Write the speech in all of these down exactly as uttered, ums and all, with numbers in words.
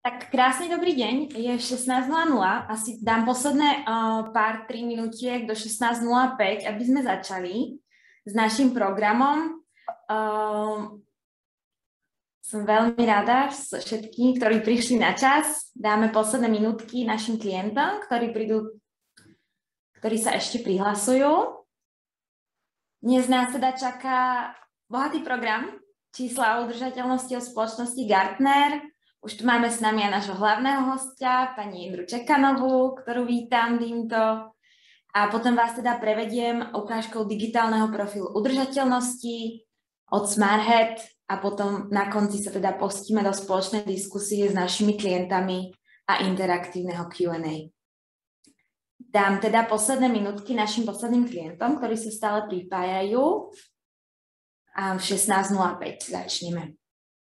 Tak krásny dobrý deň, je šestnásť nula nula, asi dám posledné uh, pár tri minútiek do šestnásť nula päť, aby sme začali s našim programom. Uh, som veľmi rada všetkým, ktorí prišli na čas. Dáme posledné minútky našim klientom, ktorí prídu, ktorí sa ešte prihlasujú. Dnes nás teda čaká bohatý program, čísla o udržateľnosti o spoločnosti Gartner. Už tu máme s nami aj nášho hlavného hostia, pani Indru Čekanovú, ktorú vítam týmto. A potom vás teda prevediem ukážkou digitálneho profilu udržateľnosti od SmartHead a potom na konci sa teda pustíme do spoločnej diskusie s našimi klientami a interaktívneho Q and A. Dám teda posledné minútky našim posledným klientom, ktorí sa stále pripájajú. A v šestnásť nula päť začneme.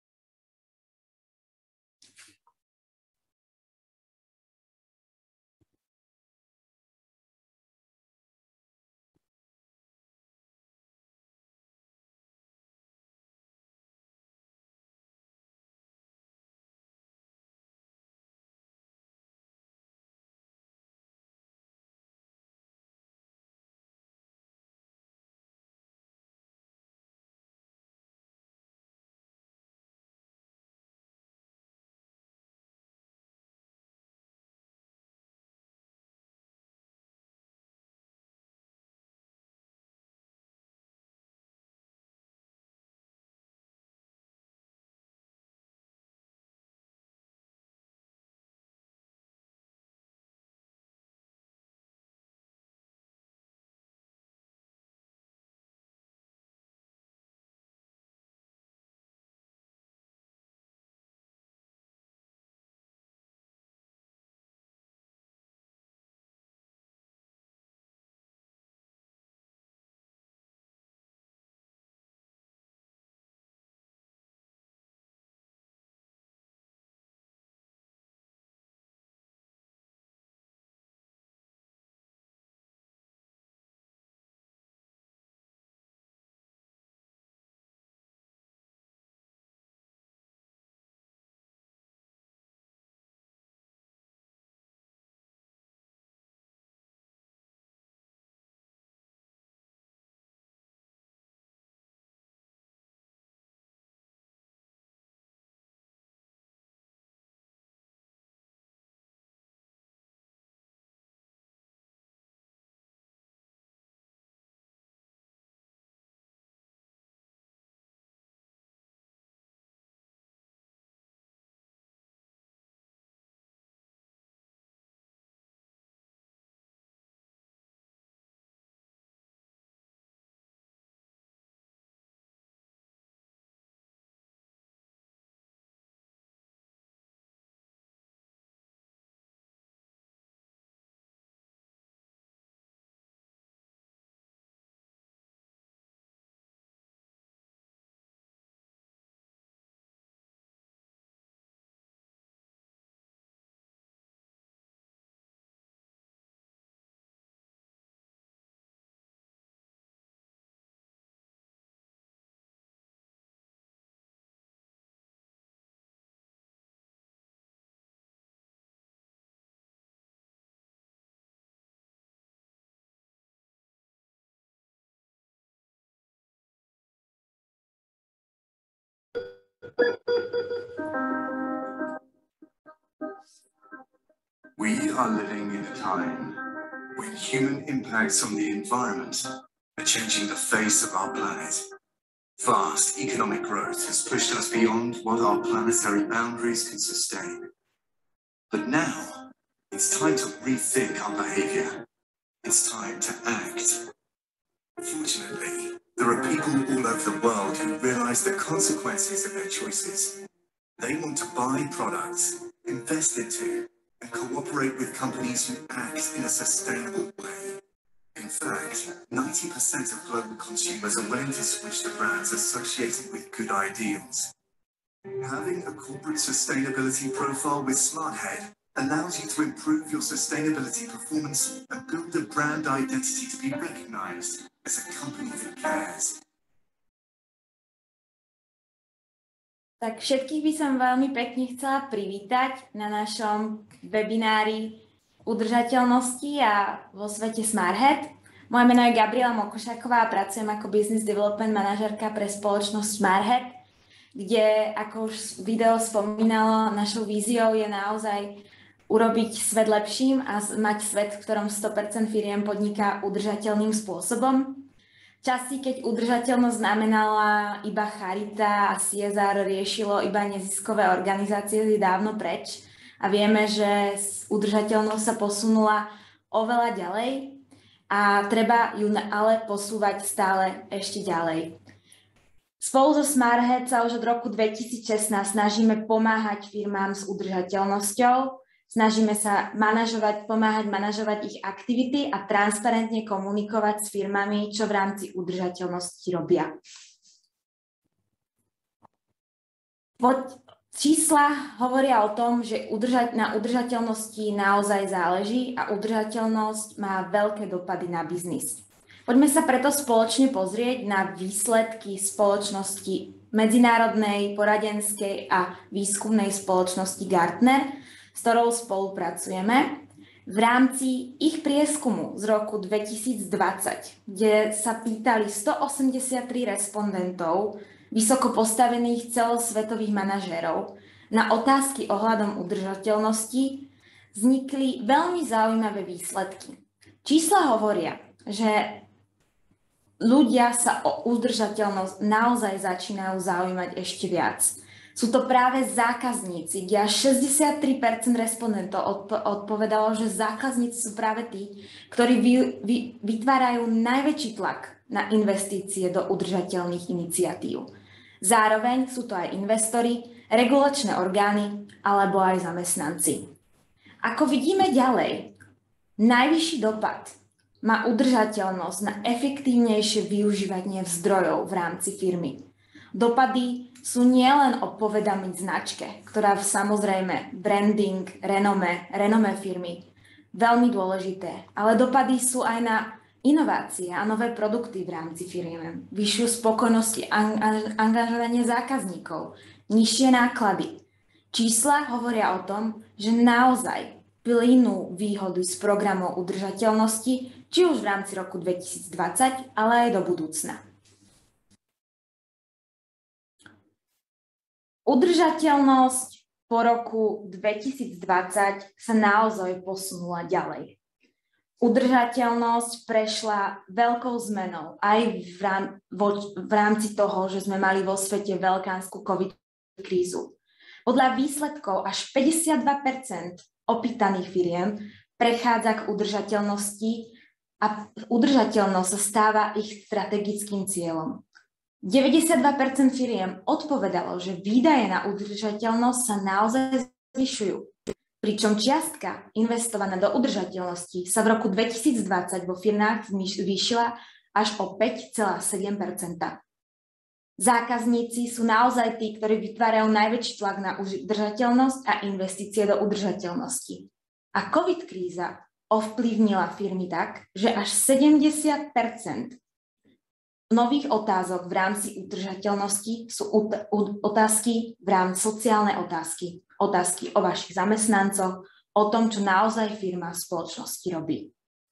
We are living in a time when human impacts on the environment are changing the face of our planet. Fast economic growth has pushed us beyond what our planetary boundaries can sustain. But now, it's time to rethink our behavior. It's time to act. Fortunately, there are people all over the world who realize the consequences of their choices. They want to buy products, invest into, and cooperate with companies who act in a sustainable way. In fact, ninety percent of global consumers are willing to switch to brands associated with good ideals. Having a corporate sustainability profile with SmartHead allows you to improve your sustainability performance and build a brand identity to be recognized as a company that cares. Tak všetkých by som veľmi pekne chcela privítať na našom webinári udržateľnosti a vo svete SmartHead. Moje meno je Gabriela Mokošáková a pracujem ako Business Development manažérka pre spoločnosť SmartHead, kde, ako už video spomínalo, našou víziou je naozaj urobiť svet lepším a mať svet, v ktorom sto percent firiem podniká udržateľným spôsobom. Časy, keď udržateľnosť znamenala iba charita a C S R riešilo iba neziskové organizácie, je dávno preč a vieme, že udržateľnosť sa posunula oveľa ďalej a treba ju ale posúvať stále ešte ďalej. Spolu so SmartHead sa už od roku dvetisícšestnásť snažíme pomáhať firmám s udržateľnosťou. Snažíme sa manažovať, pomáhať manažovať ich aktivity a transparentne komunikovať s firmami, čo v rámci udržateľnosti robia. Pod čísla hovoria o tom, že udržať, na udržateľnosti naozaj záleží a udržateľnosť má veľké dopady na biznis. Poďme sa preto spoločne pozrieť na výsledky spoločnosti medzinárodnej, poradenskej a výskumnej spoločnosti Gartner, s ktorou spolupracujeme v rámci ich prieskumu z roku dvetisícdvadsať, kde sa pýtali stoosemdesiattri respondentov vysoko postavených celosvetových manažérov na otázky ohľadom udržateľnosti, vznikli veľmi zaujímavé výsledky. Čísla hovoria, že ľudia sa o udržateľnosť naozaj začínajú zaujímať ešte viac. Sú to práve zákazníci, kde až šesťdesiattri percent respondentov odpo- odpovedalo, že zákazníci sú práve tí, ktorí vy, vy, vytvárajú najväčší tlak na investície do udržateľných iniciatív. Zároveň sú to aj investori, regulačné orgány alebo aj zamestnanci. Ako vidíme ďalej, najvyšší dopad má udržateľnosť na efektívnejšie využívanie zdrojov v rámci firmy. Dopady sú nielen o povedomí značke, ktorá samozrejme branding, renome, renome firmy, veľmi dôležité, ale dopady sú aj na inovácie a nové produkty v rámci firmy, vyššiu spokojnosť a angažovanie zákazníkov, nižšie náklady. Čísla hovoria o tom, že naozaj plynú výhody z programov udržateľnosti, či už v rámci roku dvetisícdvadsať, ale aj do budúcna. Udržateľnosť po roku dvetisícdvadsať sa naozaj posunula ďalej. Udržateľnosť prešla veľkou zmenou aj v, rám, vo, v rámci toho, že sme mali vo svete veľkánsku COVID krízu. Podľa výsledkov až päťdesiatdva percent opýtaných firiem prechádza k udržateľnosti a udržateľnosť sa stáva ich strategickým cieľom. deväťdesiatdva percent firiem odpovedalo, že výdaje na udržateľnosť sa naozaj zvyšujú. Pričom čiastka investovaná do udržateľnosti sa v roku dvetisícdvadsať vo firmách zvýšila až o päť celá sedem percenta. Zákazníci sú naozaj tí, ktorí vytvárajú najväčší tlak na udržateľnosť a investície do udržateľnosti. A COVID kríza ovplyvnila firmy tak, že až sedemdesiat percent nových otázok v rámci udržateľnosti sú otázky v rámci sociálnej otázky. Otázky o vašich zamestnancoch, o tom, čo naozaj firma v spoločnosti robí.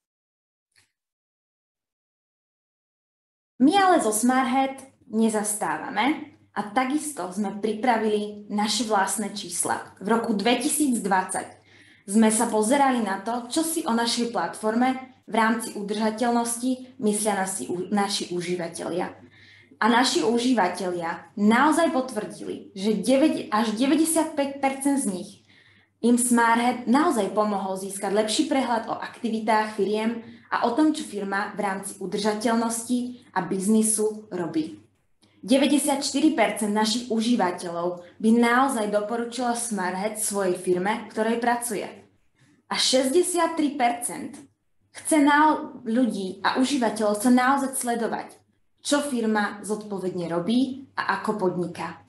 My ale zo SmartHead nezastávame a takisto sme pripravili naše vlastné čísla. V roku dvetisícdvadsať sme sa pozerali na to, čo si o našej platforme v rámci udržateľnosti myslia nasi, naši užívateľia. A naši užívateľia naozaj potvrdili, že deväť až deväťdesiatpäť percent z nich im SmartHead naozaj pomohol získať lepší prehľad o aktivitách firiem a o tom, čo firma v rámci udržateľnosti a biznisu robí. deväťdesiatštyri percent našich užívateľov by naozaj doporučilo SmartHead svojej firme, ktorej pracuje. A šesťdesiattri percent chce na ľudí a užívateľov sa naozaj sledovať, čo firma zodpovedne robí a ako podniká.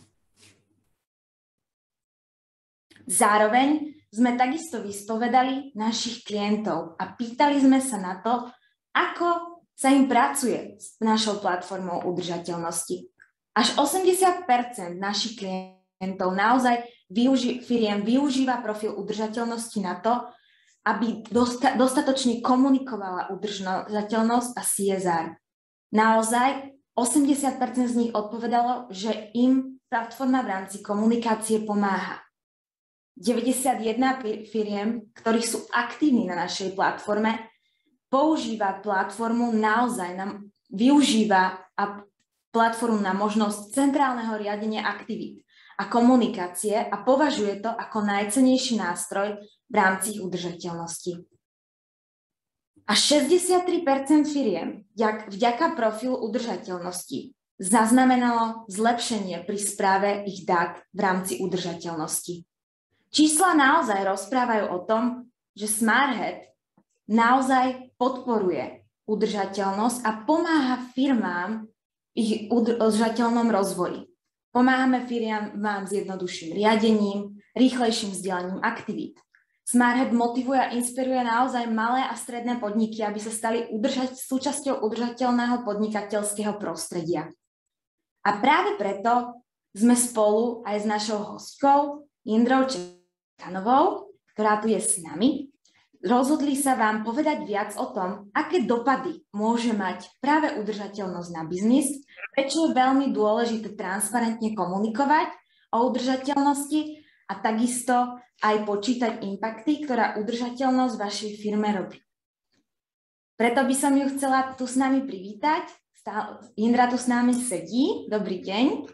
Zároveň sme takisto vyspovedali našich klientov a pýtali sme sa na to, ako sa im pracuje s našou platformou udržateľnosti. Až osemdesiat percent našich klientov klientov naozaj využi- firiem využíva profil udržateľnosti na to, aby dosta- dostatočne komunikovala udržateľnosť a C S R. Naozaj osemdesiat percent z nich odpovedalo, že im platforma v rámci komunikácie pomáha. deväťdesiatjeden firiem, ktorí sú aktívni na našej platforme, používa platformu naozaj, na, využíva a platformu na možnosť centrálneho riadenia aktivít a komunikácie a považuje to ako najcennejší nástroj v rámci ich udržateľnosti. A šesťdesiattri percent firiem vďaka profilu udržateľnosti zaznamenalo zlepšenie pri správe ich dát v rámci udržateľnosti. Čísla naozaj rozprávajú o tom, že SmartHead naozaj podporuje udržateľnosť a pomáha firmám v ich udržateľnom rozvoji. Pomáhame firmám s jednoduchším riadením, rýchlejším vzdelaním aktivít. SmartHead motivuje a inspiruje naozaj malé a stredné podniky, aby sa stali udržať, súčasťou udržateľného podnikateľského prostredia. A práve preto sme spolu aj s našou hostkou Jindrou Čekanovou, ktorá tu je s nami, rozhodli sa vám povedať viac o tom, aké dopady môže mať práve udržateľnosť na biznis, prečo je veľmi dôležité transparentne komunikovať o udržateľnosti a takisto aj počítať impakty, ktorá udržateľnosť vašej firme robí. Preto by som ju chcela tu s nami privítať. Jindra tu s nami sedí. Dobrý deň.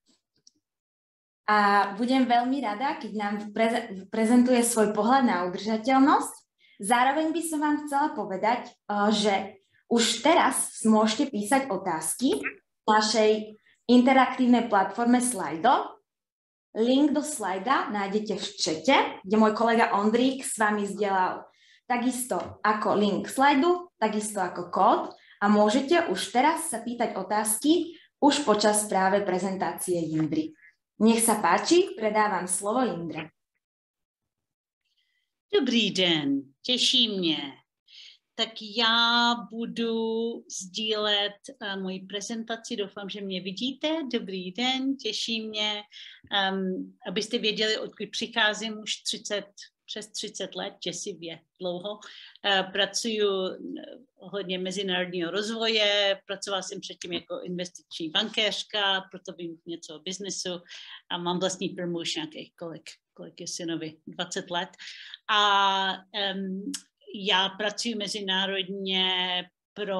A budem veľmi rada, keď nám prezentuje svoj pohľad na udržateľnosť. Zároveň by som vám chcela povedať, že už teraz môžete písať otázky v našej interaktívnej platforme Slido. Link do slajda nájdete v čete, kde môj kolega Ondrík s vami zdieľal takisto ako link slajdu, takisto ako kód a môžete už teraz sa pýtať otázky už počas práve prezentácie Jindry. Nech sa páči, predávam slovo Jindre. Dobrý den, těší mě. Tak já budu sdílet uh, moji prezentaci, doufám, že mě vidíte. Dobrý den, těší mě, um, abyste věděli, odkud přicházím, už třicet, přes třicet let, děsivě dlouho. Uh, pracuji hodně mezinárodního rozvoje, pracovala jsem předtím jako investiční bankéřka, proto vím něco o biznesu a mám vlastní firmu už nějakých kolik, kolik je synovi, dvacet let. A um, já pracuji mezinárodně pro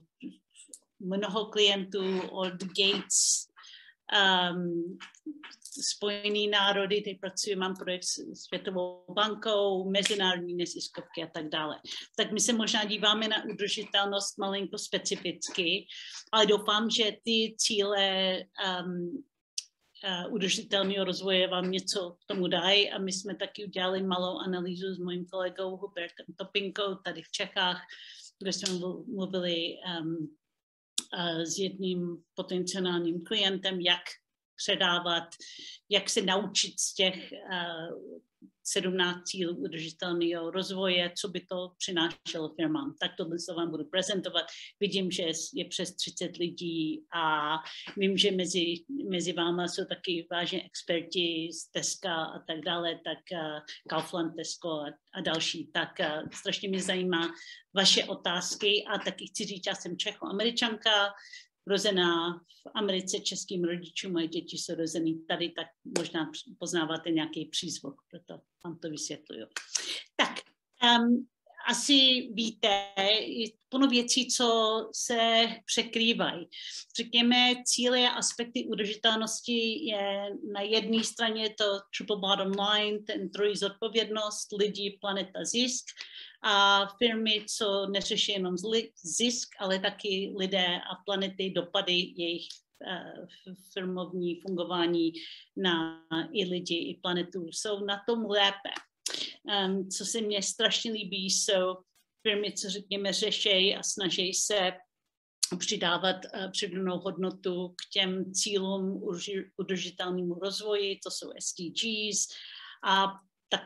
mnoho klientů od Gates, um, Spojený národy, teď pracuji, mám projekt s Světovou bankou, mezinárodní neziskovky a tak dále. Tak my se možná díváme na udržitelnost malinko specificky, ale doufám, že ty cíle um, Uh, udržitelného rozvoje vám něco k tomu dají a my jsme taky udělali malou analýzu s mojím kolegou Hubertem Topinkou tady v Čechách, kde jsme mluvili um, uh, s jedním potenciálním klientem, jak předávat, jak se naučit z těch uh, sedmnáct cílů udržitelného rozvoje, co by to přinášelo firmám. Tak tohle se vám budu prezentovat. Vidím, že je přes třicet lidí a vím, že mezi, mezi váma jsou taky vážně experti z Teska a tak dále, tak uh, Kaufland, Tesco a, a další. Tak uh, strašně mě zajímá vaše otázky a taky chci říct, já jsem Čecho-Američanka, rozená v Americe českým rodičům, moje děti jsou rozený tady, tak možná poznáváte nějaký přízvuk, proto vám to vysvětluju. Tak, um, asi víte, je plno věcí, co se překrývají. Řekněme, cíle a aspekty udržitelnosti je na jedné straně to triple bottom line, ten trojí zodpovědnost, lidi, planeta, zisk, a firmy, co neřeší jenom zisk, ale taky lidé a planety, dopady jejich uh, firmovní fungování na i lidi, i planetu, jsou na tom lépe. Um, co se mně strašně líbí, jsou firmy, co řekněme řeší a snaží se přidávat uh, přidanou hodnotu k těm cílům udržitelnému rozvoji, to jsou S D Gs, a tak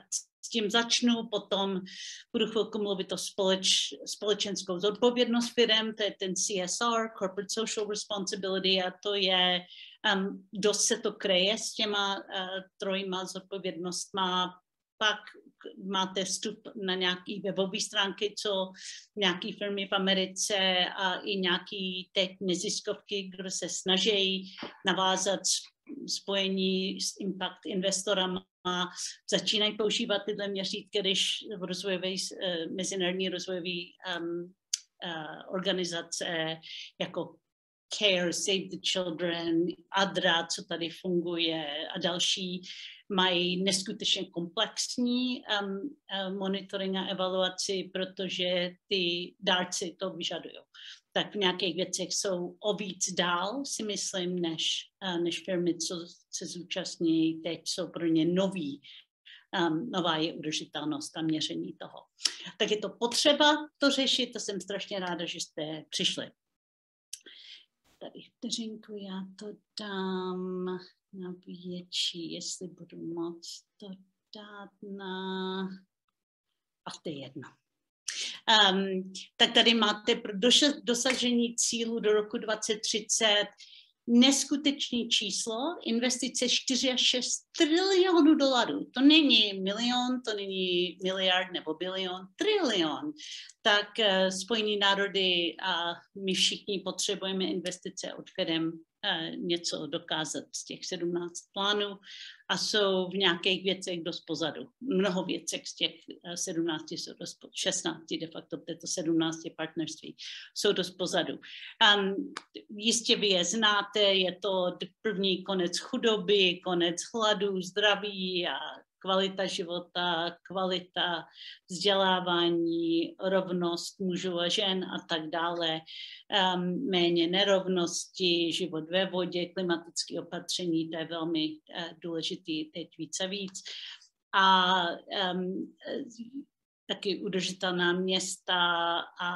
s tím začnu, potom budu chvilku mluvit o společ, společenskou zodpovědnost firem, to je ten C S R, Corporate Social Responsibility, a to je, um, dost se to kreje s těma uh, trojma zodpovědnostma. Pak máte vstup na nějaké webové stránky, co nějaké firmy v Americe a i nějaké teď neziskovky, kdo se snaží navázat spojení s impact investorama, začínají používat tyhle měřítky, když v rozvojové, mezinárodní rozvojové um, uh, organizace jako CARE, Save the Children, A D R A, co tady funguje a další, mají neskutečně komplexní um, uh, monitoring a evaluaci, protože ty dárci to vyžadují. Tak v nějakých věcech jsou o víc dál, si myslím, než, uh, než firmy, co se zúčastní teď, jsou pro ně nový. Um, nová je udržitelnost a měření toho. Tak je to potřeba to řešit, to jsem strašně ráda, že jste přišli. Tady vteřinku, já to dám na větší, jestli budu moct to dát na... A to je jedno. Um, tak tady máte pro dosažení cílu do roku dvacet třicet neskutečné číslo, investice čtyři až šest trilionů dolarů. To není milion, to není miliard nebo bilion, trilion. Tak uh, Spojené národy a my všichni potřebujeme investice od firem uh, něco dokázat z těch sedmnáct plánů a jsou v nějakých věcech dost pozadu. Mnoho věcech z těch uh, sedmnácti jsou dost pozadu, šestnácti de facto, této sedmnácti partnerství jsou dost pozadu. Um, jistě vy je znáte, je to první konec chudoby, konec hladu, zdraví a kvalita života, kvalita vzdělávání, rovnost mužů a žen a tak dále, um, méně nerovnosti, život ve vodě, klimatické opatření, to je velmi uh, důležitý teď víc a víc. A um, taky udržitelná města a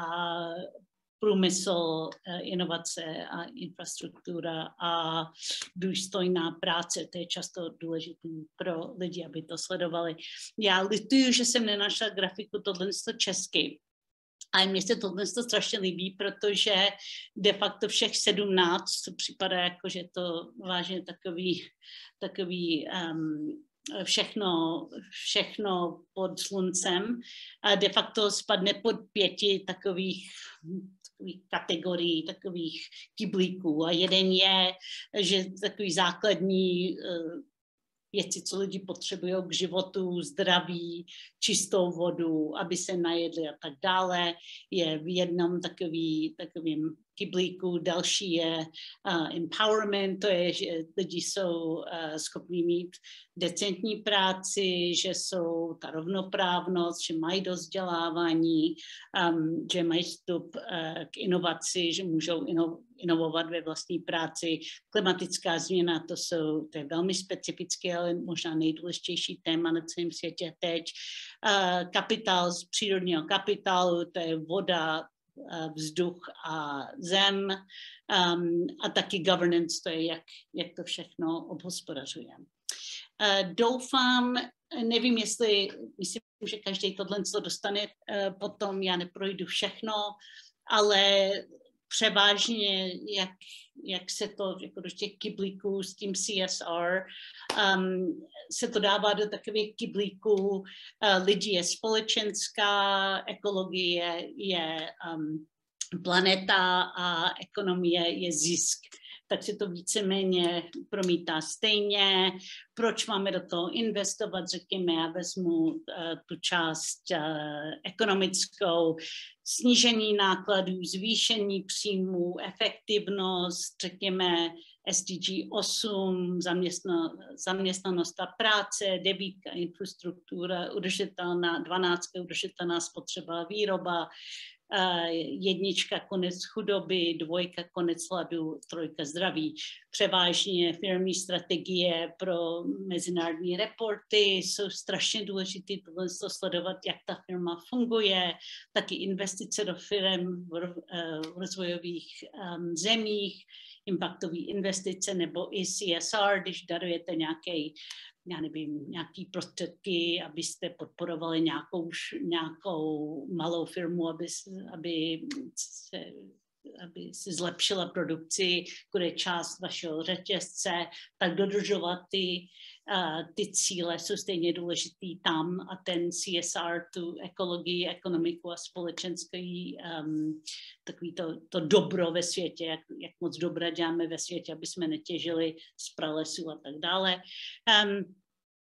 průmysl, inovace a infrastruktura a důstojná práce. To je často důležité pro lidi, aby to sledovali. Já lituju, že jsem nenašla grafiku tohle česky. A mně se tohle strašně líbí, protože de facto všech sedmnáct, to připadá jako, že to vážně takový, takový um, všechno, všechno pod sluncem a de facto spadne pod pěti takových, takových kategorií, takových kyblíků. A jeden je, že takový základní uh, věci, co lidi potřebují k životu, zdraví, čistou vodu, aby se najedli a tak dále, je v jednom takový, takovým kyblíku. Další je uh, empowerment, to je, že lidi jsou uh, schopní mít decentní práci, že jsou ta rovnoprávnost, že mají dost vzdělávání, um, že mají vstup uh, k inovaci, že můžou ino, inovovat ve vlastní práci. Klimatická změna, to, jsou, to je velmi specifické, ale možná nejdůležitější téma na celém světě teď. Uh, kapitál z přírodního kapitálu, to je voda, vzduch a zem um, a taky governance, to je, jak, jak to všechno obhospodařujeme. Uh, doufám, nevím, jestli, myslím, že každý tohle co dostane, uh, potom já neprojdu všechno, ale převážně, jak, jak se to jako do těch kyblíků s tím C S R, um, se to dává do takových kyblíků, uh, lidi je společenská, ekologie je um, planeta a ekonomie je zisk. Tak se to víceméně promítá stejně. Proč máme do toho investovat? Řekněme, já vezmu uh, tu část uh, ekonomickou, snížení nákladů, zvýšení příjmů, efektivnost, řekněme S D G osm, zaměstna, zaměstnanost a práce, devítka, infrastruktura, udržitelná, dvanáctka, udržitelná spotřeba a výroba, Uh, jednička konec chudoby, dvojka konec hladu, trojka zdraví. Převážně firmní strategie pro mezinárodní reporty jsou strašně důležité tohle sledovat, jak ta firma funguje, taky investice do firm v, uh, v rozvojových um, zemích, impactové investice, nebo i C S R, když darujete nějaký, já nevím, nějaký prostředky, abyste podporovali nějakou, nějakou malou firmu, aby, aby se aby si zlepšila produkci, kde je část vašeho řetězce, tak dodržovat ty, uh, ty cíle jsou stejně důležitý tam a ten C S R, tu ekologii, ekonomiku a společenský, um, takový to, to dobro ve světě, jak, jak moc dobra děláme ve světě, aby jsme netěžili z pralesu a tak dále. Um,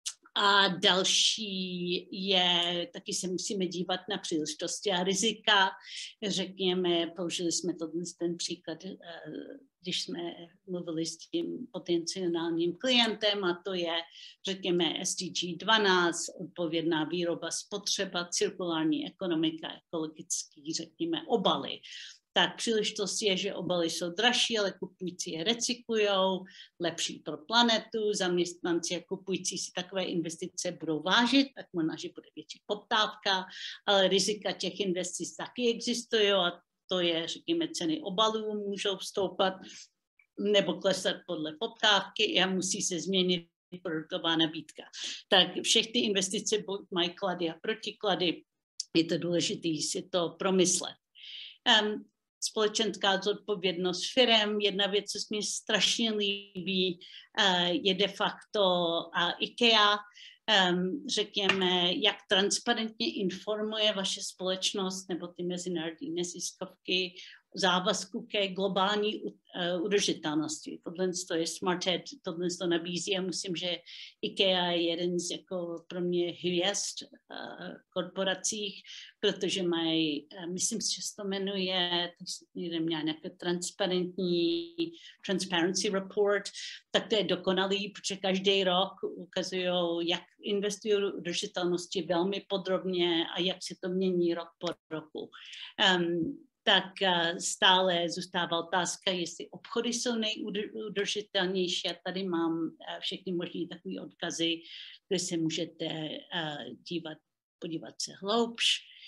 A další je, taky se musíme dívat na příležitosti a rizika. Řekněme, použili jsme to ten příklad, když jsme mluvili s tím potenciálním klientem, a to je, řekněme, S D G dvanáct, odpovědná výroba, spotřeba, cirkulární ekonomika, ekologický, řekněme, obaly. Tak příležitost je, že obaly jsou dražší, ale kupující je recyklujou, lepší pro planetu, zaměstnanci a kupující si takové investice budou vážit, tak možná, že bude větší poptávka, ale rizika těch investic taky existují a to je, řekněme, ceny obalů můžou vstoupat nebo klesat podle poptávky a musí se změnit produktová nabídka. Tak všechny ty investice mají klady a protiklady, je to důležité si to promyslet. Um, Společenská zodpovědnost firem. Jedna věc, co se mi strašně líbí, uh, je de facto uh, IKEA. Um, řekněme, jak transparentně informuje vaše společnost nebo ty mezinárodní neziskovky závazku ke globální uh, udržitelnosti. Tohle je SmartHead, tohle to nabízí a myslím, že IKEA je jeden z jako pro mě hvězd uh, korporacích, protože mají, uh, myslím si, že se to jmenuje, tak se někde měla nějaké transparentní Transparency Report, tak to je dokonalý, protože každý rok ukazují, jak investují do udržitelnosti velmi podrobně a jak se to mění rok po roku. Um, tak stále zůstává otázka, jestli obchody jsou nejudržitelnější. A tady mám všechny možné takové odkazy, kde se můžete dívat, podívat se hloubš.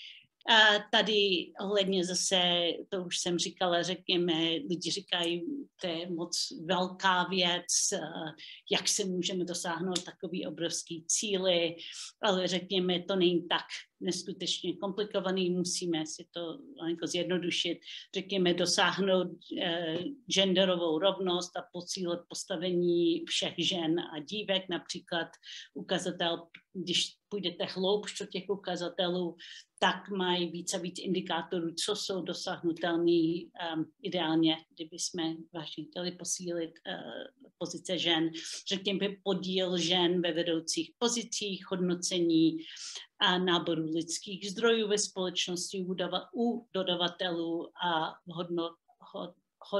A tady ohledně zase, to už jsem říkala, řekněme, lidi říkají, to je moc velká věc, jak se můžeme dosáhnout takový obrovský cíly, ale řekněme, to není tak neskutečně komplikovaný, musíme si to jako zjednodušit, řekněme, dosáhnout eh, genderovou rovnost a posílit postavení všech žen a dívek, například ukazatel, když půjdete hloubš do těch ukazatelů, tak mají víc a víc indikátorů, co jsou dosáhnutelný um, ideálně, kdyby jsme vážně chtěli posílit uh, pozice žen, řekněme podíl žen ve vedoucích pozicích, hodnocení a náboru lidských zdrojů ve společnosti u dodavatelů a hodnot, hod,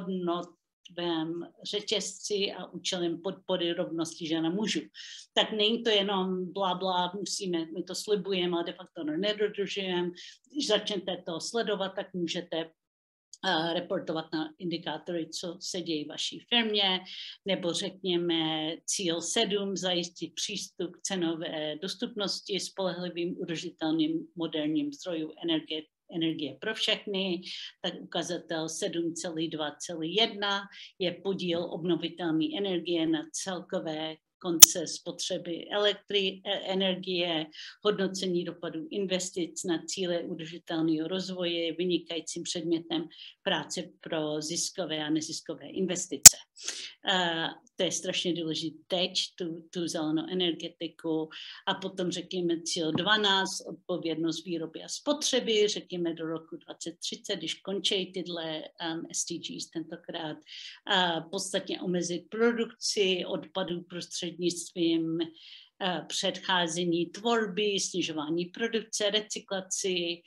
hodnotovém řetězci a účelem podpory rovnosti žen a mužů. Tak není to jenom blá, blá, musíme, my to slibujeme, ale de facto to nedodržujeme. Když začnete to sledovat, tak můžete Uh, reportovat na indikátory, co se děje v vaší firmě, nebo řekněme cíl sedm, zajistit přístup k cenové dostupnosti, spolehlivým, udržitelným, moderním zdrojům energie, energie pro všechny, tak ukazatel sedm celá dva celá jedna je podíl obnovitelné energie na celkové konce spotřeby elektri- energie, hodnocení dopadů investic na cíle udržitelného rozvoje, vynikajícím předmětem práce pro ziskové a neziskové investice. Uh, to je strašně důležité teď, tu, tu zelenou energetiku. A potom řekněme cíl dvanáct, odpovědnost výroby a spotřeby, řekněme do roku dvacet třicet, když končí tyhle um, S D Gs tentokrát, uh, podstatně omezit produkci odpadů prostřednictvím uh, předcházení tvorby, snižování produkce, recyklaci,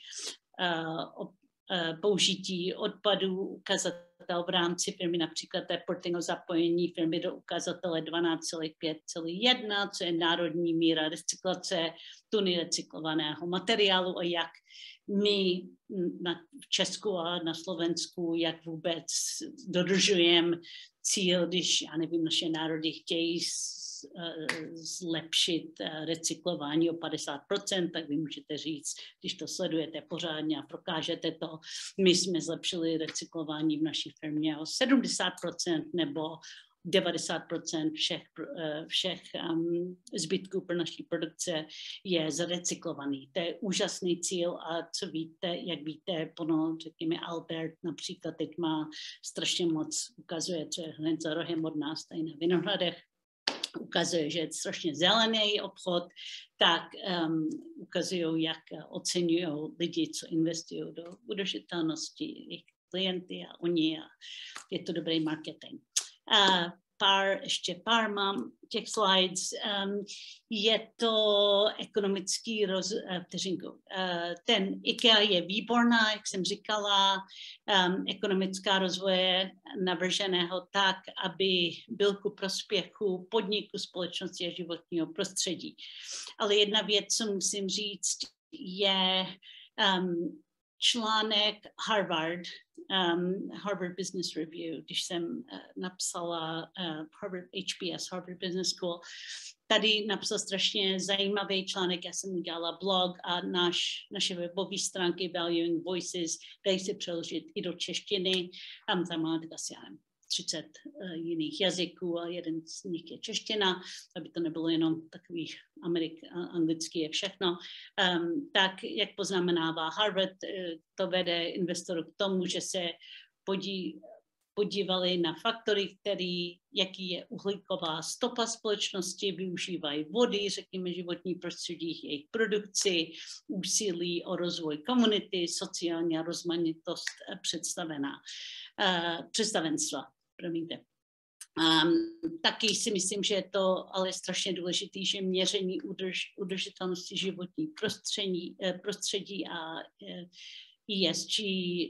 uh, použití odpadů, ukazatel v rámci firmy, například reporting o zapojení firmy do ukazatele dvanáct celá pět celá jedna, co je národní míra recyklace tuny recyklovaného materiálu a jak my na, v Česku a na Slovensku, jak vůbec dodržujeme cíl, když, já nevím, naše národy chtějí zlepšit recyklování o padesát procent, tak vy můžete říct, když to sledujete pořádně a prokážete to, my jsme zlepšili recyklování v naší firmě o sedmdesát procent nebo devadesát procent všech, všech um, zbytků pro naší produkce je zarecyklovaný. To je úžasný cíl a co víte, jak víte, pono, řekněme Albert například teď má strašně moc, ukazuje, co je hned za rohem od nás tady na Vinohradech, ukazuje, že je strašně zelený obchod, tak um, ukazují, jak oceňují lidi, co investují do udržitelnosti, jejich klienty a oni a je to dobrý marketing. Uh, pár, ještě pár mám těch slides. Um, je to ekonomický roz... Uh, vteřinku. Uh, ten IKEA je výborná, jak jsem říkala, um, ekonomická rozvoje navrženého tak, aby byl ku prospěchu podniku, společnosti a životního prostředí. Ale jedna věc, co musím říct, je um, článek Harvard, um, Harvard Business Review, když jsem uh, napsala uh, Harvard H B S, Harvard Business School, tady napsal strašně zajímavý článek, já jsem udělala blog a naš, naše webové stránky Valuing Voices, dají se přeložit i do češtiny, tam tam má asi třicet uh, jiných jazyků a jeden z nich je čeština, aby to nebylo jenom takový amerik, anglický je všechno. Um, tak, jak poznamenává Harvard, uh, to vede investorů k tomu, že se podí, podívali na faktory, který, jaký je uhlíková stopa společnosti, využívají vody, řekněme životní prostředí, jejich produkci, úsilí o rozvoj komunity, sociální rozmanitost představená, uh, představenstva. Promiňte. Um, taky si myslím, že je to ale strašně důležité, že měření udrž, udržitelnosti životní prostředí, prostředí a E S G,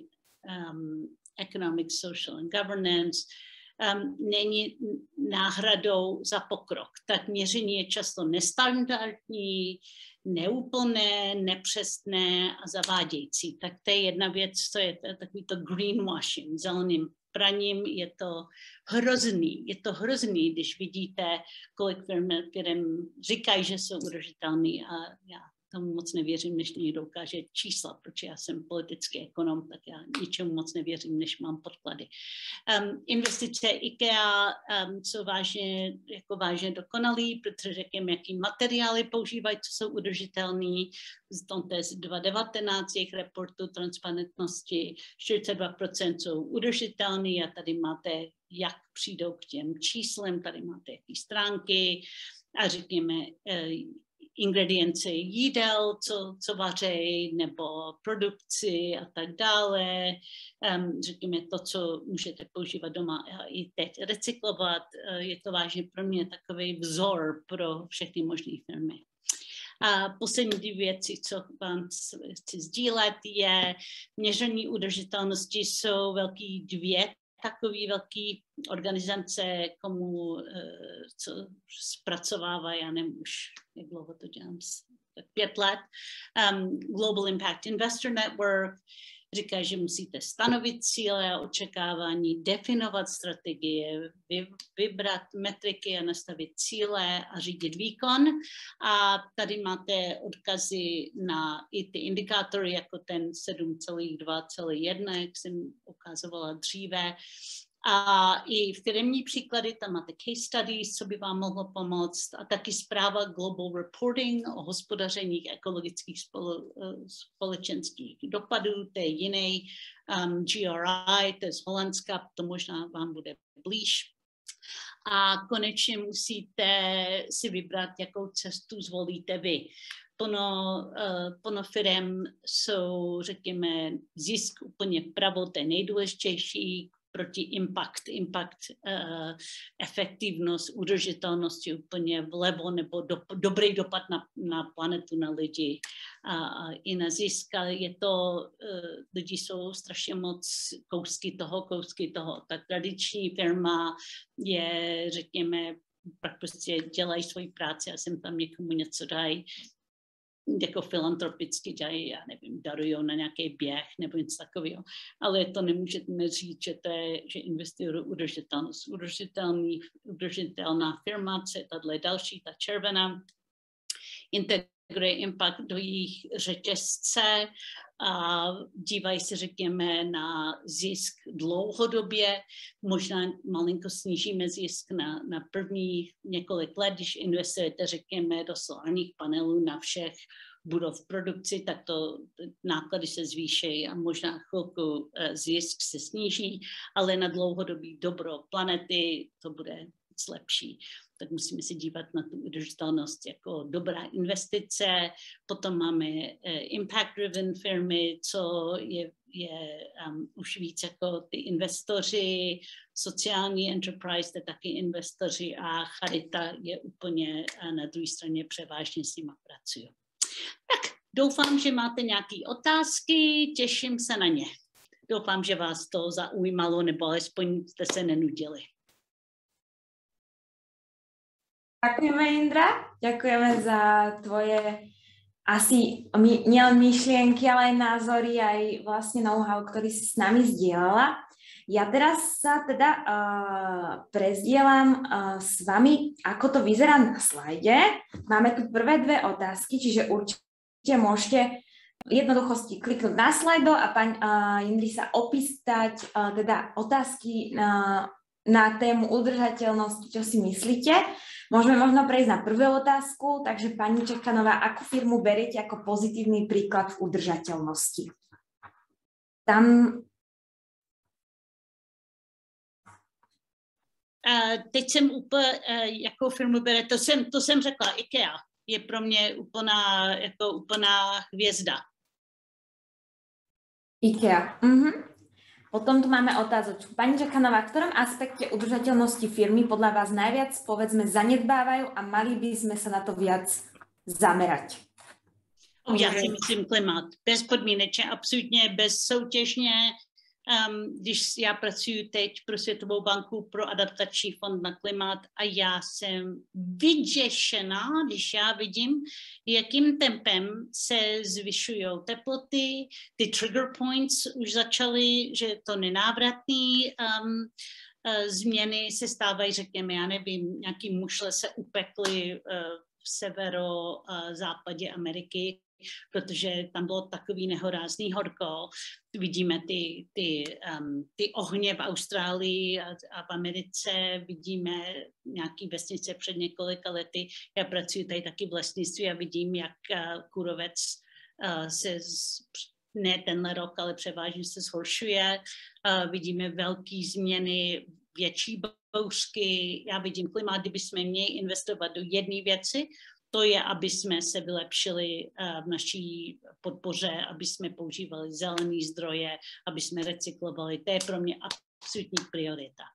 um, Economic, Social and Governance, um, není náhradou za pokrok. Tak měření je často nestandardní, neúplné, nepřesné a zavádějící. Tak to je jedna věc, co je takový to greenwashing, zeleným praním, je to hrozný, je to hrozný, když vidíte, kolik firm, firm říkají, že jsou udržitelný a já tomu moc nevěřím, než někdo ukáže čísla, protože já jsem politický ekonom, tak já ničemu moc nevěřím, než mám podklady. Um, investice IKEA um, jsou vážně, jako vážně dokonalý, protože řekněme, jaký materiály používají, co jsou udržitelný. Z tom té z dva tisíce devatenáct jejich reportu transparentnosti čtyřicet dva procent jsou udržitelný a tady máte, jak přijdou k těm číslem, tady máte jaký stránky a řekněme, ingredience jídel, co, co vařejí, nebo produkci a tak dále. Um, řekněme to, co můžete používat doma a i teď recyklovat. Uh, je to vážně pro mě takový vzor pro všechny možné firmy. A poslední dvě věci, co vám chci sdílet, je měření udržitelnosti. Jsou velký dvě takový velký organizace, komu co zpracovává, já nevím už, jak dlouho to dělám, tak pět let. Um, Global Impact Investor Network říká, že musíte stanovit cíle a očekávání, definovat strategie, vy, vybrat metriky a nastavit cíle a řídit výkon. A tady máte odkazy na i ty indikátory, jako ten sedm celá dva celá jedna, jak jsem ukázovala dříve. A i firemní příklady, tam máte case studies, co by vám mohlo pomoct, a taky zpráva Global Reporting o hospodaření ekologických spole, společenských dopadů, to je jiný, um, G R I, to je z Holandska, to možná vám bude blíž. A konečně musíte si vybrat, jakou cestu zvolíte vy. Plno, uh, plno firem jsou, řekněme, zisk úplně vpravo, to je nejdůležitější, proti impact, impact, uh, efektivnost, udržitelnosti úplně vlevo, nebo do, dobrý dopad na, na planetu, na lidi a, a i na zisk. Je to, uh, lidi jsou strašně moc kousky toho, kousky toho. Tak tradiční firma je, řekněme, pak prostě dělají svoji práci a sem tam někomu něco dají. jako filantropicky dělají, já nevím, darují na nějaký běh nebo něco takového. Ale to nemůžeme říct, že, to je, že investují do udržitelnost. Udržitelný, udržitelná firma, co je tato další, ta červená, integruje impact do jejich řetězce a dívají se, řekněme, na zisk dlouhodobě. Možná malinko snížíme zisk na, na první několik let, když investujete, řekněme, do solárních panelů na všech budov v produkci, tak to náklady se zvýší a možná chvilku zisk se sníží, ale na dlouhodobý dobro planety to bude lepší. Tak musíme se dívat na tu udržitelnost jako dobrá investice. Potom máme impact-driven firmy, co je, je um, už víc jako ty investoři, sociální enterprise, to taky investoři a charita je úplně na druhé straně, převážně s nimi pracují. Tak doufám, že máte nějaké otázky, těším se na ně. Doufám, že vás to zaujímalo, nebo alespoň jste se nenudili. Ďakujeme, Indra. Ďakujeme za tvoje asi my, nielen myšlienky, ale aj názory, aj vlastne know-how, ktorý si s nami zdieľala. Ja teraz sa teda uh, prezdielam uh, s vami, ako to vyzerá na slajde. Máme tu prvé dve otázky, čiže určite môžete v jednoduchosti kliknúť na slajdo a pani uh, Indri sa opýtať uh, teda otázky uh, na tému udržateľnosti, čo si myslíte. Môžeme možno prejsť na prvú otázku, takže pani Čekanová, akú firmu beriete ako pozitívny príklad v udržateľnosti? Tam... Uh, teď jsem úplně, uh, jakou firmu bere, to jsem, to jsem řekla, IKEA je pro mě úplná, jako úplná hvězda. IKEA, mhm. Potom tu máme otázočku. Pani Čekanová, v ktorom aspekte udržateľnosti firmy podľa vás najviac, povedzme, zanedbávajú a mali by sme sa na to viac zamerať? Oh, já si myslím klimat. Bezpodmínečně, absolutně bezsoutěžně. Um, když já pracuji teď pro Světovou banku, pro adaptační fond na klimat a já jsem vyděšená, když já vidím, jakým tempem se zvyšují teploty, ty trigger points už začaly, že to nenávratný um, uh, změny se stávají, řekněme, já nevím, nějaký mušle se upekly uh, v severozápadě uh, Ameriky, protože tam bylo takový nehorázný horko. Vidíme ty, ty, um, ty ohně v Austrálii a, a v Americe, vidíme nějaký vesnice před několika lety. Já pracuji tady taky v lesnictví a vidím, jak uh, kůrovec uh, se z, ne tenhle rok, ale převážně se zhoršuje. Uh, vidíme velké změny, větší bouřky. Já vidím klima, kdybychom měli investovat do jedné věci, to je, aby jsme se vylepšili v naší podpoře, aby jsme používali zelené zdroje, aby jsme recyklovali. To je pro mě absolutní priorita.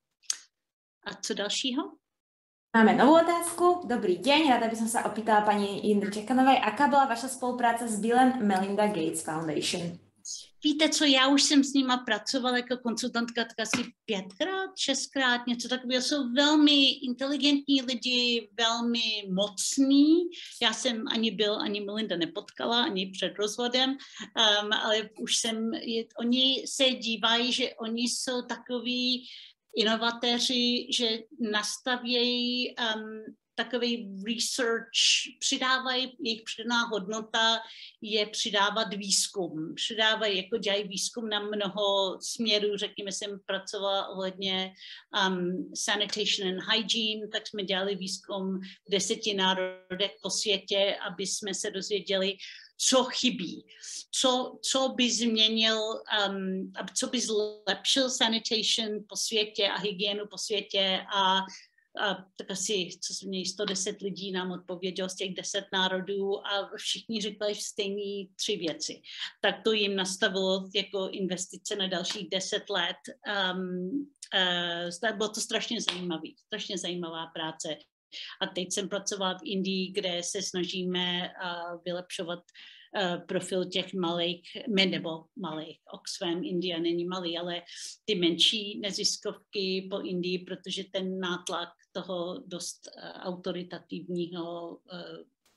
A co dalšího? Máme novú otázku. Dobrý deň, rada by som sa opýtala pani Indry Čekanovej, aká bola vaša spolupráca s Bill and Melinda Gates Foundation? Víte co, já už jsem s nima pracovala jako konsultantka tak asi pětkrát, šestkrát, něco takového. Jsou velmi inteligentní lidi, velmi mocní. Já jsem ani Bill, ani Melinda nepotkala, ani před rozvodem, um, ale už jsem, je, oni se dívají, že oni jsou takový inovatéři, že nastavějí um, takový research, přidávají, jejich přidaná hodnota je přidávat výzkum. Přidávají, jako dělají výzkum na mnoho směrů, řekněme, jsem pracovala ohledně um, sanitation and hygiene, tak jsme dělali výzkum v deseti národech po světě, aby jsme se dozvěděli, co chybí, co, co by změnil, um, co by zlepšil sanitation po světě a hygienu po světě a A tak asi, co jsme měli, sto deset lidí nám odpovědělo z těch deset národů a všichni řekli stejné tři věci. Tak to jim nastavilo jako investice na dalších deset let. Um, uh, bylo to strašně zajímavé, strašně zajímavá práce. A teď jsem pracovala v Indii, kde se snažíme uh, vylepšovat Uh, profil těch malých, nebo malých, Oxfam, India není malý, ale ty menší neziskovky po Indii, protože ten nátlak toho dost uh, autoritativního uh,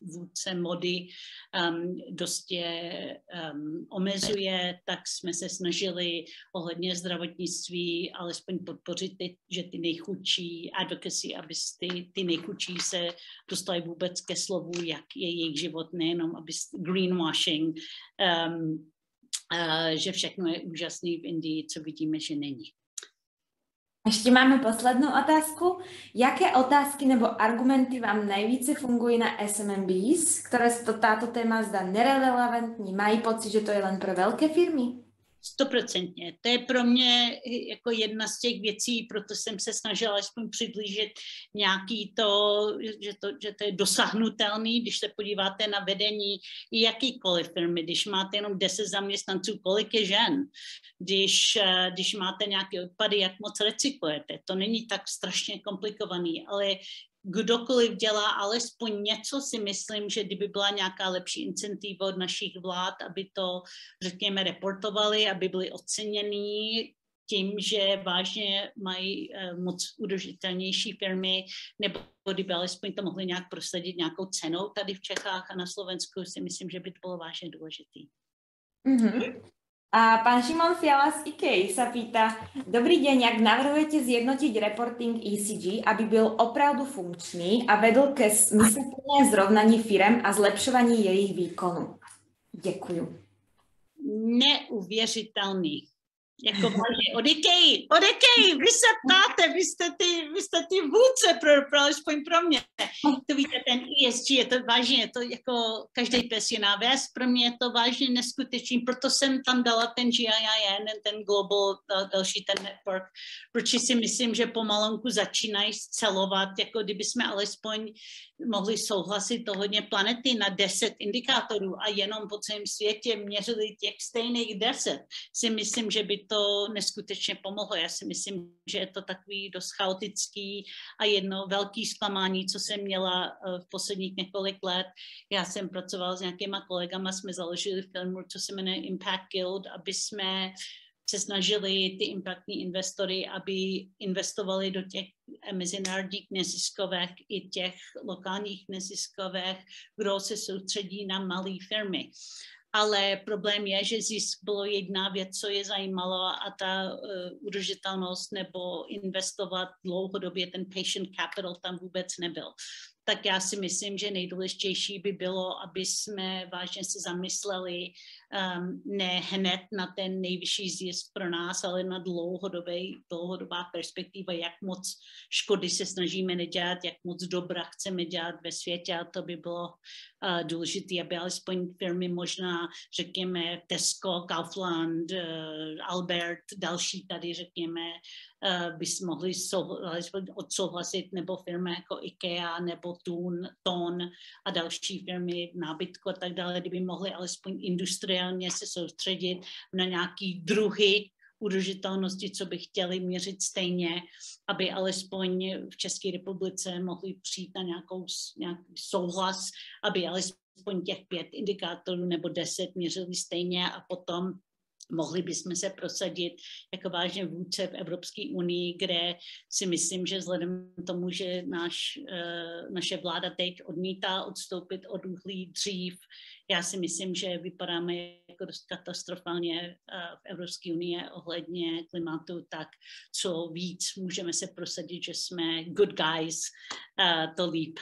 vůdce mody um, dost je um, omezuje, tak jsme se snažili ohledně zdravotnictví alespoň podpořit, ty, že ty nejchudší advocacy, aby ty, ty nejchudší se dostali vůbec ke slovu, jak je jejich život, nejenom aby greenwashing, um, uh, že všechno je úžasný v Indii, co vidíme, že není. Ešte máme poslednú otázku. Jaké otázky nebo argumenty vám nejvíce fungují na S M M Bs, které se to táto téma zdá nerelevantní? Mají pocit, že to je len pro velké firmy? Stoprocentně. To je pro mě jako jedna z těch věcí, proto jsem se snažila aspoň přiblížit nějaký to, že to, že to je dosáhnutelný, když se podíváte na vedení jakýkoliv firmy, když máte jenom deset zaměstnanců, kolik je žen, když, když máte nějaké odpady, jak moc recyklujete. To není tak strašně komplikovaný, ale kdokoliv dělá alespoň něco, si myslím, že kdyby byla nějaká lepší incentiva od našich vlád, aby to, řekněme, reportovali, aby byli ocenění tím, že vážně mají uh, moc udržitelnější firmy, nebo kdyby alespoň to mohli nějak prosadit nějakou cenou tady v Čechách a na Slovensku, si myslím, že by to bylo vážně důležitý. Mm-hmm. A pán Šimon Fiala z IKEA sa pýta, dobrý deň, jak navrhujete zjednotiť reporting E C G, aby byl opravdu funkčný a vedl ke smysluplné zrovnaní firem a zlepšovaní jejich výkonu? Děkuju. Neuvěřitelný. Jako vážně, od IKEA, od IKEA, vy se ptáte, vy jste ty, vy jste ty vůdce, pro, pro, alespoň pro mě. To víte, ten E S G, je to vážně, je to jako každý pes jiná věc, pro mě je to vážně neskutečný, proto jsem tam dala ten G I I N, ten Global, další ten network, protože si myslím, že pomalonku začínají scelovat, jako kdyby jsme alespoň mohli souhlasit ohledně planety na deset indikátorů a jenom po celém světě měřili těch stejných deset, si myslím, že by to neskutečně pomohlo. Já si myslím, že je to takový dost chaotický a jedno velké zklamání, co jsem měla v posledních několik let. Já jsem pracovala s nějakýma kolegama, jsme založili firmu, co se jmenuje Impact Guild, aby jsme se snažili ty impactní investory, aby investovali do těch mezinárodních neziskovek i těch lokálních neziskovek, kdo se soustředí na malé firmy. Ale problém je, že zisk bylo jedna věc, co je zajímalo a ta uh, udržitelnost nebo investovat dlouhodobě, ten patient capital tam vůbec nebyl. Tak já si myslím, že nejdůležitější by bylo, aby jsme vážně se zamysleli um, ne hned na ten nejvyšší zisk pro nás, ale na dlouhodobý, dlouhodobá perspektiva, jak moc škody se snažíme nedělat, jak moc dobra chceme dělat ve světě a to by bylo uh, důležité, aby alespoň firmy možná, řekněme, Tesco, Kaufland, uh, Albert, další tady, řekněme, uh, bys mohli odsouhlasit, nebo firmy jako IKEA, nebo Tun, Ton a další firmy nábytku a tak dále, kdyby mohli alespoň industriálně se soustředit na nějaký druhy udržitelnosti, co by chtěli měřit stejně, aby alespoň v České republice mohli přijít na nějakou, nějaký souhlas, aby alespoň těch pět indikátorů nebo deset měřili stejně a potom mohli bychom se prosadit jako vážně vůdce v Evropské unii, kde si myslím, že vzhledem k tomu, že náš, naše vláda teď odmítá odstoupit od uhlí dřív, já si myslím, že vypadáme jako dost katastrofálně v Evropské unii ohledně klimatu, tak co víc můžeme se prosadit, že jsme good guys, to líp.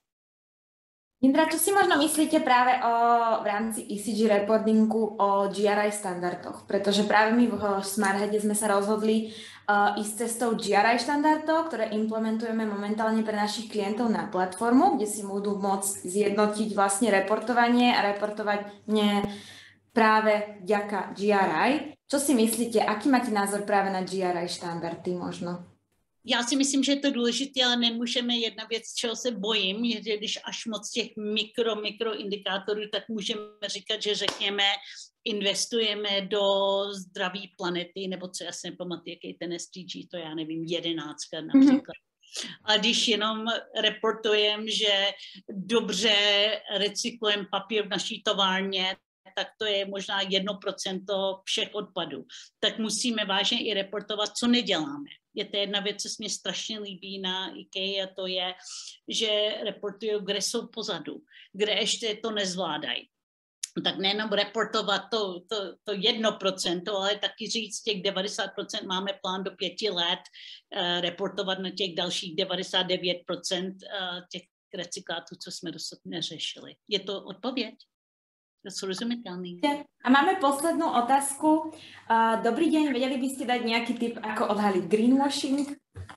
Indra, čo si možno myslíte práve o, v rámci E C G reportingu o G R I štandardoch? Pretože práve my v SmartHeade sme sa rozhodli uh, ísť cestou G R I štandardov, ktoré implementujeme momentálne pre našich klientov na platformu, kde si budú môcť zjednotiť vlastne reportovanie a reportovať ne práve vďaka G R I. Čo si myslíte, aký máte názor práve na G R I štandardy možno? Já si myslím, že je to důležité, ale nemůžeme jedna věc, čeho se bojím, je, že když až moc těch mikro, mikro indikátorů, tak můžeme říkat, že řekněme, investujeme do zdraví planety, nebo co já si nepamatuji, jaký ten S D G, to já nevím, jedenáctka například. Mm-hmm. A když jenom reportujeme, že dobře recyklujeme papír v naší továrně, tak to je možná jedno procento všech odpadů. Tak musíme vážně i reportovat, co neděláme. Je to jedna věc, co se mě strašně líbí na IKEA, to je, že reportují, kde jsou pozadu, kde ještě to nezvládají. Tak nejenom reportovat to, to, to jedno procento, ale taky říct těch devadesát procent máme plán do pěti let, uh, reportovat na těch dalších devadesát devět procent uh, těch recyklátů, co jsme dosud neřešili. Je to odpověď? To srozumiteľný. A máme poslednú otázku. Uh, dobrý deň, vedeli by ste dať nejaký tip, ako odhaliť greenwashing?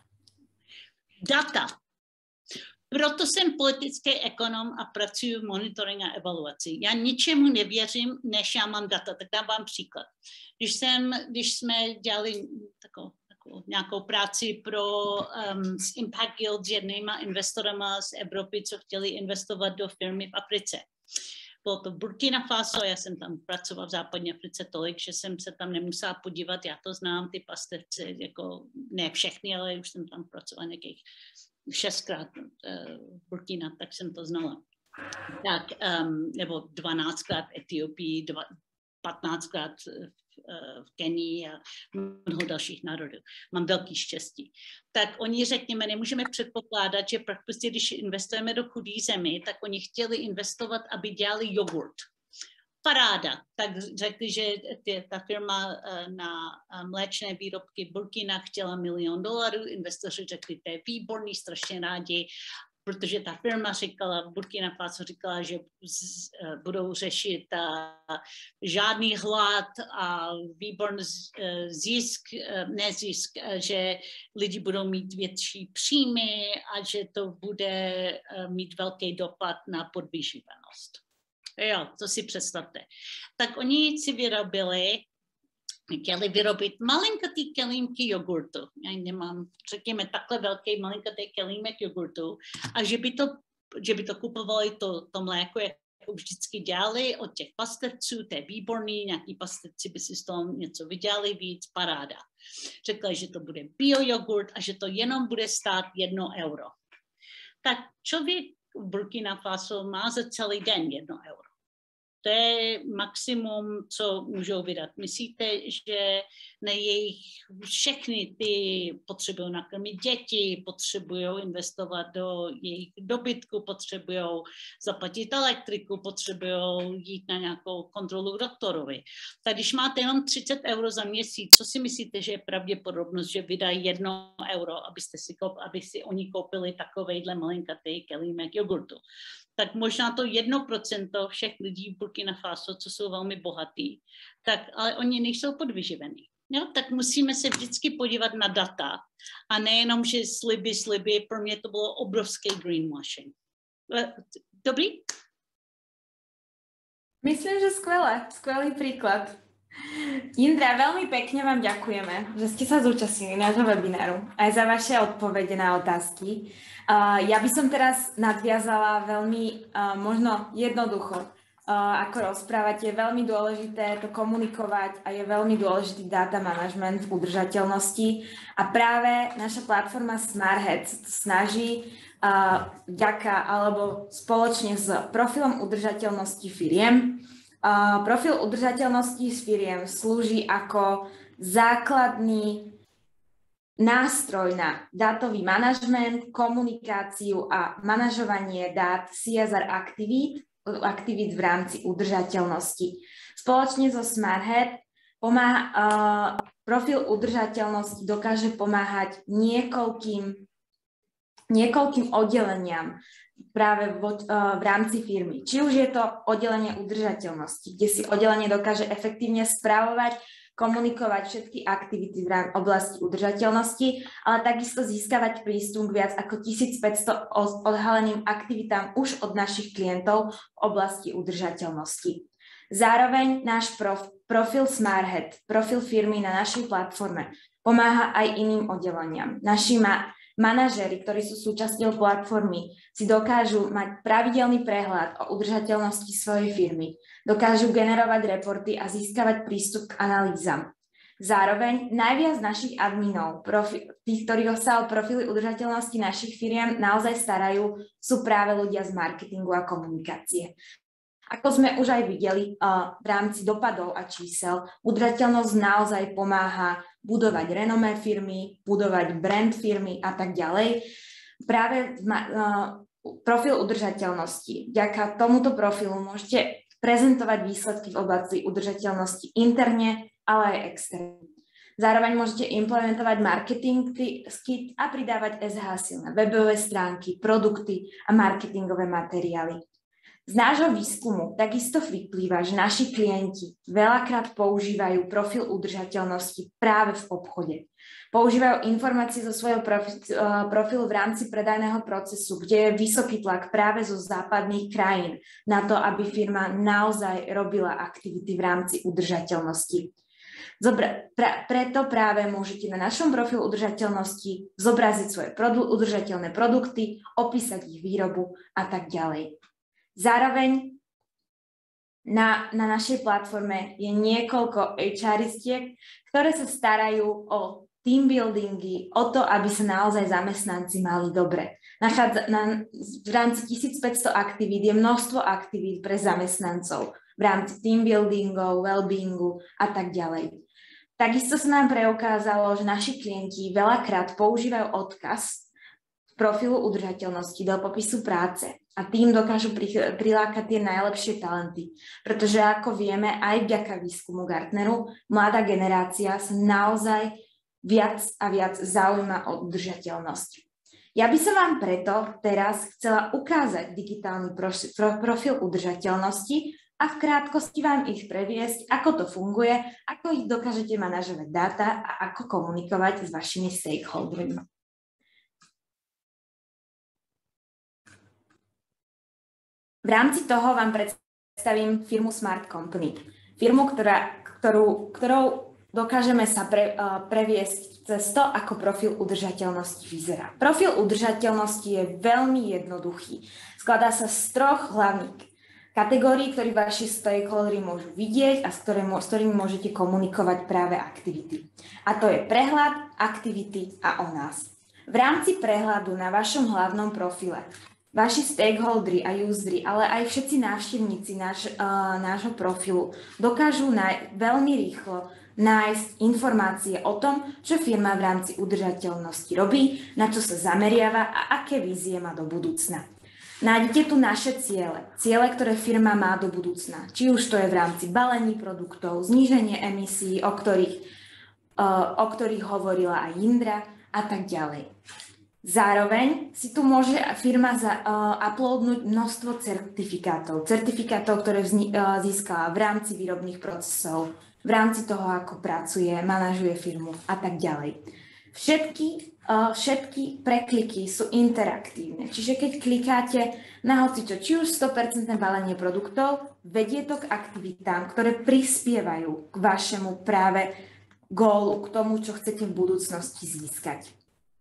Data. Proto jsem politický ekonom a pracuji v monitoring a evaluaci. Já ničemu nevěřím, než já mám data. Tak dám vám příklad. Když, jsem, když jsme dělali takovou, takovou nějakou práci pro um, Impact Guild s jednýma investorama z Evropy, co chtěli investovat do firmy v Africe. Bylo to Burkina Faso, já jsem tam pracovala v západní Africe tolik, že jsem se tam nemusela podívat, já to znám, ty pastevce, jako ne všechny, ale už jsem tam pracovala nějakých šestkrát uh, Burkina, tak jsem to znala. Tak, um, nebo dvanáctkrát v Etiopii, dva, patnáctkrát v, uh, v Kenii a mnoho dalších národů. Mám velký štěstí. Tak oni, řekněme, nemůžeme předpokládat, že prostě, když investujeme do chudý zemi, tak oni chtěli investovat, aby dělali jogurt. Paráda. Tak řekli, že tě, ta firma na mléčné výrobky Burkina chtěla milion dolarů, investoři řekli, to je výborný, strašně rádi, protože ta firma říkala, Burkina Faso říkala, že z, budou řešit a, žádný hlad a výborný zisk, ne zisk, že lidi budou mít větší příjmy a že to bude mít velký dopad na podvyživenost. Jo, to si představte. Tak oni si vyrobili, chtěli vyrobit malinkatý kelímky jogurtu. Já nemám, řekněme, takhle velký malinkatý kelímek jogurtu a že by to, že by to kupovali to, to mléko, jak vždycky dělali od těch pastevců, to je výborný, nějaký pastevci by si z toho něco vydělali víc, paráda. Řekli, že to bude biojogurt a že to jenom bude stát jedno euro. Tak člověk v Burkina Faso má za celý den jedno euro. To je maximum, co můžou vydat. Myslíte, že na jejich všechny ty potřebují nakrmit děti, potřebují investovat do jejich dobytku, potřebují zaplatit elektriku, potřebují jít na nějakou kontrolu k doktorovi. Tak když máte jenom třicet euro za měsíc, co si myslíte, že je pravděpodobnost, že vydají jedno euro, abyste si, koup, aby si oni koupili takovejhle malinkatý kelímek jogurtu? Tak možná to jedno procento všech lidí v Burkina Faso, co jsou velmi bohatí, tak, ale oni nejsou podvyživení. Jo? Tak musíme se vždycky podívat na data a nejenom, že sliby, sliby, pro mě to bylo obrovský greenwashing. Dobrý? Myslím, že skvelé, skvelý príklad. Indra, veľmi pekne vám ďakujeme, že ste sa zúčastnili nášho webináru aj za vaše odpovede na otázky. Uh, ja by som teraz nadviazala veľmi uh, možno jednoducho, uh, ako rozprávať. Je veľmi dôležité to komunikovať a je veľmi dôležitý data management v udržateľnosti. A práve naša platforma SmartHead snaží uh, vďaka alebo spoločne s profilom udržateľnosti firiem. Uh, profil udržateľnosti s firiem slúži ako základný nástroj na dátový manažment, komunikáciu a manažovanie dát C S R aktivít, aktivít v rámci udržateľnosti. Spoločne so SmartHead pomáha, uh, profil udržateľnosti dokáže pomáhať niekoľkým, niekoľkým oddeleniam práve v, uh, v rámci firmy. Či už je to oddelenie udržateľnosti, kde si oddelenie dokáže efektívne správovať, komunikovať všetky aktivity v oblasti udržateľnosti, ale takisto získavať prístup k viac ako tisícpäťsto odhaleným aktivitám už od našich klientov v oblasti udržateľnosti. Zároveň náš prof, profil SmartHead, profil firmy na našej platforme, pomáha aj iným oddeleniam. Naši ma, manažéri, ktorí sú súčasťou platformy, si dokážu mať pravidelný prehľad o udržateľnosti svojej firmy, dokážu generovať reporty a získavať prístup k analýzam. Zároveň najviac našich adminov, profi, tých, ktorých sa o profily udržateľnosti našich firiem naozaj starajú, sú práve ľudia z marketingu a komunikácie. Ako sme už aj videli v rámci dopadov a čísel, udržateľnosť naozaj pomáha budovať renomé firmy, budovať brand firmy a tak ďalej. Práve profil udržateľnosti. Vďaka tomuto profilu môžete prezentovať výsledky v oblasti udržateľnosti interne, ale aj externe. Zároveň môžete implementovať marketing kit a pridávať es há silné webové stránky, produkty a marketingové materiály. Z nášho výskumu takisto vyplýva, že naši klienti veľakrát používajú profil udržateľnosti práve v obchode. Používajú informácie zo svojho profilu v rámci predajného procesu, kde je vysoký tlak práve zo západných krajín na to, aby firma naozaj robila aktivity v rámci udržateľnosti. Zobra- pra- preto práve môžete na našom profilu udržateľnosti zobraziť svoje produ- udržateľné produkty, opísať ich výrobu a tak ďalej. Zároveň na, na našej platforme je niekoľko há eristiek, ktoré sa starajú o team buildingy, o to, aby sa naozaj zamestnanci mali dobre. Nachádza, na, v rámci tisícpäťsto aktivít je množstvo aktivít pre zamestnancov v rámci team buildingov, wellbeingu a tak ďalej. Takisto sa nám preukázalo, že naši klienti veľakrát používajú odkaz z profilu udržateľnosti do popisu práce a tým dokážu prilákať tie najlepšie talenty. Pretože ako vieme, aj vďaka výskumu Gartneru, mladá generácia sa naozaj viac a viac zaujíma o udržateľnosť. Ja by som vám preto teraz chcela ukázať digitálny profil udržateľnosti a v krátkosti vám ich previesť, ako to funguje, ako ich dokážete manažovať dáta a ako komunikovať s vašimi stakeholdermi. V rámci toho vám predstavím firmu Smart Company. Firmu, ktorá, ktorú, ktorou dokážeme sa pre, uh, previesť cez to, ako profil udržateľnosti vyzerá. Profil udržateľnosti je veľmi jednoduchý. Skladá sa z troch hlavných kategórií, ktoré vaši stakeholderi môžu vidieť a s, ktoré, s ktorými môžete komunikovať práve aktivity. A to je prehľad, aktivity a o nás. V rámci prehľadu na vašom hlavnom profile vaši stakeholderi a usery, ale aj všetci návštevníci náš, uh, nášho profilu dokážu naj, veľmi rýchlo nájsť informácie o tom, čo firma v rámci udržateľnosti robí, na čo sa zameriava a aké vízie má do budúcna. Nájdete tu naše ciele, ciele, ktoré firma má do budúcna, či už to je v rámci balení produktov, zníženie emisí, o ktorých, uh, o ktorých hovorila aj Indra a tak ďalej. Zároveň si tu môže firma za, uh, uploadnúť množstvo certifikátov, certifikátov, ktoré vzni, uh, získala v rámci výrobných procesov, v rámci toho, ako pracuje, manažuje firmu a tak ďalej. Všetky Uh, všetky prekliky sú interaktívne, čiže keď klikáte na hocičo, či už sto percent balenie produktov, vedie to k aktivitám, ktoré prispievajú k vašemu práve gólu, k tomu, čo chcete v budúcnosti získať.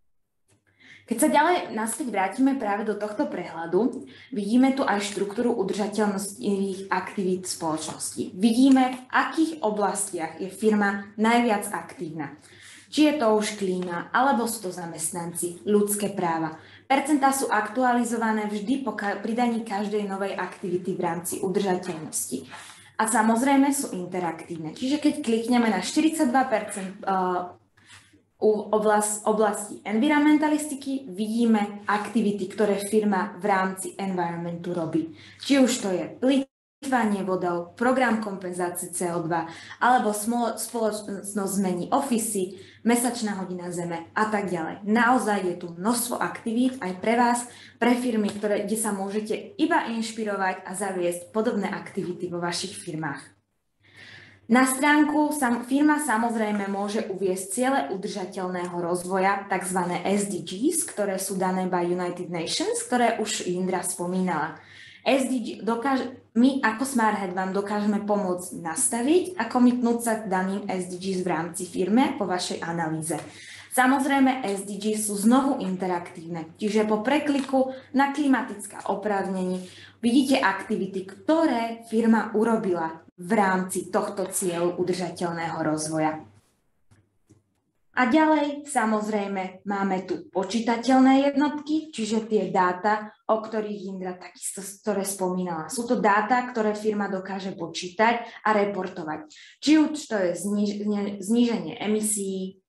Keď sa ďalej naspäť vrátime práve do tohto prehľadu, vidíme tu aj štruktúru udržateľnostných aktivít spoločnosti. Vidíme, v akých oblastiach je firma najviac aktívna. Či je to už klíma, alebo sú to zamestnanci, ľudské práva. Percentá sú aktualizované vždy po pridaní každej novej aktivity v rámci udržateľnosti. A samozrejme sú interaktívne. Čiže keď klikneme na štyridsaťdva percent uh, u oblast, oblasti environmentalistiky, vidíme aktivity, ktoré firma v rámci environmentu robí. Či už to je plýtvanie vodou, program kompenzácie cé o dva, alebo spoločnosť zmení ofisy, mesačná hodina zeme a tak ďalej. Naozaj je tu množstvo aktivít aj pre vás, pre firmy, ktoré, kde sa môžete iba inšpirovať a zaviesť podobné aktivity vo vašich firmách. Na stránku sam, firma samozrejme môže uviesť ciele udržateľného rozvoja, tzv. es dé gés, ktoré sú dané by United Nations, ktoré už Indra spomínala. es dé gé dokáže, my ako SmartHead vám dokážeme pomôcť nastaviť a komitnúť sa k daným es dé gés v rámci firme po vašej analýze. Samozrejme, es dé gés sú znovu interaktívne, čiže po prekliku na klimatické oprávnenie vidíte aktivity, ktoré firma urobila v rámci tohto cieľu udržateľného rozvoja. A ďalej, samozrejme, máme tu počítateľné jednotky, čiže tie dáta, o ktorých Indra takisto ktoré spomínala. Sú to dáta, ktoré firma dokáže počítať a reportovať. Či už to je zniž, zníženie emisí,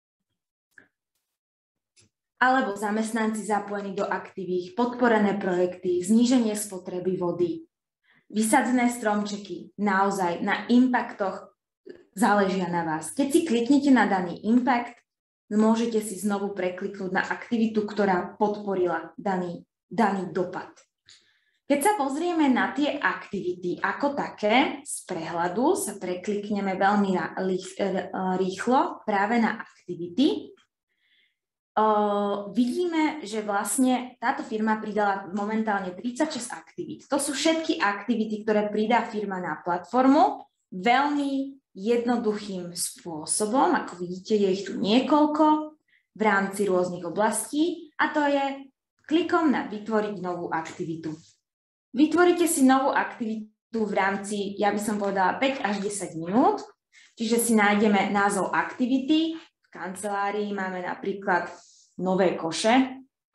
alebo zamestnanci zapojení do aktivít, podporené projekty, zníženie spotreby vody, vysadzené stromčeky, naozaj na impaktoch záležia na vás. Keď si kliknete na daný impact, môžete si znovu prekliknúť na aktivitu, ktorá podporila daný, daný dopad. Keď sa pozrieme na tie aktivity ako také, z prehľadu sa preklikneme veľmi rýchlo práve na aktivity. Uh, vidíme, že vlastne táto firma pridala momentálne tridsaťšesť aktivít. To sú všetky aktivity, ktoré pridá firma na platformu veľmi jednoduchým spôsobom. Ako vidíte, je ich tu niekoľko v rámci rôznych oblastí a to je klikom na vytvoriť novú aktivitu. Vytvoríte si novú aktivitu v rámci, ja by som povedala, päť až desať minút, čiže si nájdeme názov aktivity. V kancelárii máme napríklad nové koše.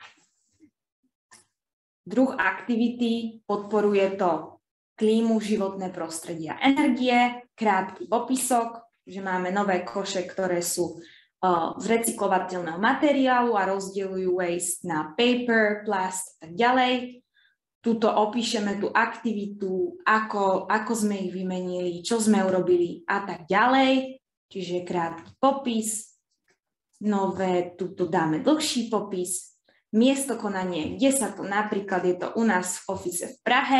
Druh aktivity podporuje to klímu, životné prostredie a energie, krátky popisok, že máme nové koše, ktoré sú uh, z recyklovateľného materiálu a rozdeľujú waste na paper, plast a tak ďalej. Tuto opíšeme tú aktivitu, ako, ako sme ich vymenili, čo sme urobili a tak ďalej. Čiže krátky popis, nové, tuto dáme dlhší popis, miesto konanie, kde sa to, napríklad je to u nás v office v Prahe.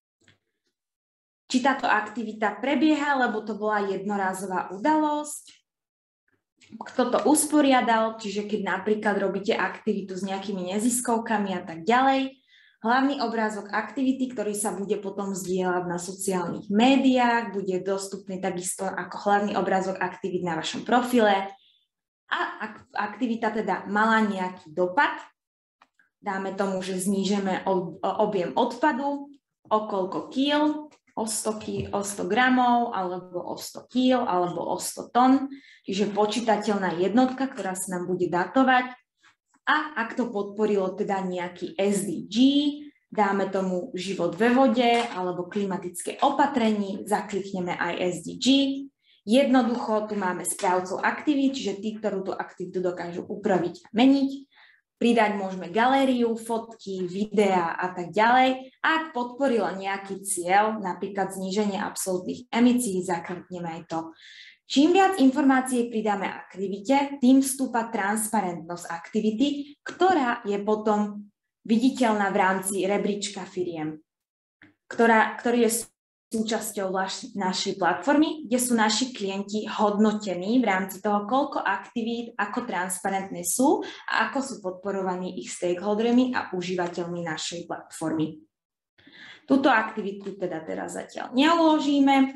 Či táto aktivita prebieha, lebo to bola jednorázová udalosť. Kto to usporiadal, čiže keď napríklad robíte aktivitu s nejakými neziskovkami a tak ďalej. Hlavný obrázok aktivity, ktorý sa bude potom zdieľať na sociálnych médiách, bude dostupný takisto ako hlavný obrázok aktivít na vašom profile. A ak aktivita teda mala nejaký dopad, dáme tomu, že znížeme objem odpadu o koľko kíl, o sto, ký, o sto gramov, alebo o sto kíl, alebo o sto tón, čiže počítateľná jednotka, ktorá sa nám bude datovať. A ak to podporilo teda nejaký es dé gé, dáme tomu život ve vode, alebo klimatické opatrení, zaklikneme aj es dé gé. Jednoducho tu máme správcov aktivít, čiže tí, ktorú tú aktivitu dokážu upraviť a meniť. Pridať môžeme galériu, fotky, videá a tak ďalej. Ak podporilo nejaký cieľ, napríklad zníženie absolútnych emisí, zaklikneme aj to. Čím viac informácií pridáme aktivite, tým vstúpa transparentnosť aktivity, ktorá je potom viditeľná v rámci rebríčka firiem, ktorá, ktorý je súčasťou našej platformy, kde sú naši klienti hodnotení v rámci toho, koľko aktivít, ako transparentné sú a ako sú podporovaní ich stakeholdermi a užívateľmi našej platformy. Túto aktivitu teda teraz zatiaľ neuložíme.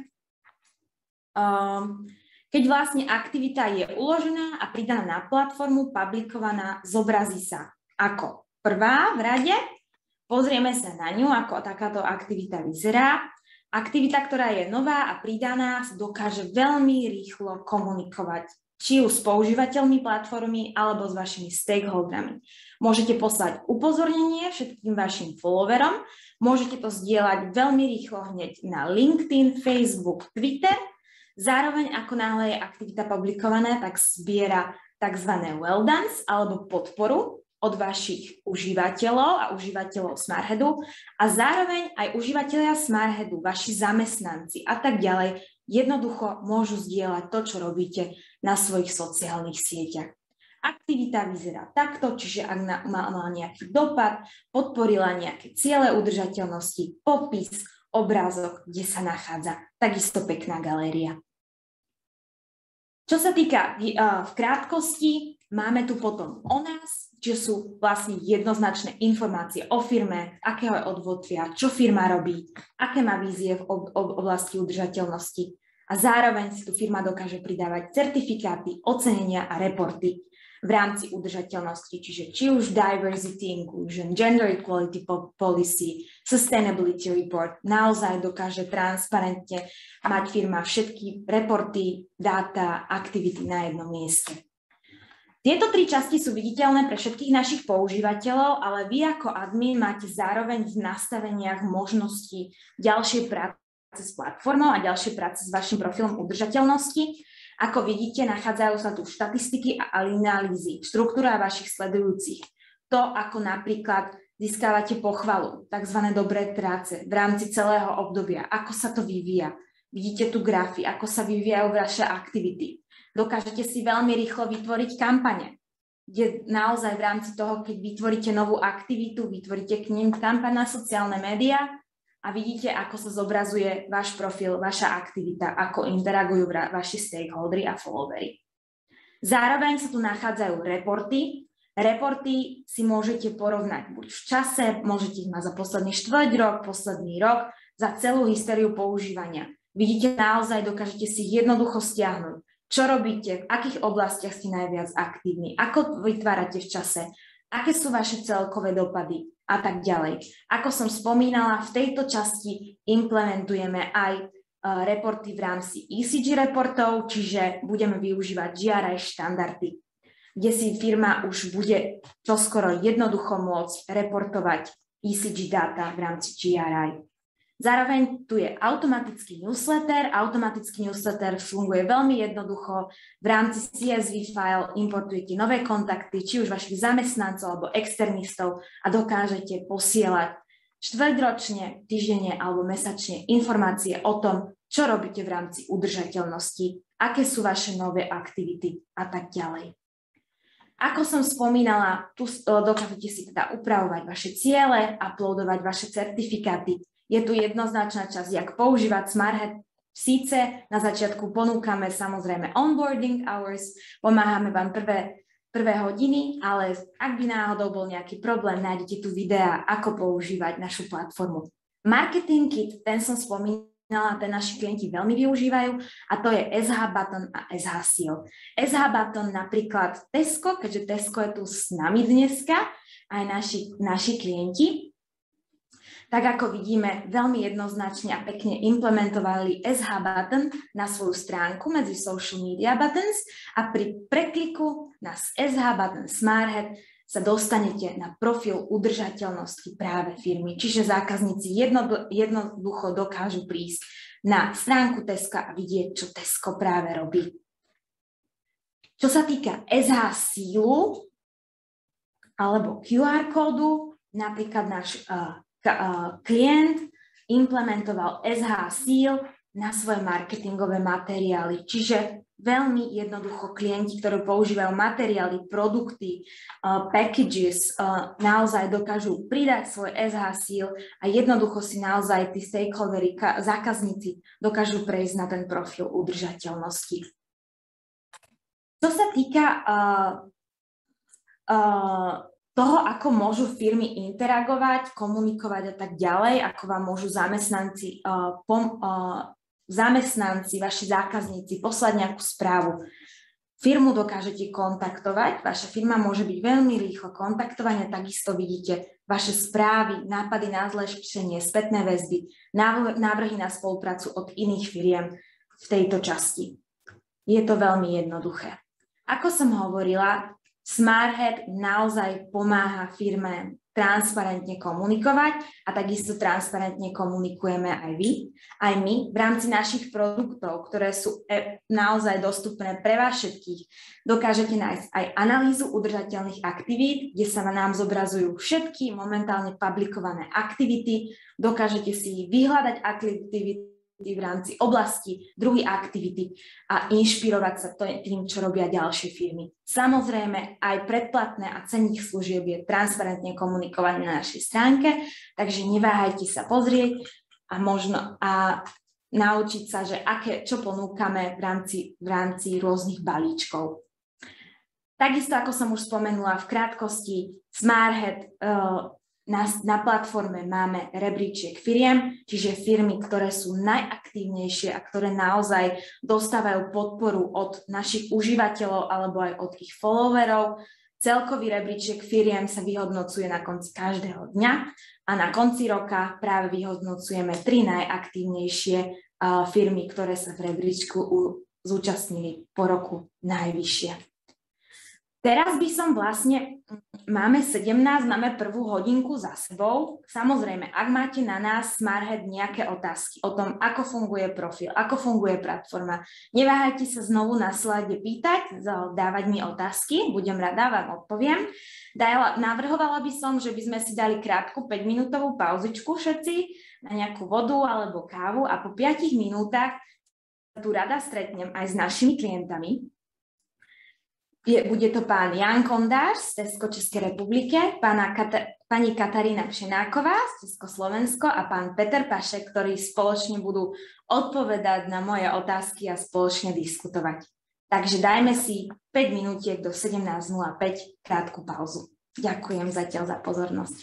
Keď vlastne aktivita je uložená a pridaná na platformu, publikovaná, zobrazí sa ako prvá v rade. Pozrieme sa na ňu, ako takáto aktivita vyzerá. Aktivita, ktorá je nová a pridaná, dokáže veľmi rýchlo komunikovať, či už s používateľmi platformy alebo s vašimi stakeholderami. Môžete poslať upozornenie všetkým vašim followerom, môžete to zdieľať veľmi rýchlo hneď na LinkedIn, Facebook, Twitter. Zároveň, ako náhle je aktivita publikovaná, tak zbiera tzv. Well done alebo podporu od vašich užívateľov a užívateľov Smartheadu a zároveň aj užívateľia Smartheadu, vaši zamestnanci a tak ďalej jednoducho môžu zdieľať to, čo robíte na svojich sociálnych sieťach. Aktivita vyzerá takto, čiže ak mala nejaký dopad, podporila nejaké ciele udržateľnosti, popis, obrázok, kde sa nachádza, takisto pekná galéria. Čo sa týka v krátkosti, máme tu potom o nás, že sú vlastne jednoznačné informácie o firme, akého je odvetvia, čo firma robí, aké má vízie v oblasti udržateľnosti a zároveň si tu firma dokáže pridávať certifikáty, ocenenia a reporty v rámci udržateľnosti, čiže či už diversity, inclusion, gender equality policy, sustainability report, naozaj dokáže transparentne mať firma všetky reporty, dáta, aktivity na jednom mieste. Tieto tri časti sú viditeľné pre všetkých našich používateľov, ale vy ako admin máte zároveň v nastaveniach možnosti ďalšej práce s platformou a ďalšej práce s vašim profilom udržateľnosti. Ako vidíte, nachádzajú sa tu štatistiky a analýzy, štruktúra vašich sledujúcich. To, ako napríklad získavate pochvalu, tzv. Dobré práce v rámci celého obdobia, ako sa to vyvíja. Vidíte tu grafy, ako sa vyvíjajú vaše aktivity. Dokážete si veľmi rýchlo vytvoriť kampane, kde naozaj v rámci toho, keď vytvoríte novú aktivitu, vytvoríte k nim kampaň na sociálne médiá a vidíte, ako sa zobrazuje váš profil, vaša aktivita, ako interagujú vaši stakeholdery a followery. Zároveň sa tu nachádzajú reporty. Reporty si môžete porovnať buď v čase, môžete ich mať za posledný štvrť rok, posledný rok, za celú históriu používania. Vidíte, naozaj dokážete si jednoducho stiahnuť, čo robíte, v akých oblastiach ste najviac aktívni, ako vytvárate v čase, aké sú vaše celkové dopady a tak ďalej. Ako som spomínala, v tejto časti implementujeme aj uh, reporty v rámci E C G reportov, čiže budeme využívať G R I štandardy, kde si firma už bude čoskoro jednoducho môcť reportovať E C G dáta v rámci G R I. Zároveň tu je automatický newsletter. Automatický newsletter funguje veľmi jednoducho. V rámci C S V file importujete nové kontakty, či už vašich zamestnancov alebo externistov a dokážete posielať štvrťročne, týždenne alebo mesačne informácie o tom, čo robíte v rámci udržateľnosti, aké sú vaše nové aktivity a tak ďalej. Ako som spomínala, tu dokážete si teda upravovať vaše ciele, uploadovať vaše certifikáty. Je tu jednoznačná časť, jak používať SmartHead. Síce na začiatku ponúkame samozrejme onboarding hours, pomáhame vám prvé, prvé hodiny, ale ak by náhodou bol nejaký problém, nájdete tu videá, ako používať našu platformu. Marketing Kit, ten som spomínala, ten naši klienti veľmi využívajú a to je S H Button a S H Seal. S H Button napríklad Tesco, keďže Tesco je tu s nami dneska, aj naši, naši klienti. Tak ako vidíme, veľmi jednoznačne a pekne implementovali S H Button na svoju stránku medzi social media buttons a pri prekliku na S H Button SmartHead sa dostanete na profil udržateľnosti práve firmy. Čiže zákazníci jedno, jednoducho dokážu prísť na stránku Tesca a vidieť, čo Tesco práve robí. Čo sa týka S H Sealu alebo Q R kódu, napríklad náš uh, klient implementoval S H Seal na svoje marketingové materiály. Čiže veľmi jednoducho klienti, ktorí používajú materiály, produkty, uh, packages, uh, naozaj dokážu pridať svoj S H Seal a jednoducho si naozaj tí stakeholderi, zákazníci dokážu prejsť na ten profil udržateľnosti. Čo sa týka uh, uh, toho, ako môžu firmy interagovať, komunikovať a tak ďalej, ako vám môžu zamestnanci, uh, pom, uh, zamestnanci, vaši zákazníci poslať nejakú správu. Firmu dokážete kontaktovať, vaša firma môže byť veľmi rýchlo kontaktovaná, takisto vidíte vaše správy, nápady na zlepšenie, spätné väzby, návrhy na spoluprácu od iných firiem v tejto časti. Je to veľmi jednoduché. Ako som hovorila, SmartHead naozaj pomáha firme transparentne komunikovať a takisto transparentne komunikujeme aj vy, aj my v rámci našich produktov, ktoré sú naozaj dostupné pre vás všetkých. Dokážete nájsť aj analýzu udržateľných aktivít, kde sa nám zobrazujú všetky momentálne publikované aktivity, dokážete si vyhľadať aktivity v rámci oblasti, druhy aktivity a inšpirovať sa tým, čo robia ďalšie firmy. Samozrejme, aj predplatné a cenných služieb je transparentne komunikované na našej stránke, takže neváhajte sa pozrieť a možno a naučiť sa, že aké, čo ponúkame v rámci, v rámci rôznych balíčkov. Takisto, ako som už spomenula v krátkosti, SmartHead uh, Na, na platforme máme rebríček firiem, čiže firmy, ktoré sú najaktívnejšie a ktoré naozaj dostávajú podporu od našich užívateľov alebo aj od ich followerov. Celkový rebríček firiem sa vyhodnocuje na konci každého dňa a na konci roka práve vyhodnocujeme tri najaktívnejšie uh, firmy, ktoré sa v rebríčku zúčastnili po roku najvyššie. Teraz by som vlastne, máme sedemnásť, máme prvú hodinku za sebou. Samozrejme, ak máte na nás Smarthead nejaké otázky o tom, ako funguje profil, ako funguje platforma, neváhajte sa znovu na slajde pýtať, dávať mi otázky, budem rada, vám odpoviem. Dala, navrhovala by som, že by sme si dali krátku päťminútovú pauzičku všetci na nejakú vodu alebo kávu a po piatich minútach tu rada stretnem aj s našimi klientami. Je, bude to pán Jan Kondář z Tesco Českej republike, pána Kata, pani Katarína Kšenáková z Tesco Slovensko a pán Peter Pašek, ktorí spoločne budú odpovedať na moje otázky a spoločne diskutovať. Takže dajme si päť minútiek do sedemnásť nula päť krátku pauzu. Ďakujem zatiaľ za pozornosť.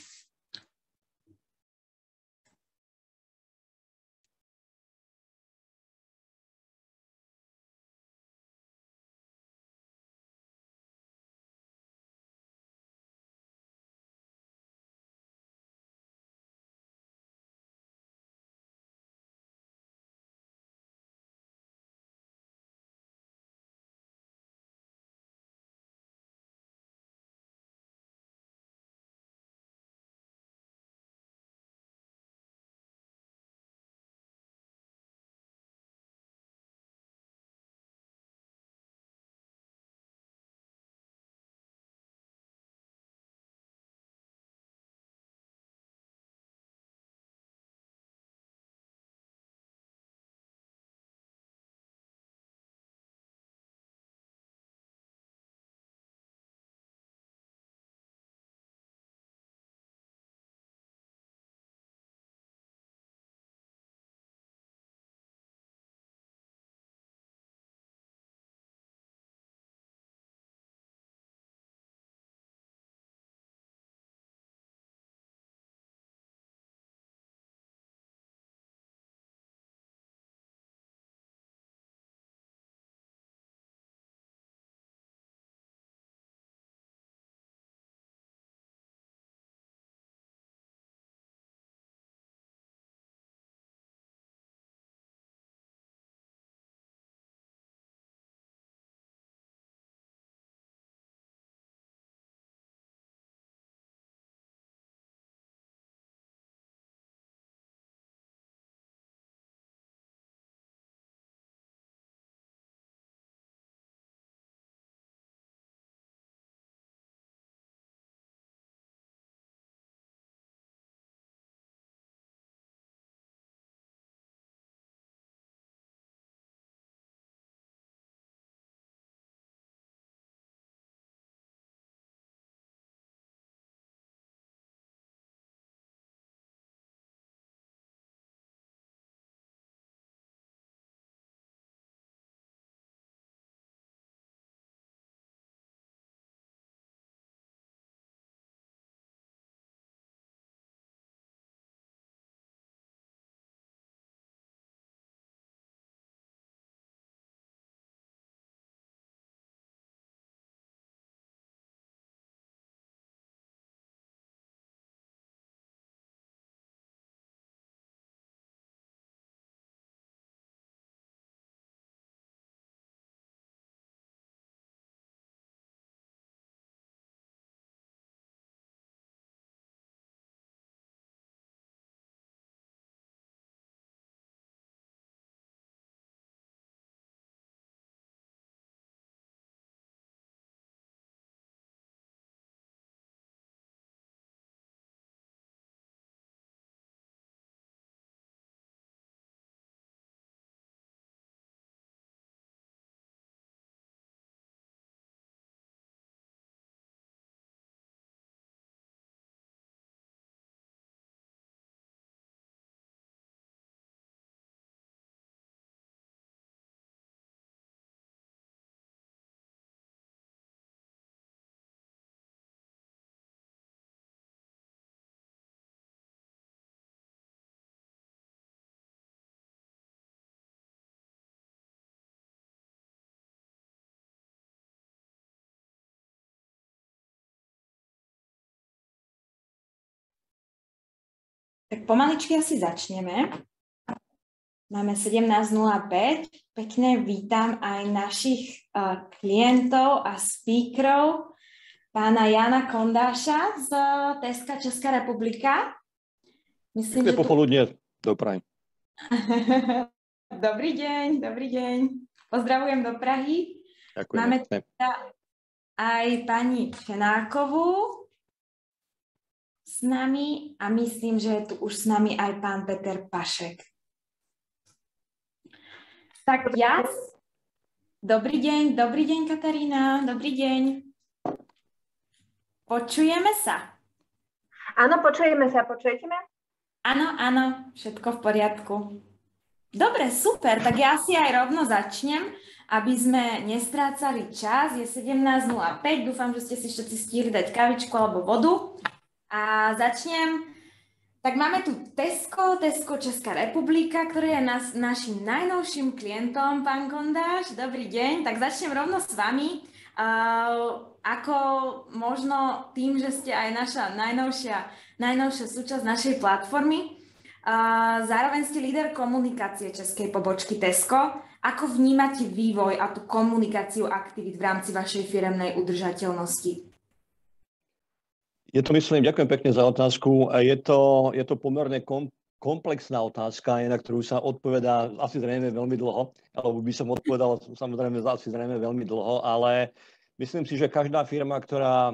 Tak pomaličky asi začneme. Máme sedemnásť nula päť. Pekne vítam aj našich uh, klientov a speakerov pána Jana Kondáša z Teska Česká republika. Myslím, že popoludne do Prahy. Dobrý deň, dobrý deň. Pozdravujem do Prahy. Ďakujem. Máme teda aj pani Fenákovú s nami a myslím, že je tu už s nami aj pán Peter Pašek. Tak ja... Dobrý deň, dobrý deň, Katarína, dobrý deň. Počujeme sa? Áno, počujeme sa, počujete ma? Áno, áno, všetko v poriadku. Dobre, super, tak ja si aj rovno začnem, aby sme nestrácali čas. Je sedemnásť nula päť, dúfam, že ste si všetci stihli dať kavičku alebo vodu. A začnem. Tak máme tu Tesco, Tesco Česká republika, ktorý je nás, našim najnovším klientom, pán Kondáš. Dobrý deň, tak začnem rovno s vami. Uh, ako možno tým, že ste aj naša najnovšia, najnovšia súčasť našej platformy. Uh, zároveň ste líder komunikácie českej pobočky Tesco. Ako vnímate vývoj a tú komunikáciu aktivít v rámci vašej firemnej udržateľnosti? Je to, myslím, ďakujem pekne za otázku. Je to, je to pomerne kom, komplexná otázka, na ktorú sa odpovedá asi zrejme veľmi dlho, alebo by som odpovedal samozrejme asi zrejme veľmi dlho, ale myslím si, že každá firma, ktorá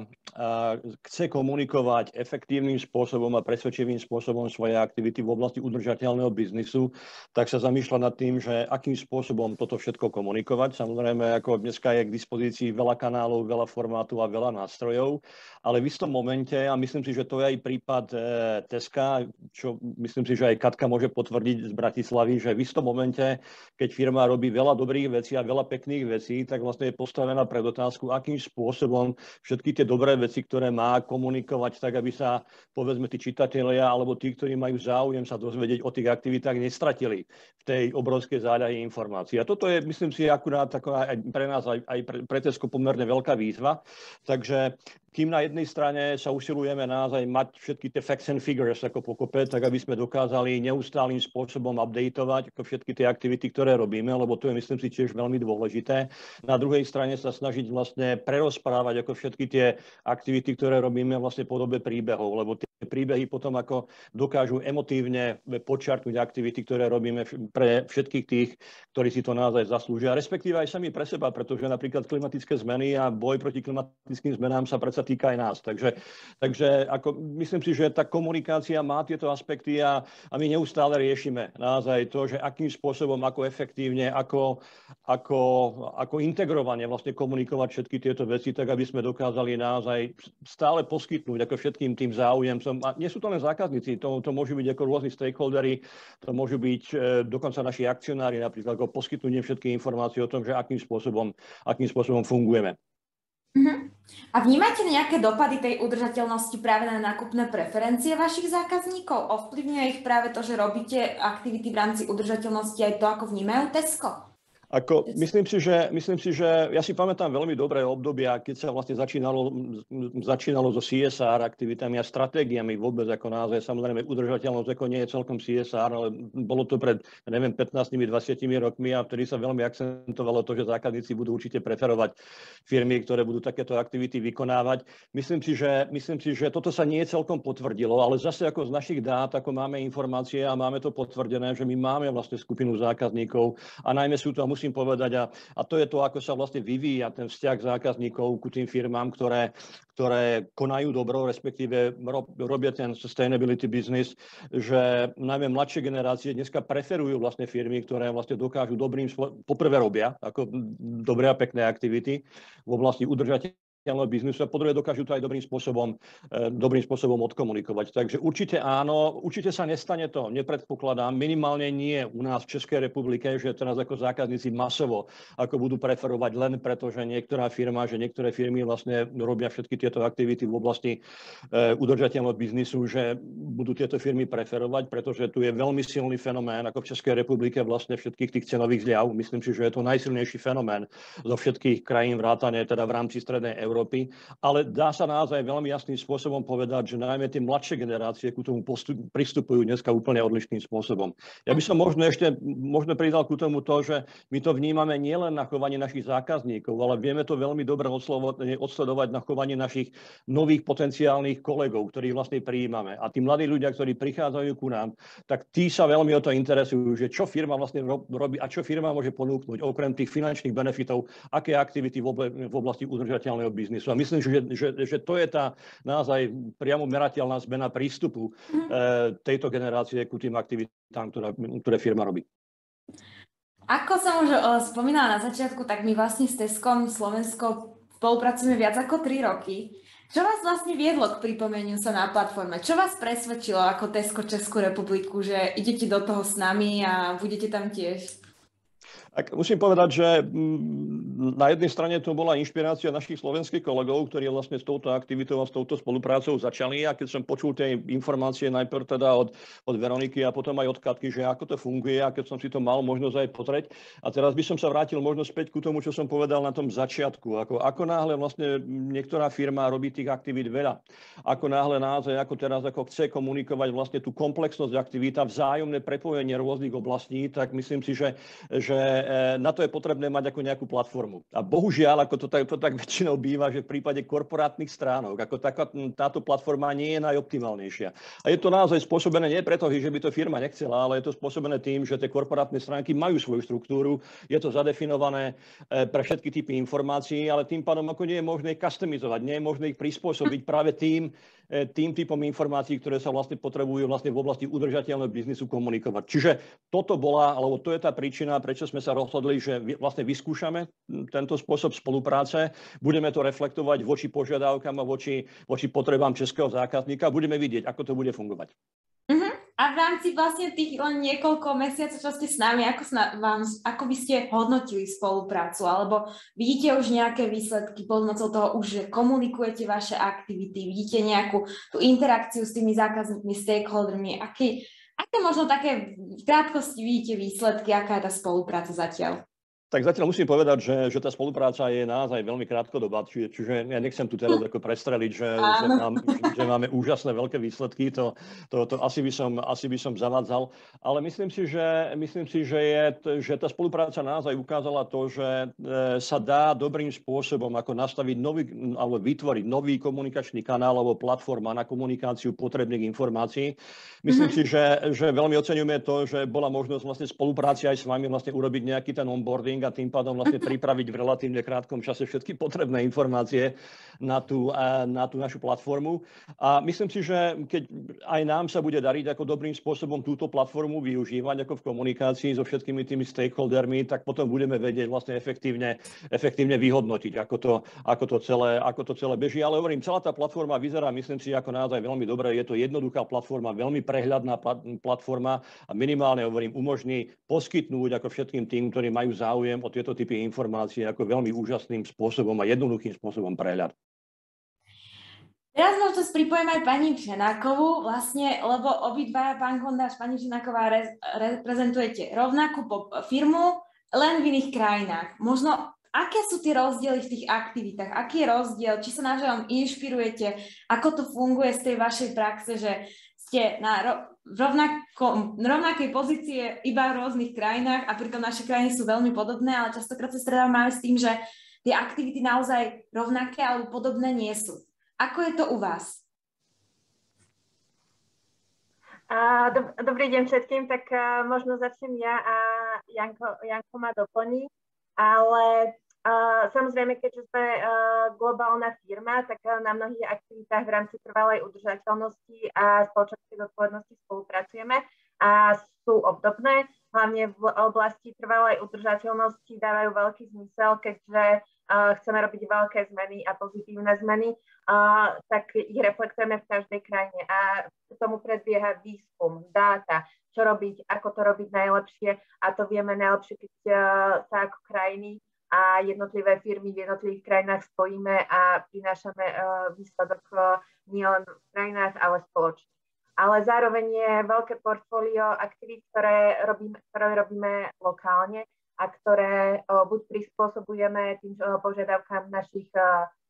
chce komunikovať efektívnym spôsobom a presvedčivým spôsobom svoje aktivity v oblasti udržateľného biznisu, tak sa zamýšľa nad tým, že akým spôsobom toto všetko komunikovať. Samozrejme, ako dneska je k dispozícii veľa kanálov, veľa formátu a veľa nástrojov, ale v istom momente, a myslím si, že to je aj prípad Teska, čo myslím si, že aj Katka môže potvrdiť z Bratislavy, že v istom momente, keď firma robí veľa dobrých vecí a veľa pekných vecí, tak vlastne je postavená pred otázku, akým spôsobom všetky tie dobré veci, ktoré má, komunikovať tak, aby sa, povedzme, tí čitatelia alebo tí, ktorí majú záujem sa dozvedieť o tých aktivitách, nestratili v tej obrovskej záľahy informácií. A toto je, myslím si, akurát aj pre nás, aj, aj pre, pre Tesco pomerne veľká výzva. Takže kým na jednej strane sa usilujeme naozaj mať všetky tie facts and figures ako pokope, tak aby sme dokázali neustálým spôsobom updateovať ako všetky tie aktivity, ktoré robíme, lebo to je, myslím si, tiež veľmi dôležité. Na druhej strane sa snažiť vlastne prerozprávať ako všetky tie aktivity, ktoré robíme vlastne v podobe príbehov, lebo tie príbehy potom ako dokážu emotívne podčiarknúť aktivity, ktoré robíme pre všetkých tých, ktorí si to naozaj zaslúžia, respektíve aj sami pre seba, pretože napríklad klimatické zmeny a boj proti klimatickým zmenám sa predsa týka aj nás. Takže, takže ako, myslím si, že tá komunikácia má tieto aspekty a, a my neustále riešime naozaj to, že akým spôsobom, ako efektívne, ako, ako, ako integrovane vlastne komunikovať všetky tieto veci, tak aby sme dokázali naozaj stále poskytnúť ako všetkým tým záujemcom. A nie sú to len zákazníci, to, to môžu byť ako rôzni stakeholdery, to môžu byť e, dokonca naši akcionári, napríklad ako poskytnutie všetkých informácií o tom, že akým spôsobom, akým spôsobom fungujeme. Uh-huh. A vnímate nejaké dopady tej udržateľnosti práve na nákupné preferencie vašich zákazníkov? Ovplyvňuje ich práve to, že robíte aktivity v rámci udržateľnosti aj to, ako vnímajú Tesco? Ako, myslím si, že, myslím si, že ja si pamätám veľmi dobré obdobia, keď sa vlastne začínalo, začínalo so C S R aktivitami a stratégiami vôbec ako naozaj. Samozrejme, udržateľnosť ako nie je celkom C S R, ale bolo to pred, neviem, pätnástimi dvadsiatimi rokmi a vtedy sa veľmi akcentovalo to, že zákazníci budú určite preferovať firmy, ktoré budú takéto aktivity vykonávať. Myslím si, že, myslím si, že toto sa nie celkom potvrdilo, ale zase ako z našich dát, ako máme informácie a máme to potvrdené, že my máme vlastne skupinu zákazníkov a najmä sú to, musím povedať, a, a to je to, ako sa vlastne vyvíja ten vzťah zákazníkov ku tým firmám, ktoré, ktoré konajú dobro, respektíve rob, robia ten sustainability business, že najmä mladšie generácie dneska preferujú vlastne firmy, ktoré vlastne dokážu dobrým, poprvé robia ako dobré a pekné aktivity v oblasti udržateľnosti biznisu a po druhé dokážu to aj dobrým spôsobom, e, dobrým spôsobom odkomunikovať. Takže určite áno, určite sa nestane to, nepredpokladám, minimálne nie u nás v Českej republike, že teraz ako zákazníci masovo ako budú preferovať len preto, že niektorá firma, že niektoré firmy vlastne robia všetky tieto aktivity v oblasti e, udržateľného biznisu, že budú tieto firmy preferovať, pretože tu je veľmi silný fenomén ako v Českej republike vlastne všetkých tých cenových zľav. Myslím si, že je to najsilnejší fenomén zo všetkých krajín vrátane teda v rámci strednej Európy. Európy, ale dá sa naozaj veľmi jasným spôsobom povedať, že najmä tie mladšie generácie ku tomu postup, pristupujú dneska úplne odlišným spôsobom. Ja by som možno ešte možno pridal ku tomu to, že my to vnímame nielen na chovanie našich zákazníkov, ale vieme to veľmi dobre odsledovať na chovanie našich nových potenciálnych kolegov, ktorých vlastne prijímame. A tí mladí ľudia, ktorí prichádzajú ku nám, tak tí sa veľmi o to interesujú, že čo firma vlastne robí a čo firma môže ponúknuť, okrem tých finančných benefitov, aké aktivity v oblasti udržateľného biznisu. A myslím, že, že, že to je tá naozaj priamo merateľná zmena prístupu mm. e, tejto generácie ku tým aktivitám, ktoré, ktoré firma robí. Ako som už uh, spomínala na začiatku, tak my vlastne s Teskom Slovensko spolupracujeme viac ako tri roky. Čo vás vlastne viedlo k pripomeniu sa na platforme? Čo vás presvedčilo ako Tesco Českú republiku, že idete do toho s nami a budete tam tiež? Tak musím povedať, že na jednej strane to bola inšpirácia našich slovenských kolegov, ktorí vlastne s touto aktivitou a s touto spoluprácou začali. A keď som počul tie informácie najprv teda od, od Veroniky a potom aj od Katky, že ako to funguje a keď som si to mal možnosť aj pozrieť. A teraz by som sa vrátil možno späť ku tomu, čo som povedal na tom začiatku. Ako, ako náhle vlastne niektorá firma robí tých aktivít veľa. Ako náhle naozaj, ako teraz ako chce komunikovať vlastne tú komplexnosť aktivít a vzájomné prepojenie rôznych oblastí, tak myslím si, že, že na to je potrebné mať ako nejakú platformu. A bohužiaľ, ako to tak, to tak väčšinou býva, že v prípade korporátnych stránok, ako taká, táto platforma nie je najoptimálnejšia. A je to naozaj spôsobené nie preto, že by to firma nechcela, ale je to spôsobené tým, že tie korporátne stránky majú svoju štruktúru, je to zadefinované pre všetky typy informácií, ale tým pádom ako nie je možné ich customizovať, nie je možné ich prispôsobiť práve tým, tým typom informácií, ktoré sa vlastne potrebujú vlastne v oblasti udržateľného biznisu komunikovať. Čiže toto bola, alebo to je tá príčina, prečo sme sa rozhodli, že vlastne vyskúšame tento spôsob spolupráce, budeme to reflektovať voči požiadavkám a voči, voči potrebám českého zákazníka a budeme vidieť, ako to bude fungovať. Uh-huh. A v rámci vlastne tých len niekoľko mesiacov, čo ste s nami, ako, sna- vám, ako by ste hodnotili spoluprácu? Alebo vidíte už nejaké výsledky pomocou toho, už že komunikujete vaše aktivity, vidíte nejakú tú interakciu s tými zákazníkmi, stakeholdermi? Aké, aké možno také v krátkosti vidíte výsledky, aká je tá spolupráca zatiaľ? Tak zatiaľ musím povedať, že, že tá spolupráca je naozaj veľmi krátkodobá, čiže, čiže ja nechcem tu teraz ako prestreliť, že, že, mám, že máme úžasné veľké výsledky, to, to, to asi, by som, asi by som zavádzal, ale myslím si, že, myslím si, že, je, že tá spolupráca naozaj ukázala to, že sa dá dobrým spôsobom ako nastaviť nový, alebo vytvoriť nový komunikačný kanál alebo platforma na komunikáciu potrebných informácií. Myslím si, že, že veľmi oceňujeme to, že bola možnosť vlastne spolupráci aj s vami vlastne urobiť nejaký ten onboarding a tým pádom vlastne pripraviť v relatívne krátkom čase všetky potrebné informácie na tú, na tú našu platformu. A myslím si, že keď aj nám sa bude dariť ako dobrým spôsobom túto platformu využívať ako v komunikácii so všetkými tými stakeholdermi, tak potom budeme vedieť vlastne efektívne, efektívne vyhodnotiť, ako to, ako to celé, ako to celé beží. Ale hovorím, celá tá platforma vyzerá, myslím si, ako naozaj veľmi dobre. Je to jednoduchá platforma, veľmi prehľadná platforma a minimálne, hovorím, umožní poskytnúť ako všetkým tým, ktorí majú záujem o tieto typy informácií ako veľmi úžasným spôsobom a jednoduchým spôsobom prehľad. Teraz možno pripojím aj pani Ženákovú, vlastne, lebo obidvaja, pán Kondáš, pani Ženáková, re, reprezentujete rovnakú firmu, len v iných krajinách. Možno, aké sú tie rozdiely v tých aktivitách? Aký je rozdiel? Či sa navzájom inšpirujete? Ako to funguje z tej vašej praxe, že ste na rovnako, rovnakej pozície iba v rôznych krajinách a pritom naše krajiny sú veľmi podobné, ale častokrát sa stretávame s tým, že tie aktivity naozaj rovnaké alebo podobné nie sú. Ako je to u vás? Dobrý deň všetkým, tak možno začnem ja a Janko, Janko ma doplní, ale Uh, samozrejme, keďže sme uh, globálna firma, tak uh, na mnohých aktivitách v rámci trvalej udržateľnosti a spoločenskej zodpovednosti spolupracujeme a sú obdobné. Hlavne v oblasti trvalej udržateľnosti dávajú veľký zmysel, keďže uh, chceme robiť veľké zmeny a pozitívne zmeny, uh, tak ich reflektujeme v každej krajine a tomu predbieha výskum, dáta, čo robiť, ako to robiť najlepšie a to vieme najlepšie, keď uh, sa ako krajiny a jednotlivé firmy v jednotlivých krajinách spojíme a prinášame uh, výsledok uh, nielen v krajinách, ale spoločne. Ale zároveň je veľké portfólio aktivít, ktoré robíme, ktoré robíme lokálne a ktoré uh, buď prispôsobujeme tým uh, požiadavkám našich uh,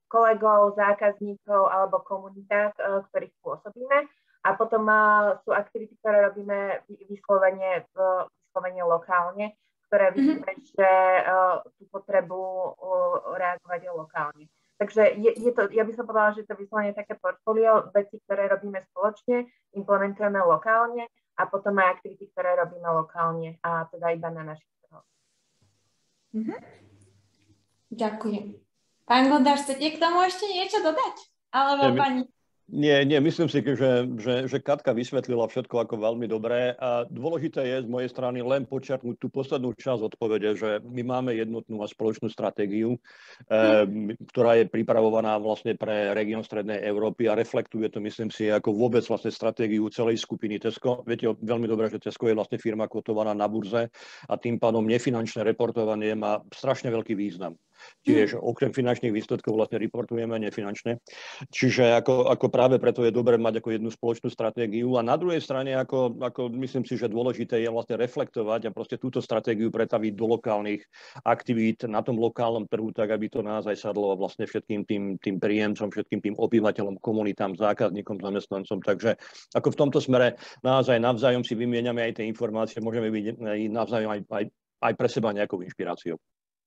kolegov, zákazníkov alebo komunitách, ktorých pôsobíme. A potom sú aktivity, ktoré robíme vyslovene, vyslovene lokálne, ktoré vidíme, mm-hmm. že tú potrebu reagovať lokálne. Takže je, je to, ja by som povedala, že to vyslovene také portfólio veci, ktoré robíme spoločne, implementujeme lokálne a potom aj aktivity, ktoré robíme lokálne a teda iba na našich trhoch. Mm-hmm. Ďakujem. Pán Gondáš, chcete k tomu ešte niečo dodať? Alebo ja, pani... Nie, nie, myslím si, že, že, že Katka vysvetlila všetko ako veľmi dobré a dôležité je z mojej strany len počerknúť tú poslednú časť odpovede, že my máme jednotnú a spoločnú stratégiu, hmm. e, ktorá je pripravovaná vlastne pre región Strednej Európy a reflektuje to, myslím si, ako vôbec vlastne stratégiu celej skupiny Tesco. Viete veľmi dobre, že Tesco je vlastne firma kotovaná na burze a tým pádom nefinančné reportovanie má strašne veľký význam. Tiež okrem finančných výsledkov vlastne reportujeme nefinančné. Čiže ako, ako práve preto je dobré mať ako jednu spoločnú stratégiu a na druhej strane ako, ako myslím si, že dôležité je vlastne reflektovať a proste túto stratégiu pretaviť do lokálnych aktivít na tom lokálnom trhu, tak aby to naozaj sadlo vlastne všetkým tým, tým príjemcom, všetkým tým obyvateľom, komunitám, zákazníkom, zamestnancom. Takže ako v tomto smere naozaj navzájom si vymieňame aj tie informácie, môžeme byť navzájom aj, aj, aj pre seba nejakou inšpiráciou.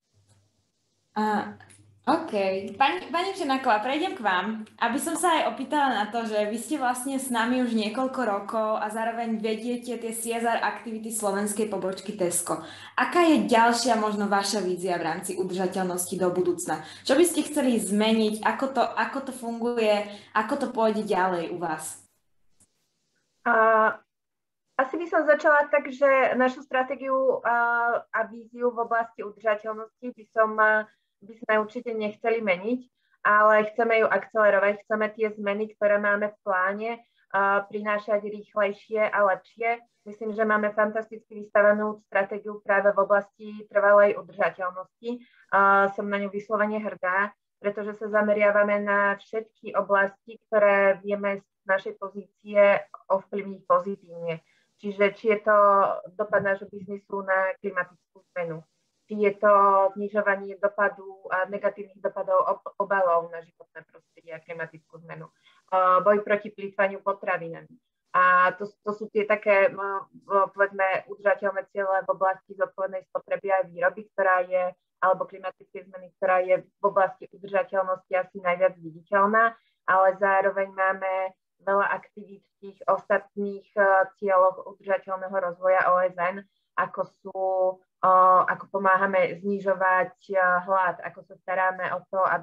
Uh, OK. Pani, pani Přenáková, prejdem k vám, aby som sa aj opýtala na to, že vy ste vlastne s nami už niekoľko rokov a zároveň vediete tie C S R aktivity slovenskej pobočky Tesco. Aká je ďalšia možno vaša vízia v rámci udržateľnosti do budúcna? Čo by ste chceli zmeniť? Ako to, ako to funguje? Ako to pôjde ďalej u vás? Uh... Asi by som začala tak, že našu stratégiu a, a víziu v oblasti udržateľnosti by, som, by sme určite nechceli meniť, ale chceme ju akcelerovať. Chceme tie zmeny, ktoré máme v pláne, a, prinášať rýchlejšie a lepšie. Myslím, že máme fantasticky vystavenú stratégiu práve v oblasti trvalej udržateľnosti. A, som na ňu vyslovene hrdá, pretože sa zameriavame na všetky oblasti, ktoré vieme z našej pozície ovplyvniť pozitívne. Čiže či je to dopad nášho biznisu na klimatickú zmenu, či je to znižovanie dopadu a negatívnych dopadov ob- obalov na životné prostredie a klimatickú zmenu, uh, boj proti plýtvaniu potravinami. A to, to sú tie také, uh, povedzme, udržateľné ciele v oblasti zodpovednej spotreby a výroby, ktorá je, alebo klimatickej zmeny, ktorá je v oblasti udržateľnosti asi najviac viditeľná, ale zároveň máme veľa aktivít v tých ostatných uh, cieľoch udržateľného rozvoja O S N, ako sú, uh, ako pomáhame znižovať uh, hlad, ako sa staráme o to, aby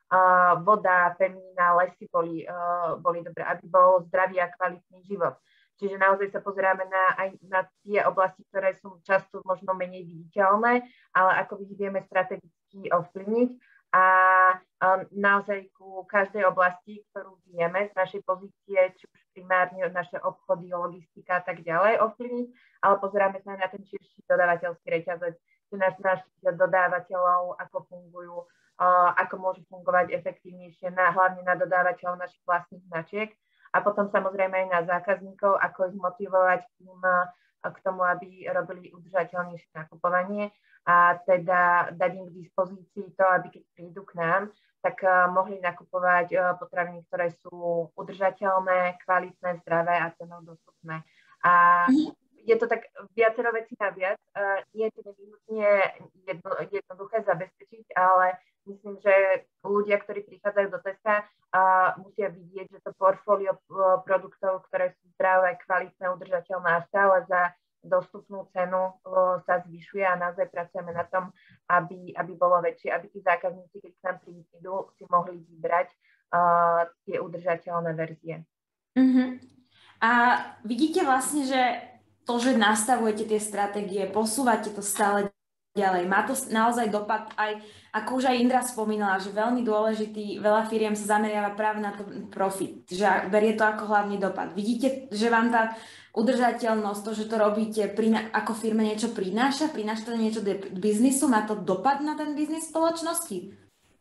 uh, voda, femína, lesy boli, uh, boli dobré, aby bol zdravý a kvalitný život. Čiže naozaj sa pozeráme na, aj na tie oblasti, ktoré sú často možno menej viditeľné, ale ako ich vieme strategicky ovplyvniť. A um, naozaj ku každej oblasti, ktorú vieme z našej pozície, či už primárne naše obchody, logistika a tak ďalej ovplyvniť, ale pozeráme sa aj na ten širší dodávateľský reťazec, že náš, našich dodávateľov, ako fungujú, uh, ako môžu fungovať efektívnejšie, na, hlavne na dodávateľov našich vlastných značiek a potom samozrejme aj na zákazníkov, ako ich motivovať k, tým, uh, k tomu, aby robili udržateľnejšie nakupovanie. A teda dať im k dispozícii to, aby keď prídu k nám, tak uh, mohli nakupovať uh, potraviny, ktoré sú udržateľné, kvalitné, zdravé a cenou dostupné. A je to tak viacero vecí naviac. Uh, nie je to nevyhnutne jedno, jednoduché zabezpečiť, ale myslím, že ľudia, ktorí prichádzajú do Tesca, uh, musia vidieť, že to portfólio uh, produktov, ktoré sú zdravé, kvalitné, udržateľné a stále za dostupnú cenu o, sa zvyšuje a naozaj pracujeme na tom, aby, aby bolo väčšie, aby tí zákazníci, keď k nám prídu, si mohli vybrať uh, tie udržateľné verzie. Uh-huh. A vidíte vlastne, že to, že nastavujete tie stratégie, posúvate to stále ďalej, má to naozaj dopad aj, ako už aj Indra spomínala, že veľmi dôležitý, veľa firiem sa zameriava práve na to profit, že berie to ako hlavný dopad. Vidíte, že vám tá udržateľnosť, to, že to robíte, prina- ako firme niečo prináša? Prináša to niečo do biznisu? Má to dopad na ten biznis spoločnosti?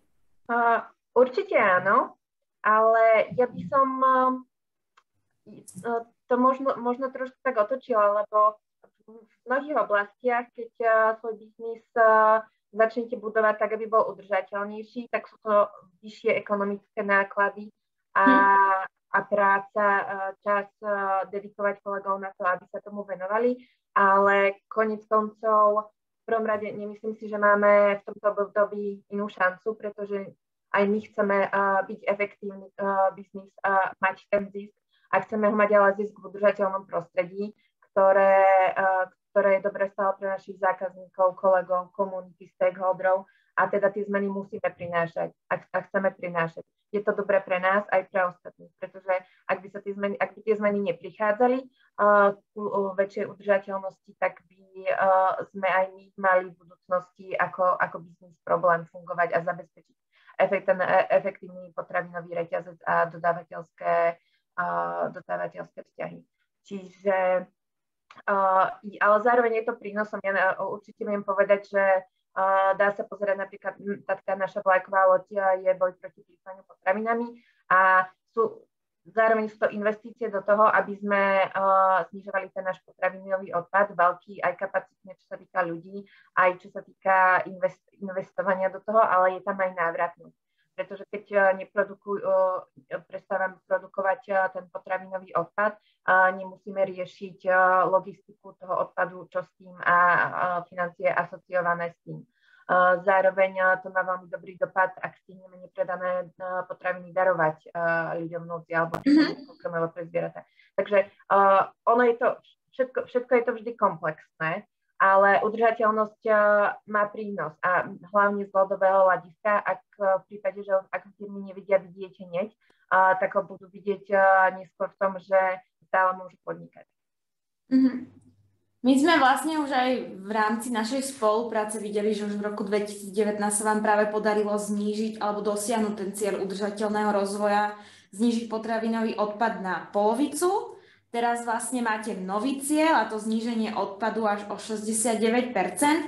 Uh, určite áno, ale ja by som uh, to možno, možno trošku tak otočila, lebo v mnohých oblastiach, keď uh, svoj biznis uh, začnete budovať tak, aby bol udržateľnejší, tak sú to vyššie ekonomické náklady a, a práca, čas dedikovať kolegov na to, aby sa tomu venovali, ale koniec koncov v prvom rade nemyslím si, že máme v tomto období inú šancu, pretože aj my chceme uh, byť efektívny uh, biznis a mať ten zisk a chceme ho mať ale zisk v udržateľnom prostredí, ktoré, uh, ktoré je dobre stále pre našich zákazníkov, kolegov, komunity, stakeholderov a teda tie zmeny musíme prinášať a, a chceme prinášať. Je to dobré pre nás aj pre ostatných, pretože ak by, sa tie, zmeny, ak by tie zmeny neprichádzali uh, ku uh, väčšej udržateľnosti, tak by uh, sme aj my mali v budúcnosti ako, ako biznis problém fungovať a zabezpečiť ten efektívny potravinový reťazec a dodávateľské, uh, dodávateľské vzťahy. Čiže, uh, ale zároveň je to prínosom. Ja určite viem povedať, že uh, dá sa pozerať napríklad, tá naša vlajková loď je boj proti plýtvaniu potravinami a sú, zároveň sú to investície do toho, aby sme uh, znižovali ten náš potravinový odpad, veľký aj kapacitne, čo sa týka ľudí, aj čo sa týka invest, investovania do toho, ale je tam aj návratnosť. Pretože keď uh, neprodukujú, uh, prestávame produkovať uh, ten potravinový odpad, uh, nemusíme riešiť uh, logistiku toho odpadu, čo s tým a uh, financie asociované s tým. Uh, zároveň uh, to má veľmi dobrý dopad, ak stihneme nepredané uh, potraviny darovať uh, ľuďom v núdzi alebo krmivo pre zvieratá. Takže uh, ono je to, všetko, všetko je to vždy komplexné, ale udržateľnosť uh, má prínos a hlavne z dlhodobého hľadiska, ak uh, v prípade, že ak firmy nevidia vidieť hneď, uh, tak ho budú vidieť uh, neskôr v tom, že stále môžu podnikať. Mm-hmm. My sme vlastne už aj v rámci našej spolupráce videli, že už v roku dvetisícdevätnásť sa vám práve podarilo znížiť alebo dosiahnuť ten cieľ udržateľného rozvoja, znížiť potravinový odpad na polovicu. Teraz vlastne máte nový cieľ a to zníženie odpadu až o šesťdesiatdeväť percent.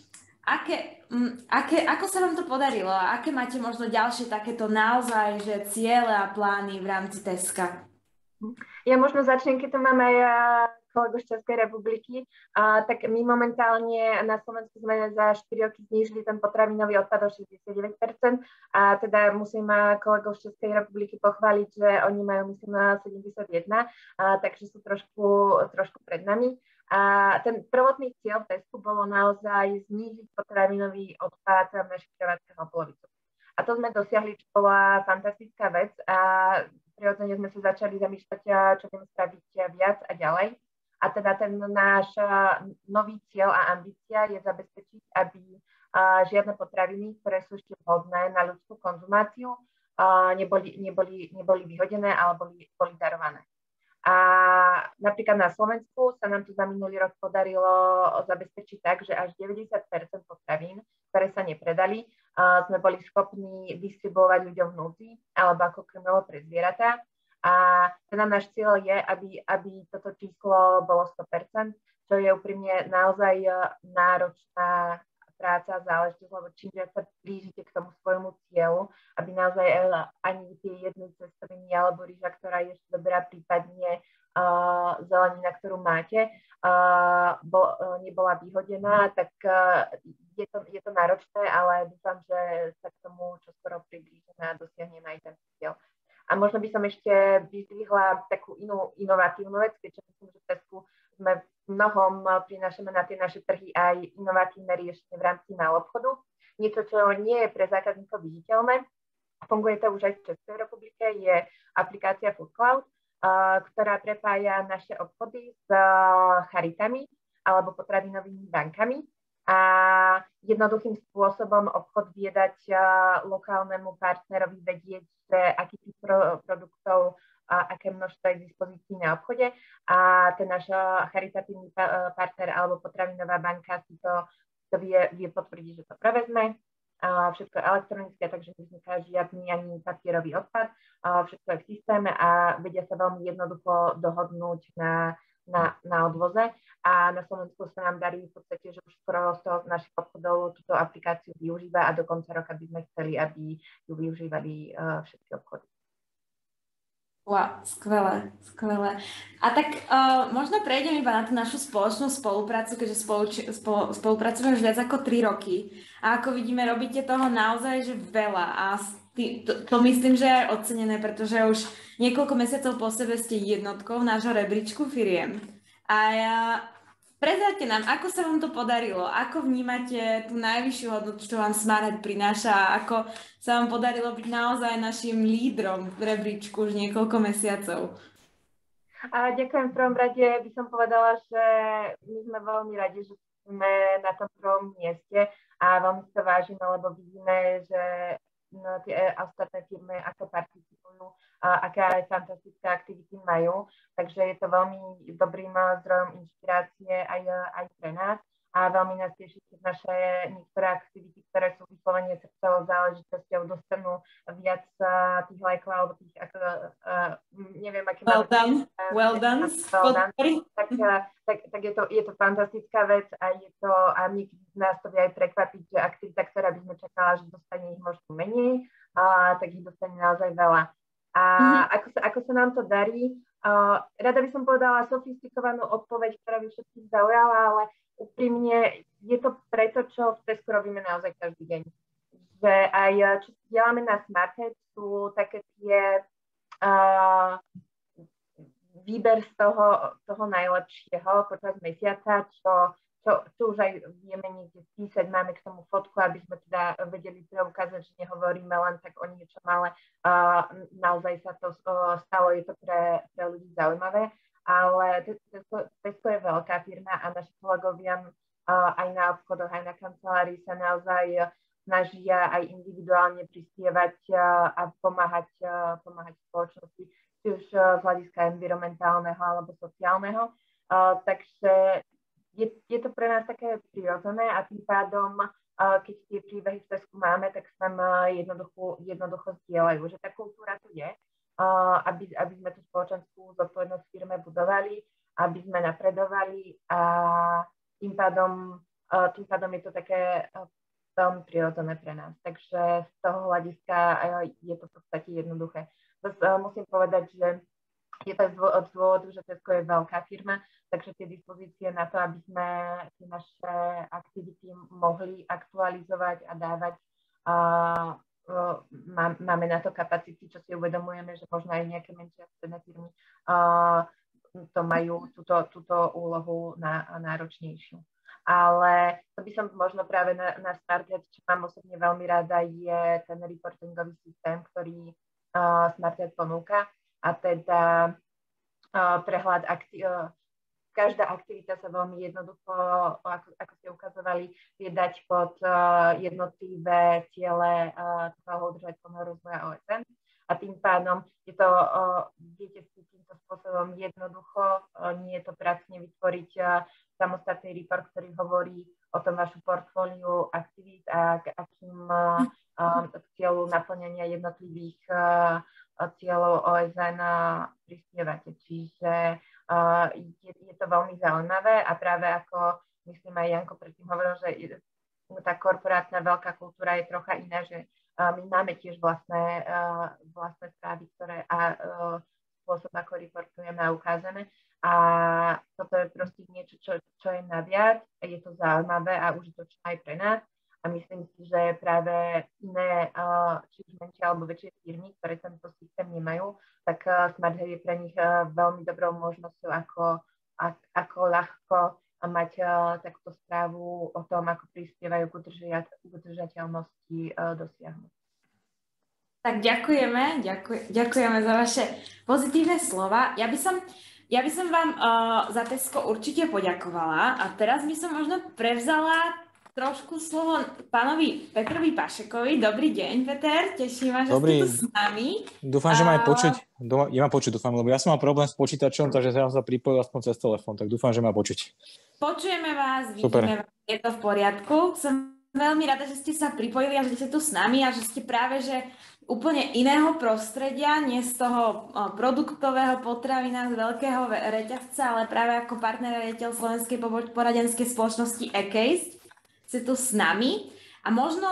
Aké, m, aké, ako sa vám to podarilo a aké máte možno ďalšie takéto naozaj že ciele a plány v rámci Teska? Ja možno začnem, keď to máme aj kolegu z Českej republiky, a, tak my momentálne na Slovensku sme za štyri roky znížili ten potravinový odpad o šesťdesiatdeväť percent a teda musím kolegov z Českej republiky pochváliť, že oni majú myslím na sedemdesiatjeden, a, takže sú trošku, trošku pred nami. A ten prvotný cieľ v Tesku bolo naozaj znížiť potravinový odpad našich prevádzkach o polovicu. A to sme dosiahli, čo bola fantastická vec a prirodzene sme sa začali zamýšľať, čo vieme spraviť viac a ďalej. A teda ten náš nový cieľ a ambícia je zabezpečiť, aby žiadne potraviny, ktoré sú ešte vhodné na ľudskú konzumáciu, neboli, neboli, neboli vyhodené, ale boli, boli darované. A napríklad na Slovensku sa nám tu za minulý rok podarilo zabezpečiť tak, že až deväťdesiat percent potravín, ktoré sa nepredali, sme boli schopní distribuovať ľuďom v núdzi alebo ako krmivo pre zvieratá. A teda náš cieľ je, aby, aby toto číslo bolo sto percent, čo je úprimne naozaj náročná práca, záležitosť, lebo čím viac sa blížite k tomu svojmu cieľu, aby naozaj ani tie jedny cestoviny alebo rýža, ktorá je ešte dobrá, prípadne uh, zelenina, ktorú máte, uh, bol, uh, nebola vyhodená, tak uh, je, to, je to náročné, ale dúfam, že sa k tomu čoskoro priblížime a dosiahneme aj ten cieľ. A možno by som ešte vyzdvihla takú inú inovatívnu vec, keďže myslím, že v Tesku sme v mnohom prinášame na tie naše trhy aj inovatívne riešenie v rámci maloobchodu. Niečo, čo nie je pre zákazníkov viditeľné. Funguje to už aj v Českej republike, je aplikácia Food Cloud, ktorá prepája naše obchody s charitami alebo potravinovými bankami. A jednoduchým spôsobom obchod vie dať lokálnemu partnerovi vedieť, že aký typ pro, produktov a aké množstvo je k dispozícii na obchode. A ten náš charitatívny partner alebo potravinová banka si to, to vie, vie potvrdiť, že to prevezme. A všetko je elektronické, takže nevzniká žiadny ani papierový odpad. A všetko je v systéme a vedia sa veľmi jednoducho dohodnúť na Na, na odvoze a na Slovensku sa nám darí v podstate, že už skoro z toho z našich obchodov túto aplikáciu využíva a do konca roka by sme chceli, aby ju využívali uh, všetky obchody. Wow, skvelé, skvelé. A tak uh, možno prejdem iba na tú našu spoločnú spoluprácu, keďže spolu, spolu, spolupracujeme už viac ako tri roky. A ako vidíme, robíte toho naozaj že veľa. A tý, to, to myslím, že je ocenené, pretože už niekoľko mesiacov po sebe ste jednotkou nášho rebríčku firiem. A ja... Prezrate nám, ako sa vám to podarilo, ako vnímate tú najvyššiu hodnotu, čo vám Smarthead prináša, ako sa vám podarilo byť naozaj našim lídrom v rebríčku už niekoľko mesiacov. A ďakujem, v prvom rade by som povedala, že my sme veľmi radi, že sme na tom prvom mieste a veľmi sa vážime, lebo vidíme, že no, tie ostatné firmy ako participujú, a aké aj fantastické aktivity majú. Takže je to veľmi dobrým zdrojom inšpirácie aj, aj pre nás. A veľmi nás teší, keď naše niektoré aktivity, ktoré sú vyslovene srdcovou záležitosťou, dostanú viac uh, tých lajkov alebo tých, ako, uh, neviem, aké well máme... Done. Uh, well done. Well done. Tak, uh, tak, tak je, to, je to fantastická vec a je to, a niekedy nás to vie aj prekvapiť, že aktivita, ktorá by sme čakala, že dostane ich možno menej, uh, tak ich dostane naozaj veľa. A mm-hmm. ako, sa, ako sa nám to darí, uh, rada by som povedala sofistikovanú odpoveď, ktorá by všetkých zaujala, ale úprimne je to preto, čo v Tesku robíme naozaj každý deň. Že aj čo děláme na Smarthead, sú také tie uh, výber z toho, toho najlepšieho počas mesiaca, čo, čo, čo už aj vieme niekde spísať, máme k tomu fotku, aby sme teda vedeli preukázať, že nehovoríme len tak o niečom, ale uh, naozaj sa to uh, stalo, je to pre, pre ľudí zaujímavé. Ale Tesco, Tesco je veľká firma a naši kolegovia uh, aj na obchodoch, aj na kancelárii sa naozaj snažia aj individuálne prispievať uh, a pomáhať, uh, pomáhať spoločnosti, či už uh, z hľadiska environmentálneho alebo sociálneho. Uh, takže je, je to pre nás také prirodzené a tým pádom, uh, keď tie príbehy v Tesku máme, tak sa nám uh, jednoducho, jednoducho zdieľajú, že tá kultúra tu je. Uh, aby, aby sme tú spoločenskú zodpovednosť v firme budovali, aby sme napredovali a tým pádom, uh, tým pádom je to také uh, veľmi prirodzené pre nás. Takže z toho hľadiska uh, je to v podstate jednoduché. Zas, uh, musím povedať, že je to z dôvodu, že Tesco je veľká firma, takže tie dispozície na to, aby sme tie naše aktivity mohli aktualizovať a dávať uh, máme na to kapacity, čo si uvedomujeme, že možno aj nejaké menšie a stredné firmy uh, to majú túto, túto úlohu na, náročnejšiu. Ale to by som možno práve na, na Smarthead, čo mám osobne veľmi rada, je ten reportingový systém, ktorý uh, Smarthead ponúka a teda uh, prehľad akti- uh, každá aktivita sa veľmi jednoducho, ako, ako ste ukazovali, vie dať pod uh, jednotlivé ciele uh, trvalo udržateľného rozvoja ó es en. A tým pádom je to, uh, viete si týmto spôsobom jednoducho, uh, nie je to pracne vytvoriť uh, samostatný report, ktorý hovorí o tom vašu portfóliu aktivít a k akým uh, uh, cieľu naplňania jednotlivých uh, cieľov ó es en uh, prispievate. Čiže Uh, je, je to veľmi zaujímavé a práve ako, myslím aj Janko predtým hovoril, že je, tá korporátna veľká kultúra je trocha iná, že uh, my máme tiež vlastné, uh, vlastné správy, ktoré a uh, spôsob, ako reportujeme a ukážeme. A toto je proste niečo, čo, čo je naviac, je to zaujímavé a užitočné aj pre nás. A myslím si, že práve iné, uh, či už menšie alebo väčšie firmy, ktoré tento systém nemajú, tak uh, Smarthead je pre nich uh, veľmi dobrou možnosťou, ako, ak, ako ľahko mať uh, takúto správu o tom, ako prispievajú k udržateľnosti uh, dosiahnuť. Tak ďakujeme, ďakuj, ďakujeme za vaše pozitívne slova. Ja by som, ja by som vám uh, za Tesco určite poďakovala a teraz by som možno prevzala trošku slovo pánovi Petrovi Pašekovi. Dobrý deň, Peter, teším ma, že Dobrý. Ste tu s nami. Dúfam, že ma aj počuť. Je ma počuť, dúfam, lebo ja som mal problém s počítačom, takže ja som sa pripojil aspoň cez telefón, tak dúfam, že ma počuť. Počujeme vás, vidíme vás, je to v poriadku. Som veľmi rada, že ste sa pripojili a že ste tu s nami a že ste práve, že úplne iného prostredia, nie z toho produktového potravina z veľkého reťazca, ale práve ako partner riaditeľ slovenskej poradenskej spoločnosti eCase. Ste tu s nami a možno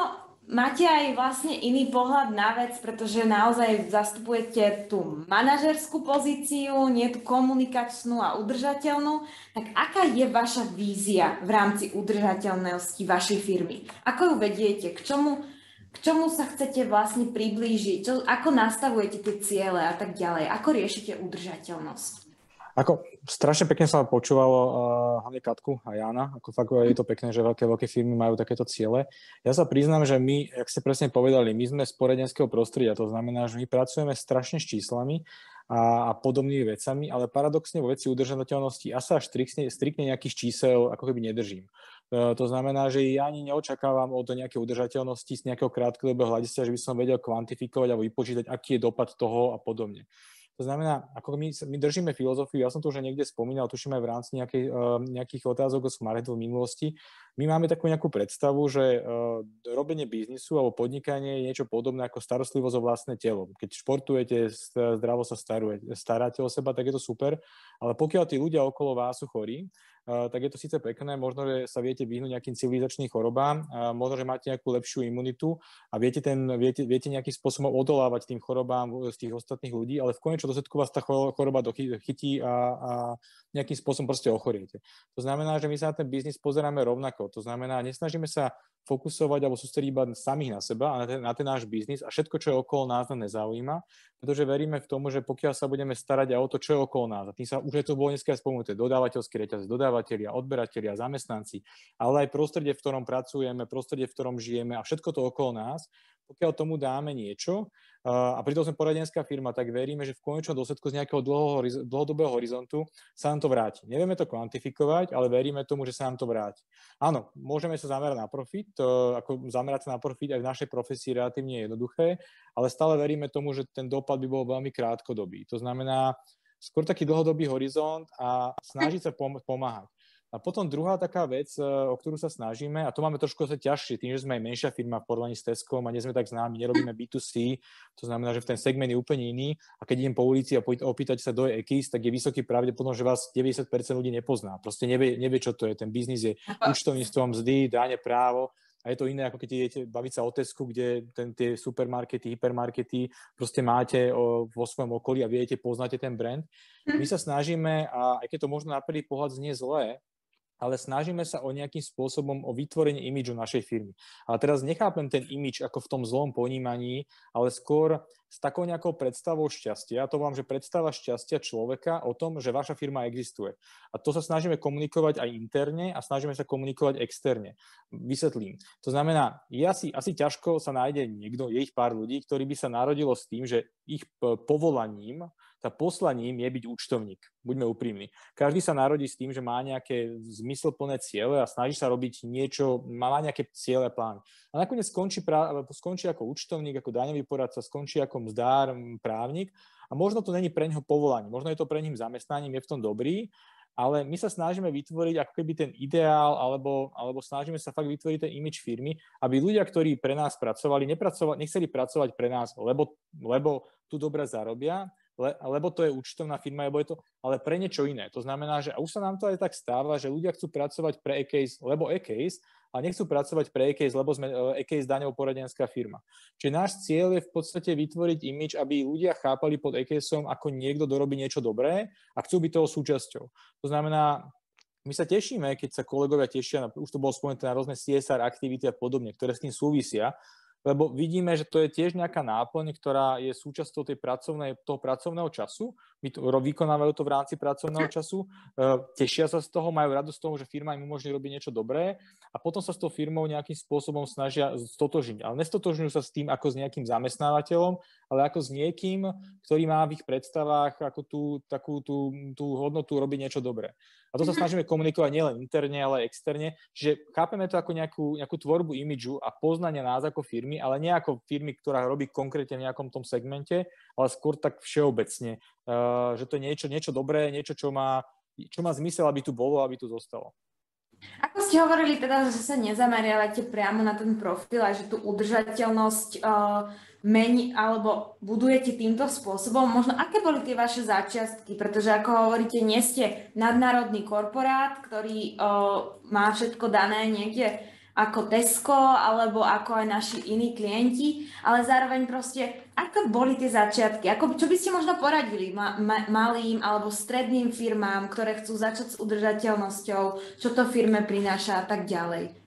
máte aj vlastne iný pohľad na vec, pretože naozaj zastupujete tú manažerskú pozíciu, nie tú komunikačnú a udržateľnú. Tak aká je vaša vízia v rámci udržateľnosti vašej firmy? Ako ju vediete? K čomu, k čomu sa chcete vlastne priblížiť? Čo, ako nastavujete tie ciele a tak ďalej? Ako riešite udržateľnosť? Ako strašne pekne sa počúvalo uh, hlavne Katku a Jána, ako fakt je to pekné, že veľké, veľké firmy majú takéto ciele. Ja sa priznám, že my, jak ste presne povedali, my sme z poradenského prostredia, to znamená, že my pracujeme strašne s číslami a, a podobnými vecami, ale paradoxne vo veci udržateľnosti ja sa až striktne, striktne nejakých čísel ako keby nedržím. Uh, to znamená, že ja ani neočakávam od nejakej udržateľnosti z nejakého krátkodobého hľadiska, že by som vedel kvantifikovať alebo vypočítať, aký je dopad toho a podobne. To znamená, ako my, my držíme filozofiu, ja som to už niekde spomínal, tuším aj v rámci nejakej, uh, nejakých otázok o Smartheadu v minulosti. My máme takú nejakú predstavu, že uh, robenie biznisu alebo podnikanie je niečo podobné ako starostlivosť o vlastné telo. Keď športujete, zdravo sa starujete, staráte o seba, tak je to super, ale pokiaľ tí ľudia okolo vás sú chorí, Uh, tak je to síce pekné, možno, že sa viete vyhnúť nejakým civilizačným chorobám, uh, možno, že máte nejakú lepšiu imunitu a viete, ten, viete, viete nejakým spôsobom odolávať tým chorobám z tých ostatných ľudí, ale v konečnom dôsledku vás tá choroba dochytí a, a nejakým spôsobom proste ochoriete. To znamená, že my sa na ten biznis pozeráme rovnako. To znamená, nesnažíme sa fokusovať alebo sústrediť iba samých na seba a na ten, na ten náš biznis a všetko, čo je okolo nás, nás nezaujíma, pretože veríme v tomu, že pokiaľ sa budeme starať aj o to, čo je okolo nás, a tým sa už je to bolo dneska spomenuté, dodávateľský reťazec, dodávateľia, odberatelia, zamestnanci, ale aj prostredie, v ktorom pracujeme, prostredie, v ktorom žijeme a všetko to okolo nás, pokiaľ tomu dáme niečo, a pritom sme poradenská firma, tak veríme, že v konečnom dôsledku z nejakého dlhodobého horizontu sa nám to vráti. Nevieme to kvantifikovať, ale veríme tomu, že sa nám to vráti. Áno, môžeme sa zamerať na profit, ako zamerať sa na profit aj v našej profesii relatívne jednoduché, ale stále veríme tomu, že ten dopad by bol veľmi krátkodobý. To znamená skôr taký dlhodobý horizont a snažiť sa pom- pomáhať. A potom druhá taká vec, o ktorú sa snažíme, a to máme trošku zase ťažšie, tým, že sme aj menšia firma v porovnaní s Teskom a nie sme tak známi, nerobíme bé dva cé, to znamená, že v ten segment je úplne iný a keď idem po ulici a opýtať sa, kto je Ekis, tak je vysoký pravdepodobnosť, že vás deväťdesiat percent ľudí nepozná. Proste nevie, nevie, čo to je. Ten biznis je účtovníctvom, mzdy, dáne, právo. A je to iné, ako keď idete baviť sa o Tesku, kde ten, tie supermarkety, hypermarkety proste máte o, vo svojom okolí a viete, poznáte ten brand. My sa snažíme, a aj keď to možno na prvý pohľad znie zlé, ale snažíme sa o nejakým spôsobom o vytvorenie imidžu našej firmy. Ale teraz nechápem ten imidž ako v tom zlom ponímaní, ale skôr s takou nejakou predstavou šťastia. To vám, že predstava šťastia človeka o tom, že vaša firma existuje. A to sa snažíme komunikovať aj interne a snažíme sa komunikovať externe. Vysvetlím. To znamená, je asi, asi ťažko sa nájde niekto, je ich pár ľudí, ktorí by sa narodilo s tým, že ich povolaním, tá poslaním je byť účtovník. Buďme úprimní. Každý sa narodí s tým, že má nejaké zmysluplné ciele a snaží sa robiť niečo, má nejaké ciele, plány. A nakoniec skončí, pra, skončí ako účtovník, ako daňový poradca, skončí ako mzdár, právnik a možno to není pre neho povolanie, možno je to pre ním zamestnaním, je v tom dobrý, ale my sa snažíme vytvoriť ako keby ten ideál, alebo, alebo snažíme sa fakt vytvoriť ten imidž firmy, aby ľudia, ktorí pre nás pracovali, nepracovali, nechceli pracovať pre nás, lebo, lebo tu dobre zarobia, Le, lebo to je účtovná firma, lebo je to, ale pre niečo iné. To znamená, že a už sa nám to aj tak stáva, že ľudia chcú pracovať pre Ekejs, lebo Ekejs, a nechcú pracovať pre Ekejs, lebo sme Ekejs daňovo poradenská firma. Čiže náš cieľ je v podstate vytvoriť imidž, aby ľudia chápali pod Ekejsom ako niekto dorobí niečo dobré a chcú byť toho súčasťou. To znamená, my sa tešíme, keď sa kolegovia tešia, už to bolo spomenuté na rôzne C S R aktivity a podobne, ktoré s tým súvisia, lebo vidíme, že to je tiež nejaká náplň, ktorá je súčasťou tej pracovnej, toho pracovného času. My to, vykonávajú to v rámci pracovného času, tešia sa z toho, majú radosť z toho, že firma im umožní robiť niečo dobré a potom sa s tou firmou nejakým spôsobom snažia stotožniť. Ale nestotožňujú sa s tým ako s nejakým zamestnávateľom, ale ako s niekým, ktorý má v ich predstavách ako tú, takú tú, tú hodnotu robiť niečo dobré. A to sa snažíme komunikovať nielen interne, ale aj externe. Čiže chápeme to ako nejakú, nejakú tvorbu imidžu a poznania nás ako firmy, ale nie ako firmy, ktorá robí konkrétne v nejakom tom segmente, ale skôr tak všeobecne, uh, že to je niečo, niečo dobré, niečo, čo má, čo má zmysel, aby tu bolo, aby tu zostalo. Ako ste hovorili teda, že sa nezameriavate priamo na ten profil a že tú udržateľnosť uh, mení alebo budujete týmto spôsobom, možno aké boli tie vaše začiatky, pretože ako hovoríte, nie ste nadnárodný korporát, ktorý uh, má všetko dané niekde ako Tesco alebo ako aj naši iní klienti, ale zároveň proste, ako boli tie začiatky? Ako, čo by ste možno poradili ma, ma, malým alebo stredným firmám, ktoré chcú začať s udržateľnosťou, čo to firme prináša a tak ďalej?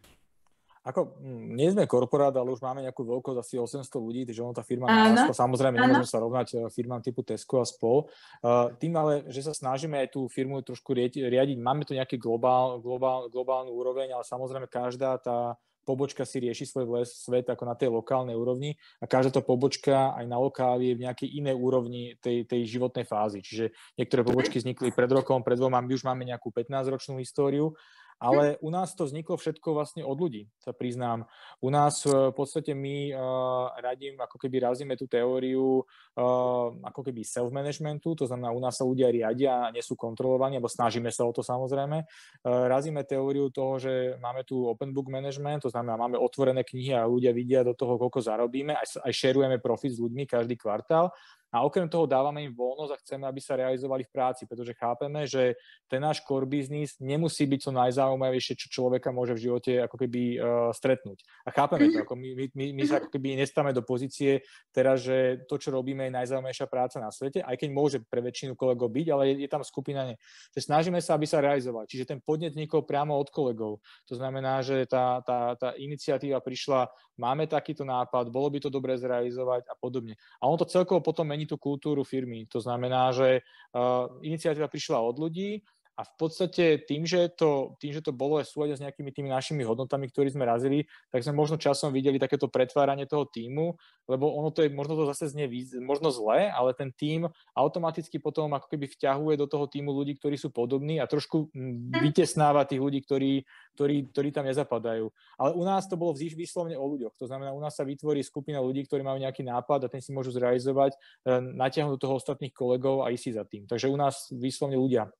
Ako, nie sme korporát, ale už máme nejakú veľkosť asi osemsto ľudí, takže ono tá firma narastla. Samozrejme, nemôžeme sa rovnať firmám typu Tesco a spol. Uh, tým ale, že sa snažíme aj tú firmu trošku riadiť, máme tu nejaký globál, globál, globálnu úroveň, ale samozrejme každá tá pobočka si rieši svoj svet ako na tej lokálnej úrovni a každá tá pobočka aj na lokáli je v nejakej inej úrovni tej, tej životnej fázy. Čiže niektoré pobočky vznikli pred rokom, pred dvoma, my už máme nejakú pätnásťročnú históriu. Ale u nás to vzniklo všetko vlastne od ľudí, sa priznám. U nás v podstate my uh, radím, ako keby razíme tú teóriu uh, ako keby self-managementu, to znamená, u nás sa ľudia riadia a nie sú kontrolovaní, alebo snažíme sa o to samozrejme. Uh, razíme teóriu toho, že máme tu open book management, to znamená, máme otvorené knihy a ľudia vidia do toho, koľko zarobíme, aj, aj šerujeme profit s ľuďmi každý kvartál. A okrem toho dávame im voľnosť a chceme, aby sa realizovali v práci, pretože chápeme, že ten náš core business nemusí byť to najzaujímavejšie, čo človeka môže v živote ako keby uh, stretnúť. A chápeme to, ako my, my, my sa ako keby nestáme do pozície teraz, že to, čo robíme, je najzaujímavejšia práca na svete, aj keď môže pre väčšinu kolegov byť, ale je, je tam skupina nie. Že snažíme sa, aby sa realizovali. Čiže ten podnet vznikol priamo od kolegov. To znamená, že tá, tá, tá iniciatíva prišla, máme takýto nápad, bolo by to dobre zrealizovať a podobne. A on to celkovo potom mení tú kultúru firmy. To znamená, že uh, iniciatíva prišla od ľudí a v podstate tým, že to, tým, že to bolo aj v súlade s nejakými tými našimi hodnotami, ktoré sme razili, tak sme možno časom videli takéto pretváranie toho tímu, lebo ono to je, možno to zase znie možno zle, ale ten tím automaticky potom ako keby vťahuje do toho tímu ľudí, ktorí sú podobní a trošku vytesnáva tých ľudí, ktorí, ktorí, ktorí tam nezapadajú. Ale u nás to bolo výslovne o ľuďoch. To znamená, u nás sa vytvorí skupina ľudí, ktorí majú nejaký nápad a ten si môžu zrealizovať, natiahnuť do toho ostatných kolegov a ísť si za tým. Takže u nás výslovne ľudia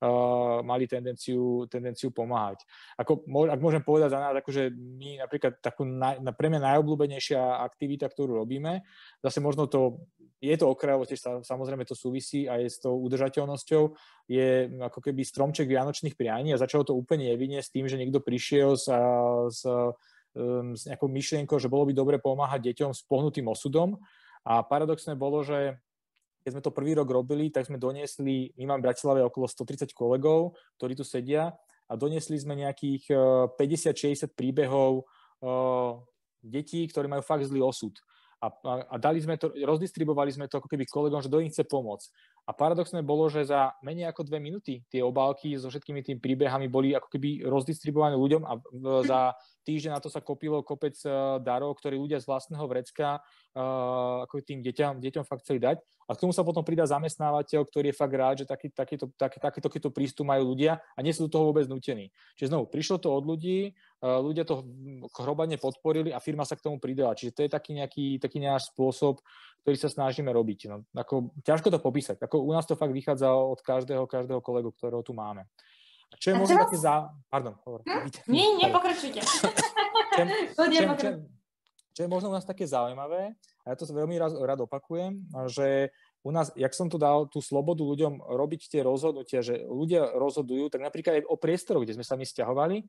Uh, mali tendenciu, tendenciu pomáhať. Ako, ak môžem povedať za nás, akože my napríklad takú naj, pre mňa najobľúbenejšia aktivita, ktorú robíme, zase možno to, je to okrajovo, tiež samozrejme to súvisí aj s tou udržateľnosťou, je ako keby stromček vianočných prianí a začalo to úplne nevinne s tým, že niekto prišiel s, s, um, s nejakou myšlienkou, že bolo by dobre pomáhať deťom s pohnutým osudom a paradoxné bolo, že keď sme to prvý rok robili, tak sme doniesli, my máme v Bratislave okolo stotridsať kolegov, ktorí tu sedia a doniesli sme nejakých päťdesiat šesťdesiat príbehov uh, detí, ktorí majú fakt zlý osud. A, a, a dali sme to, rozdistribovali sme to ako keby kolegom, že do nich chce pomôcť. A paradoxné bolo, že za menej ako dve minúty tie obálky so všetkými tými príbehami boli ako keby rozdistribuované ľuďom a v, za týždeň na to sa kopilo kopec uh, darov, ktorí ľudia z vlastného vrecka uh, ako tým deťom, deťom fakt chceli dať. A k tomu sa potom pridá zamestnávateľ, ktorý je fakt rád, že taký, takýto, taký, takýto, takýto prístup majú ľudia a nie sú do toho vôbec nútení. Čiže znovu, prišlo to od ľudí, uh, ľudia to hromadne podporili a firma sa k tomu pridala. Čiže to je taký nejaký taký náš spôsob, ktorý sa snažíme robiť. No, ako, ťažko to popísať. Ako, u nás to fakt vychádza od každého, každého kolegu, ktorého tu máme. A čo je a možno teraz... také zá... Pardon. Hovor. Hm? Nie, nepokračujte. Čo, čo, čo, čo je možno u nás také zaujímavé, a ja to veľmi rád, rád opakujem, že u nás, jak som tu dal tú slobodu ľuďom robiť tie rozhodnutia, že ľudia rozhodujú, tak napríklad aj o priestoroch, kde sme sa my sťahovali,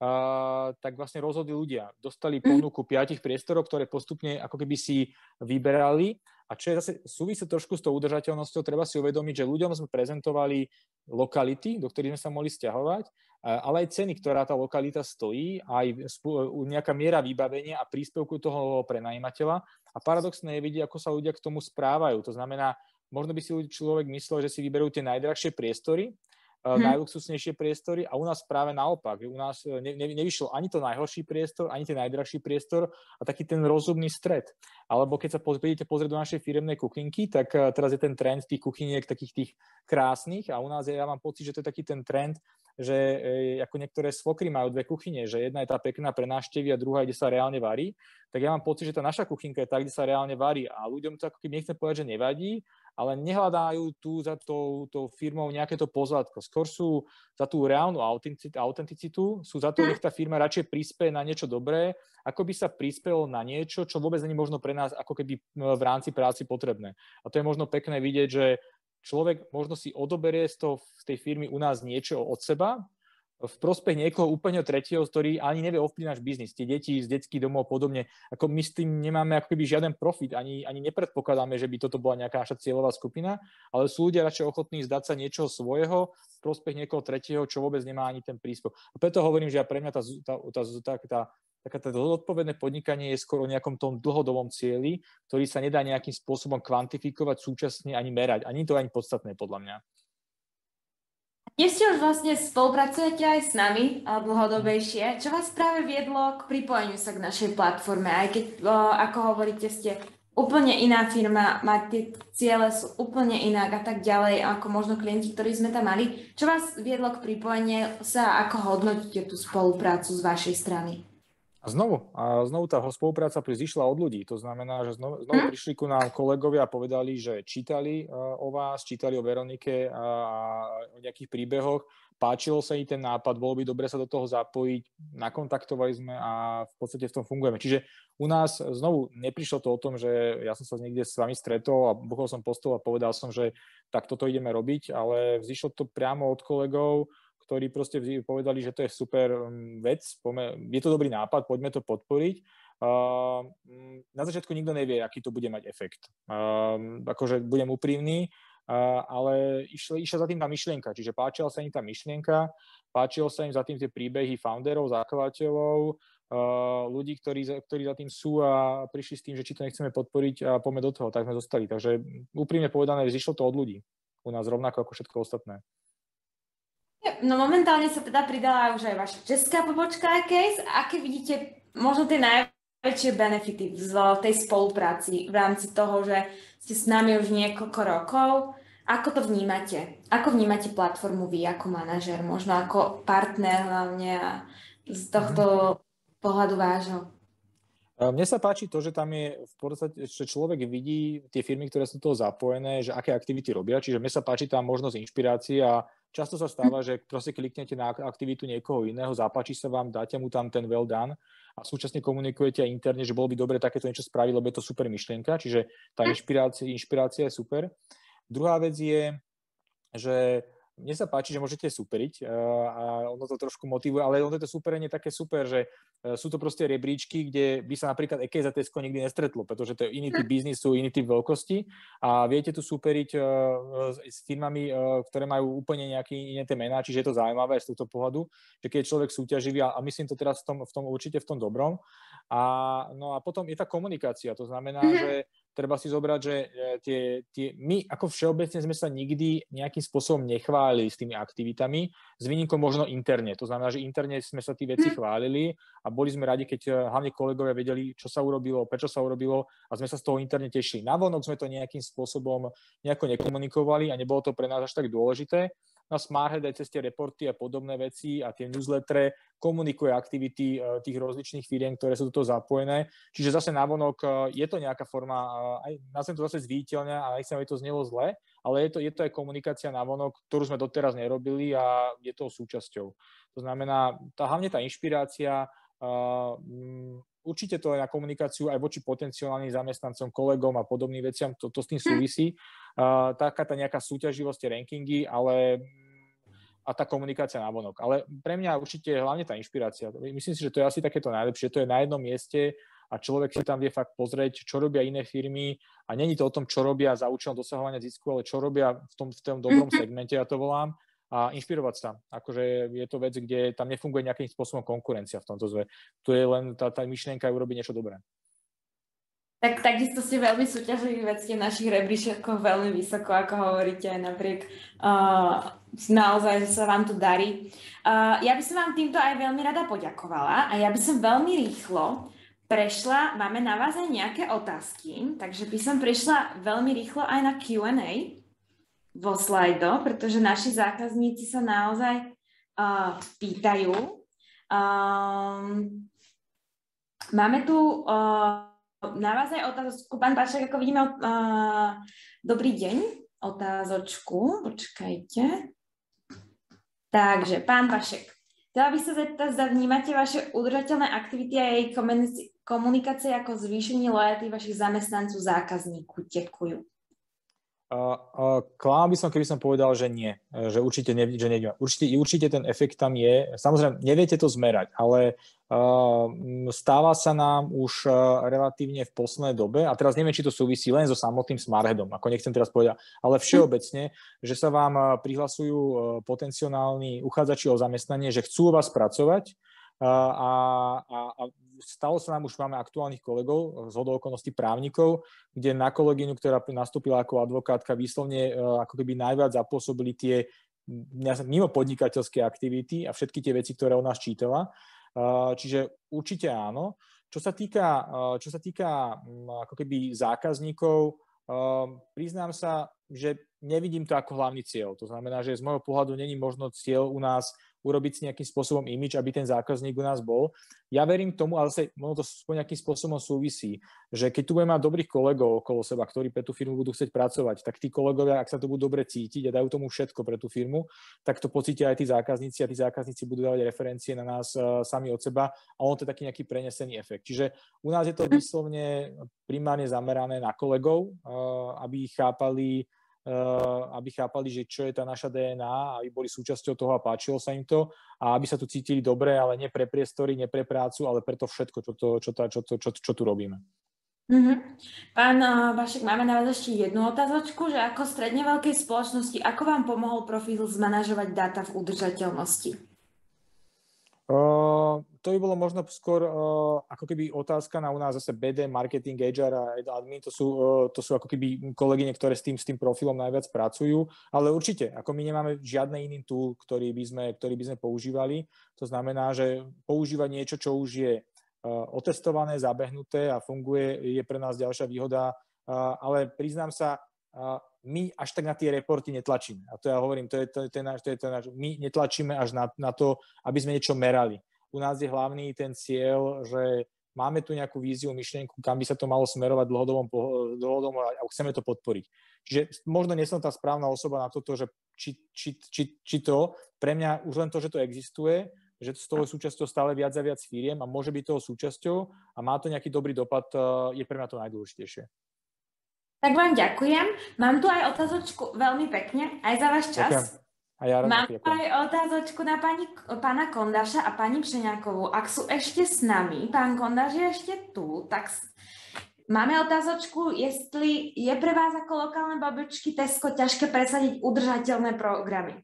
uh, tak vlastne rozhodli ľudia. Dostali ponuku piatich priestorov, ktoré postupne ako keby si vyberali. A čo je zase súvisí trošku s tou udržateľnosťou, treba si uvedomiť, že ľuďom sme prezentovali lokality, do ktorých sme sa mohli sťahovať, ale aj ceny, ktorá tá lokalita stojí, aj nejaká miera vybavenia a príspevku toho prenajímateľa. A paradoxné je vidieť, ako sa ľudia k tomu správajú. To znamená, možno by si človek myslel, že si vyberú tie najdrahšie priestory, Hmm. najluxusnejšie priestory a u nás práve naopak. U nás ne, ne, nevyšiel ani to najhorší priestor, ani ten najdrahší priestor a taký ten rozumný stred. Alebo keď sa prídete pozrieť do našej firemnej kuchynky, tak teraz je ten trend tých kuchyniek takých tých krásnych a u nás je, ja mám pocit, že to je taký ten trend, že e, ako niektoré svokry majú dve kuchyne, že jedna je tá pekná pre návštevy a druhá, kde sa reálne varí, tak ja mám pocit, že tá naša kuchynka je tá, kde sa reálne varí a ľuďom to ako keby nechcem povedať, že nevadí, ale nehľadajú tu za tou, tou firmou nejaké to pozlátko. Skôr sú za tú reálnu autenticitu, sú za to, nech tá firma radšej prispieje na niečo dobré, ako by sa prispelo na niečo, čo vôbec nie je možno pre nás ako keby v rámci práci potrebné. A to je možno pekné vidieť, že človek možno si odoberie z, toho, z tej firmy u nás niečo od seba, v prospech niekoho úplne tretieho, ktorý ani nevie ovplyvniť náš biznis, tie deti z detských domov a podobne. Ako my s tým nemáme ako keby žiaden profit, ani, ani nepredpokladáme, že by toto bola nejaká naša cieľová skupina, ale sú ľudia radšej ochotní zdať sa niečoho svojho v prospech niekoho tretieho, čo vôbec nemá ani ten príspevok. A preto hovorím, že ja pre mňa tá, tá, tá, tá, tá Také to zodpovedné podnikanie je skôr o nejakom tom dlhodobom cieli, ktorý sa nedá nejakým spôsobom kvantifikovať súčasne ani merať. Ani to ani podstatné, podľa mňa. Dnes ste už vlastne spolupracujete aj s nami dlhodobejšie. Čo vás práve viedlo k pripojeniu sa k našej platforme? Aj keď, ako hovoríte, ste úplne iná firma, tie ciele sú úplne inak a tak ďalej, ako možno klienti, ktorí sme tam mali. Čo vás viedlo k pripojeniu sa a ako hodnotíte tú spoluprácu z vašej strany? A znovu, a znovu tá spolupráca zišla od ľudí. To znamená, že znovu, znovu prišli ku nám kolegovia a povedali, že čítali uh, o vás, čítali o Veronike a, a o nejakých príbehoch. Páčilo sa im ten nápad, bolo by dobre sa do toho zapojiť. Nakontaktovali sme a v podstate v tom fungujeme. Čiže u nás znovu neprišlo to o tom, že ja som sa niekde s vami stretol a buchol som po stole a povedal som, že tak toto ideme robiť, ale vzýšlo to priamo od kolegov, ktorí proste povedali, že to je super vec, je to dobrý nápad, poďme to podporiť. Uh, na začiatku nikto nevie, aký to bude mať efekt. Uh, akože budem úprimný, uh, ale išla, išla za tým tá myšlienka, čiže páčila sa im tá myšlienka, páčilo sa im za tým tie príbehy founderov, zakladateľov, uh, ľudí, ktorí, ktorí za tým sú a prišli s tým, že či to nechceme podporiť a poďme do toho, tak sme zostali. Takže úprimne povedané, zišlo to od ľudí. U nás rovnako ako všetko ostatné. No momentálne sa teda pridala už aj vaša česká pobočka Case. Aké vidíte možno tie najväčšie benefity v tej spolupráci v rámci toho, že ste s nami už niekoľko rokov? Ako to vnímate? Ako vnímate platformu vy ako manažer? Možno ako partner hlavne a z tohto mm-hmm. pohľadu vášho? Mne sa páči to, že tam je v podstate, že človek vidí tie firmy, ktoré sú toho zapojené, že aké aktivity robia. Čiže mne sa páči tá možnosť inšpirácie a často sa stáva, že proste kliknete na aktivitu niekoho iného, zapáči sa vám, dáte mu tam ten well done a súčasne komunikujete aj interne, že bolo by dobre takéto niečo spraviť, lebo je to super myšlienka, čiže tá inšpirácia, inšpirácia je super. Druhá vec je, že mne sa páči, že môžete superiť a ono to trošku motivuje, ale ono to superenie je také super, že sú to proste rebríčky, kde by sa napríklad Ekej a Tesco nikdy nestretlo, pretože to je iný typ biznisu, iný typ veľkosti a viete tu superiť s firmami, ktoré majú úplne nejaké iné tie mená, čiže je to zaujímavé z tohto pohľadu, že keď je človek súťaživý a myslím to teraz v tom, v tom určite v tom dobrom. A, no a potom je tá komunikácia, to znamená, že treba si zobrať, že tie, tie, my ako všeobecne sme sa nikdy nejakým spôsobom nechválili s tými aktivitami, s výnimkou možno interne. To znamená, že interne sme sa tí veci chválili a boli sme radi, keď hlavne kolegovia vedeli, čo sa urobilo, prečo sa urobilo a sme sa z toho interne tešili. Navonok sme to nejakým spôsobom nejako nekomunikovali a nebolo to pre nás až tak dôležité. Na Smarthead aj cez tie reporty a podobné veci a tie newslettere komunikuje aktivity tých rozličných firiem, ktoré sú do toho zapojené. Čiže zase navonok je to nejaká forma, aj nazvem to zase zviditeľne a nechcem, aby to znelo zle, ale je to, je to aj komunikácia navonok, ktorú sme doteraz nerobili a je to súčasťou. To znamená, tá, hlavne tá inšpirácia, uh, určite to je na komunikáciu aj voči potenciálnym zamestnancom, kolegom a podobným veciam, to, to s tým súvisí. Uh, taká tá nejaká súťaživosť, rankingy, ale a tá komunikácia navonok. Ale pre mňa určite hlavne tá inšpirácia. Myslím si, že to je asi takéto najlepšie. To je na jednom mieste a človek si tam vie fakt pozrieť, čo robia iné firmy a není to o tom, čo robia za účelom dosahovania zisku, ale čo robia v tom, v tom dobrom segmente, ja to volám, a inšpirovať sa. Akože je to vec, kde tam nefunguje nejakým spôsobom konkurencia v tomto zve. Tu je len tá, tá myšlienka urobiť niečo dobré. Tak takisto ste veľmi súťažliví, vedzte v našich rebríčkoch veľmi vysoko, ako hovoríte, aj napriek uh, naozaj, že sa vám tu darí. Uh, ja by som vám týmto aj veľmi rada poďakovala a ja by som veľmi rýchlo prešla, máme na vás aj nejaké otázky, takže by som prešla veľmi rýchlo aj na Q and A vo slajdo, pretože naši zákazníci sa naozaj uh, pýtajú. Um, máme tu... Uh, Na vás aj otázku, pán Pašek, ako vidíme, uh, dobrý deň, otázočku, počkajte. Takže, pán Pašek, chcela by sa zeptať, zda vnímate vaše udržateľné aktivity a jej komunikácie ako zvýšenie lojalty vašich zamestnancov zákazníku. Ďakujem. Uh, uh, klám by som, keby som povedal, že nie. Že určite, ne, že neviem. Určite, určite ten efekt tam je. Samozrejme, neviete to zmerať, ale uh, stáva sa nám už uh, relatívne v poslednej dobe, a teraz neviem, či to súvisí len so samotným Smartheadom, ako nechcem teraz povedať, ale všeobecne, že sa vám uh, prihlasujú uh, potenciálni uchádzači o zamestnanie, že chcú vás pracovať, uh, a, a, a stalo sa nám, už máme aktuálnych kolegov, zhodou okolností právnikov, kde na kolegyňu, ktorá nastúpila ako advokátka, výslovne ako keby najviac zapôsobili tie mimo podnikateľské aktivity a všetky tie veci, ktoré o nás čítala. Čiže určite áno. Čo sa týka, čo sa týka ako keby zákazníkov, priznám sa, že nevidím to ako hlavný cieľ. To znamená, že z môjho pohľadu není možno cieľ u nás urobiť si nejakým spôsobom imidž, aby ten zákazník u nás bol. Ja verím tomu, ale zase ono to nejakým spôsobom súvisí, že keď tu budeme mať dobrých kolegov okolo seba, ktorí pre tú firmu budú chcieť pracovať, tak tí kolegovia, ak sa to budú dobre cítiť a dajú tomu všetko pre tú firmu, tak to pocítia aj tí zákazníci a tí zákazníci budú dávať referencie na nás uh, sami od seba a on to je taký nejaký prenesený efekt. Čiže u nás je to výslovne primárne zamerané na kolegov, uh, aby ich chápali Uh, aby chápali, že čo je tá naša dé en á, aby boli súčasťou toho a páčilo sa im to a aby sa tu cítili dobre, ale nie pre priestory, nie pre prácu, ale pre to všetko, čo, to, čo, tá, čo, to, čo, čo tu robíme. Mm-hmm. Pán uh, Vašek, máme na vás ešte jednu otázočku, že ako stredne veľkej spoločnosti, ako vám pomohol Profil zmanažovať dáta v udržateľnosti? Uh, to by bolo možno skôr uh, ako keby otázka na u nás zase bé dé, marketing, há er a admin, to sú, uh, to sú ako keby kolegyne, ktoré s tým, s tým profilom najviac pracujú, ale určite, ako my nemáme žiadny iný tool, ktorý by sme, ktorý by sme používali, to znamená, že používať niečo, čo už je uh, otestované, zabehnuté a funguje, je pre nás ďalšia výhoda, uh, ale priznám sa, uh, my až tak na tie reporty netlačíme. A to ja hovorím, to je, to, to je náš, to je to náš, my netlačíme až na, na to, aby sme niečo merali. U nás je hlavný ten cieľ, že máme tu nejakú víziu, myšlienku, kam by sa to malo smerovať dlhodobom, dlhodobom a chceme to podporiť. Čiže možno nie som tá správna osoba na toto, že či, či, či, či to, pre mňa už len to, že to existuje, že z toho je súčasťou stále viac a viac firiem a môže byť toho súčasťou a má to nejaký dobrý dopad, je pre mňa to najdôležitejšie. Tak vám ďakujem. Mám tu aj otázočku veľmi pekne, aj za váš čas. Ďakujem. A ja Mám tu aj otázočku na pani, pána Kondaša a pani Pšeniakovú. Ak sú ešte s nami, pán Kondaš je ešte tu, tak máme otázočku, jestli je pre vás ako lokálne babičky Tesco ťažké presadiť udržateľné programy?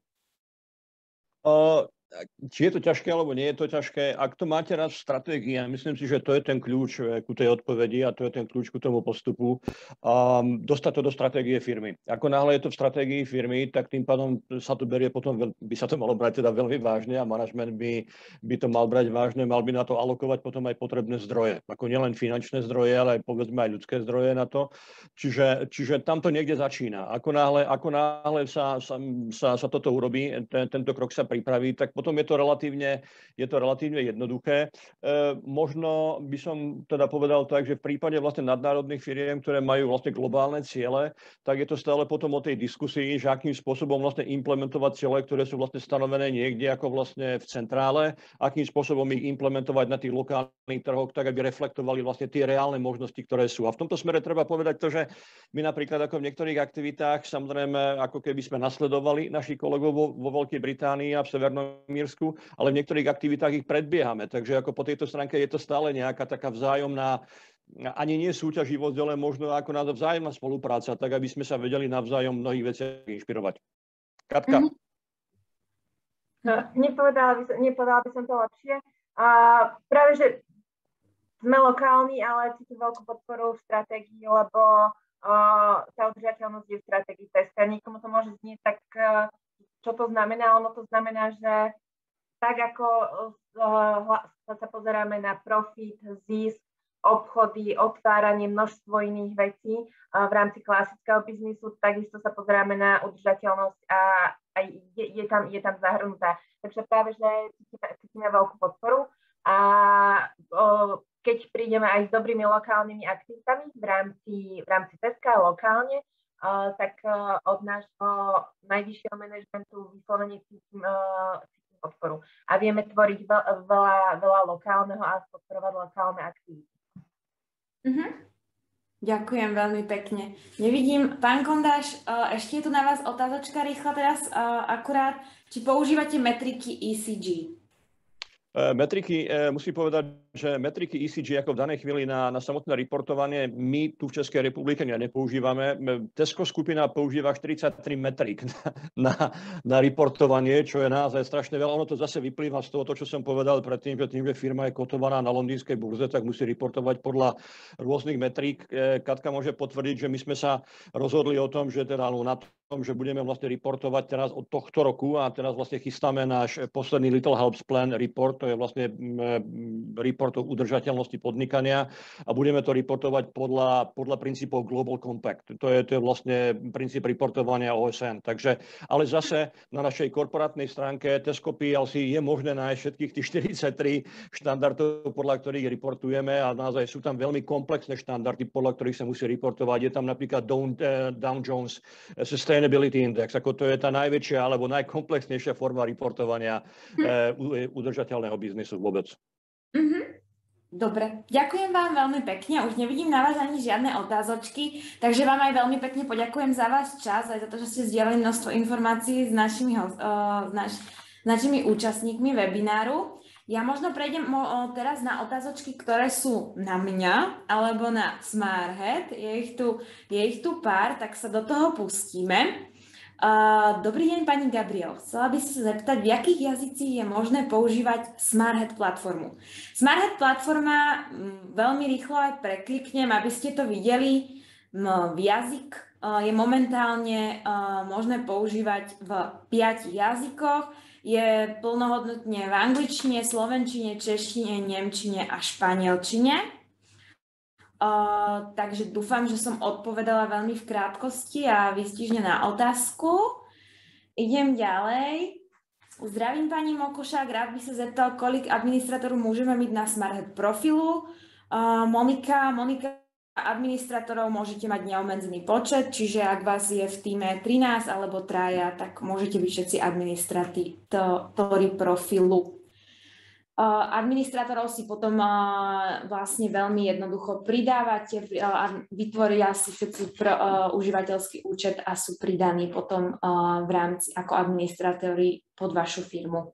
Uh, či je to ťažké, alebo nie je to ťažké, ak to máte raz v stratégii, a myslím si, že to je ten kľúč ku tej odpovedi a to je ten kľúč ku tomu postupu, um, dostať to do stratégie firmy. Ako náhle je to v stratégii firmy, tak tým pádom sa to berie potom, by sa to malo brať teda veľmi vážne a manažment by, by to mal brať vážne, mal by na to alokovať potom aj potrebné zdroje. Ako nielen finančné zdroje, ale aj povedzme aj ľudské zdroje na to. Čiže, čiže tam to niekde začína. Ako náhle, ako náhle sa, sa, sa, sa toto urobí, ten, tento krok sa pripraví, tak potom je to relatívne, je to relatívne jednoduché. E, možno by som teda povedal tak, že v prípade vlastne nadnárodných firiem, ktoré majú vlastne globálne ciele, tak je to stále potom o tej diskusii, že akým spôsobom vlastne implementovať ciele, ktoré sú vlastne stanovené niekde ako vlastne v centrále, akým spôsobom ich implementovať na tých lokálnych trhoch, tak aby reflektovali vlastne tie reálne možnosti, ktoré sú. A v tomto smere treba povedať to, že my napríklad ako v niektorých aktivitách, samozrejme, ako keby sme nasledovali našich kolegov vo, vo Veľkej Británii a v Severnom Írsku, ale v niektorých aktivitách ich predbiehame. Takže ako po tejto stránke je to stále nejaká taká vzájomná, ani nie súťaživosť, ale možno ako na vzájomná spolupráca, tak aby sme sa vedeli navzájom mnohých veciach inšpirovať. Katka? Mm-hmm. No, nepovedala, by som, nepovedala by som to lepšie. A práve, že sme lokálni, ale cítim veľkú podporu v stratégii, lebo uh, tá udržateľnosť je v stratégii Teska. Niekomu to môže znieť tak, uh, čo to znamená. Ono to znamená, že tak ako uh, sa pozeráme na profit, zisk, obchody, otváranie, množstvo iných vecí uh, v rámci klasického biznisu, takisto sa pozeráme na udržateľnosť a, a je, je, tam, je tam zahrnutá. Takže práve, že cítime, cítime veľkú podporu a uh, keď prídeme aj s dobrými lokálnymi aktivitami v rámci, v rámci Teska lokálne, uh, tak uh, od nášho najvyššieho manažmentu vyslovene cítim uh, podporu. A vieme tvoriť veľa, veľa lokálneho a podporovať lokálne aktivity. Mm-hmm. Ďakujem veľmi pekne. Nevidím, pán Kondáš, ešte je tu na vás otázočka rýchla teraz akurát, či používate metriky E C G? Metriky, musím povedať, že metriky E C G ako v danej chvíli na, na samotné reportovanie my tu v Českej republike nepoužívame. Tesco skupina používa štyridsaťtri metrik na, na, na reportovanie, čo je naozaj strašne veľa. Ono to zase vyplýva z toho, čo som povedal predtým, že tým, že firma je kotovaná na londýnskej burze, tak musí reportovať podľa rôznych metrík. Katka môže potvrdiť, že my sme sa rozhodli o tom, že teda no, na tom, že budeme vlastne reportovať teraz od tohto roku a teraz vlastne chystáme náš posledný Little Helps Plan report, to je vlastne report o udržateľnosti podnikania a budeme to reportovať podľa, podľa princípov Global Compact. To je, to je vlastne princíp reportovania O S N. Takže, ale zase na našej korporátnej stránke Tesco P L C je možné nájsť všetkých tých štyridsaťtri štandardov, podľa ktorých reportujeme a naozaj sú tam veľmi komplexné štandardy, podľa ktorých sa musí reportovať. Je tam napríklad Dow, Dow Jones Sustainability Index, ako to je tá najväčšia alebo najkomplexnejšia forma reportovania hm. udržateľného biznisu vôbec. Mm-hmm. Dobre, ďakujem vám veľmi pekne. Už nevidím na vás ani žiadne otázočky, takže vám aj veľmi pekne poďakujem za váš čas, aj za to, že ste zdieľali množstvo informácií s našimi, uh, s naš, s našimi účastníkmi webináru. Ja možno prejdem uh, teraz na otázočky, ktoré sú na mňa alebo na Smarthead. Je ich tu, je ich tu pár, tak sa do toho pustíme. Uh, dobrý deň, pani Gabriel. Chcela by som sa zeptať, v jakých jazycích je možné používať Smarthead platformu. Smarthead platforma, m, veľmi rýchlo aj prekliknem, aby ste to videli. M, v jazyk uh, je momentálne uh, možné používať v piatich jazykoch. Je plnohodnotne v angličtine, slovenčine, češtine, nemčine a španielčine. Uh, takže dúfam, že som odpovedala veľmi v krátkosti a výstižne na otázku. Idem ďalej. Zdravím pani Mokošák, rád by sa zeptal, kolik administratorov môžeme mať na Smarthead profilu. Uh, Monika, Monika, administratorov môžete mať neobmedzený počet, čiže ak vás je v týme trinásť alebo traja, tak môžete byť všetci administratóri profilu. Uh, administrátorov si potom uh, vlastne veľmi jednoducho pridávate a uh, vytvoria si všetci pr, uh, užívateľský účet a sú pridaní potom uh, v rámci ako administrátori pod vašu firmu.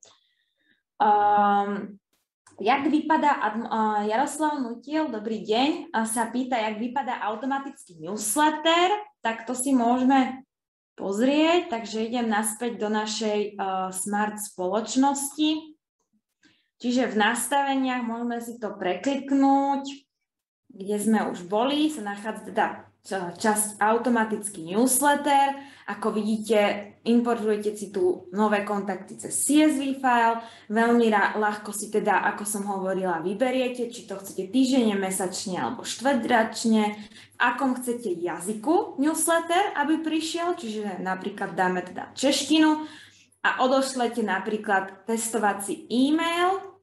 Um, jak vypadá, uh, Jaroslav Nutiel, dobrý deň, uh, sa pýta, jak vypadá automatický newsletter, tak to si môžeme pozrieť, takže idem naspäť do našej uh, smart spoločnosti. Čiže v nastaveniach môžeme si to prekliknúť, kde sme už boli, sa nachádza teda časť automatický newsletter. Ako vidíte, importujete si tu nové kontakty cez C S V file. Veľmi ľahko si teda, ako som hovorila, vyberiete, či to chcete týždenne, mesačne alebo štvrťročne, v akom chcete jazyku newsletter, aby prišiel, čiže napríklad dáme teda češtinu a odošlete napríklad testovací e-mail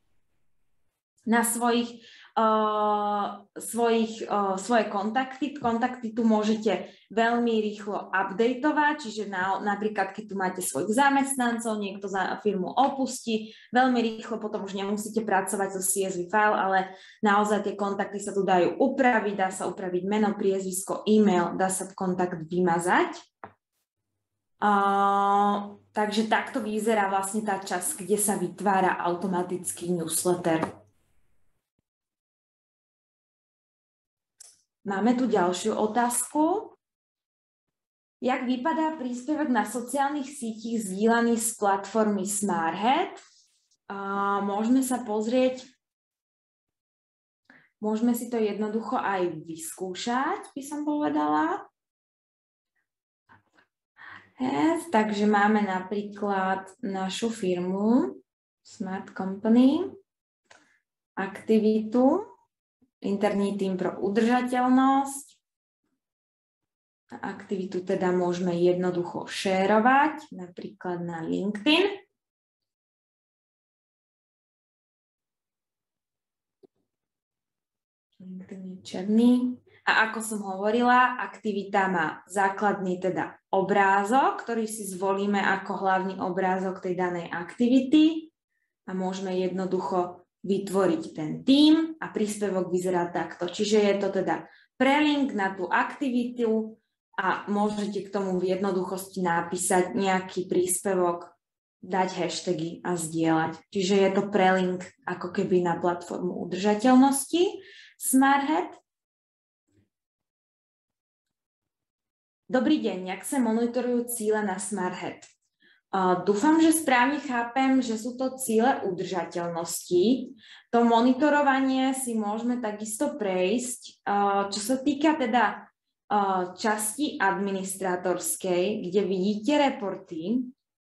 na svojich, uh, svojich, uh, svoje kontakty. Kontakty tu môžete veľmi rýchlo updateovať, čiže na, napríklad, keď tu máte svojich zamestnancov, niekto za firmu opustí, veľmi rýchlo potom už nemusíte pracovať so C S V file, ale naozaj tie kontakty sa tu dajú upraviť, dá sa upraviť meno, priezvisko, e-mail, dá sa kontakt vymazať. Uh, takže takto vyzerá vlastne tá časť, kde sa vytvára automatický newsletter. Máme tu ďalšiu otázku. Jak vypadá príspevok na sociálnych sítích zdieľaný z platformy Smarthead? Uh, môžeme sa pozrieť, môžeme si to jednoducho aj vyskúšať, by som povedala. Yes, takže máme napríklad našu firmu Smart Company, aktivitu, interný tím pro udržateľnosť. Aktivitu teda môžeme jednoducho šérovať, napríklad na LinkedIn. LinkedIn je černý. A ako som hovorila, aktivita má základný teda obrázok, ktorý si zvolíme ako hlavný obrázok tej danej aktivity a môžeme jednoducho vytvoriť ten tím a príspevok vyzerá takto. Čiže je to teda prelink na tú aktivitu a môžete k tomu v jednoduchosti napísať nejaký príspevok, dať hashtagy a zdieľať. Čiže je to prelink ako keby na platformu udržateľnosti SmartHead. Dobrý deň, jak sa monitorujú cíle na SmartHead? Uh, dúfam, že správne chápem, že sú to ciele udržateľnosti. To monitorovanie si môžeme takisto prejsť. Uh, čo sa týka teda uh, časti administrátorskej, kde vidíte reporty,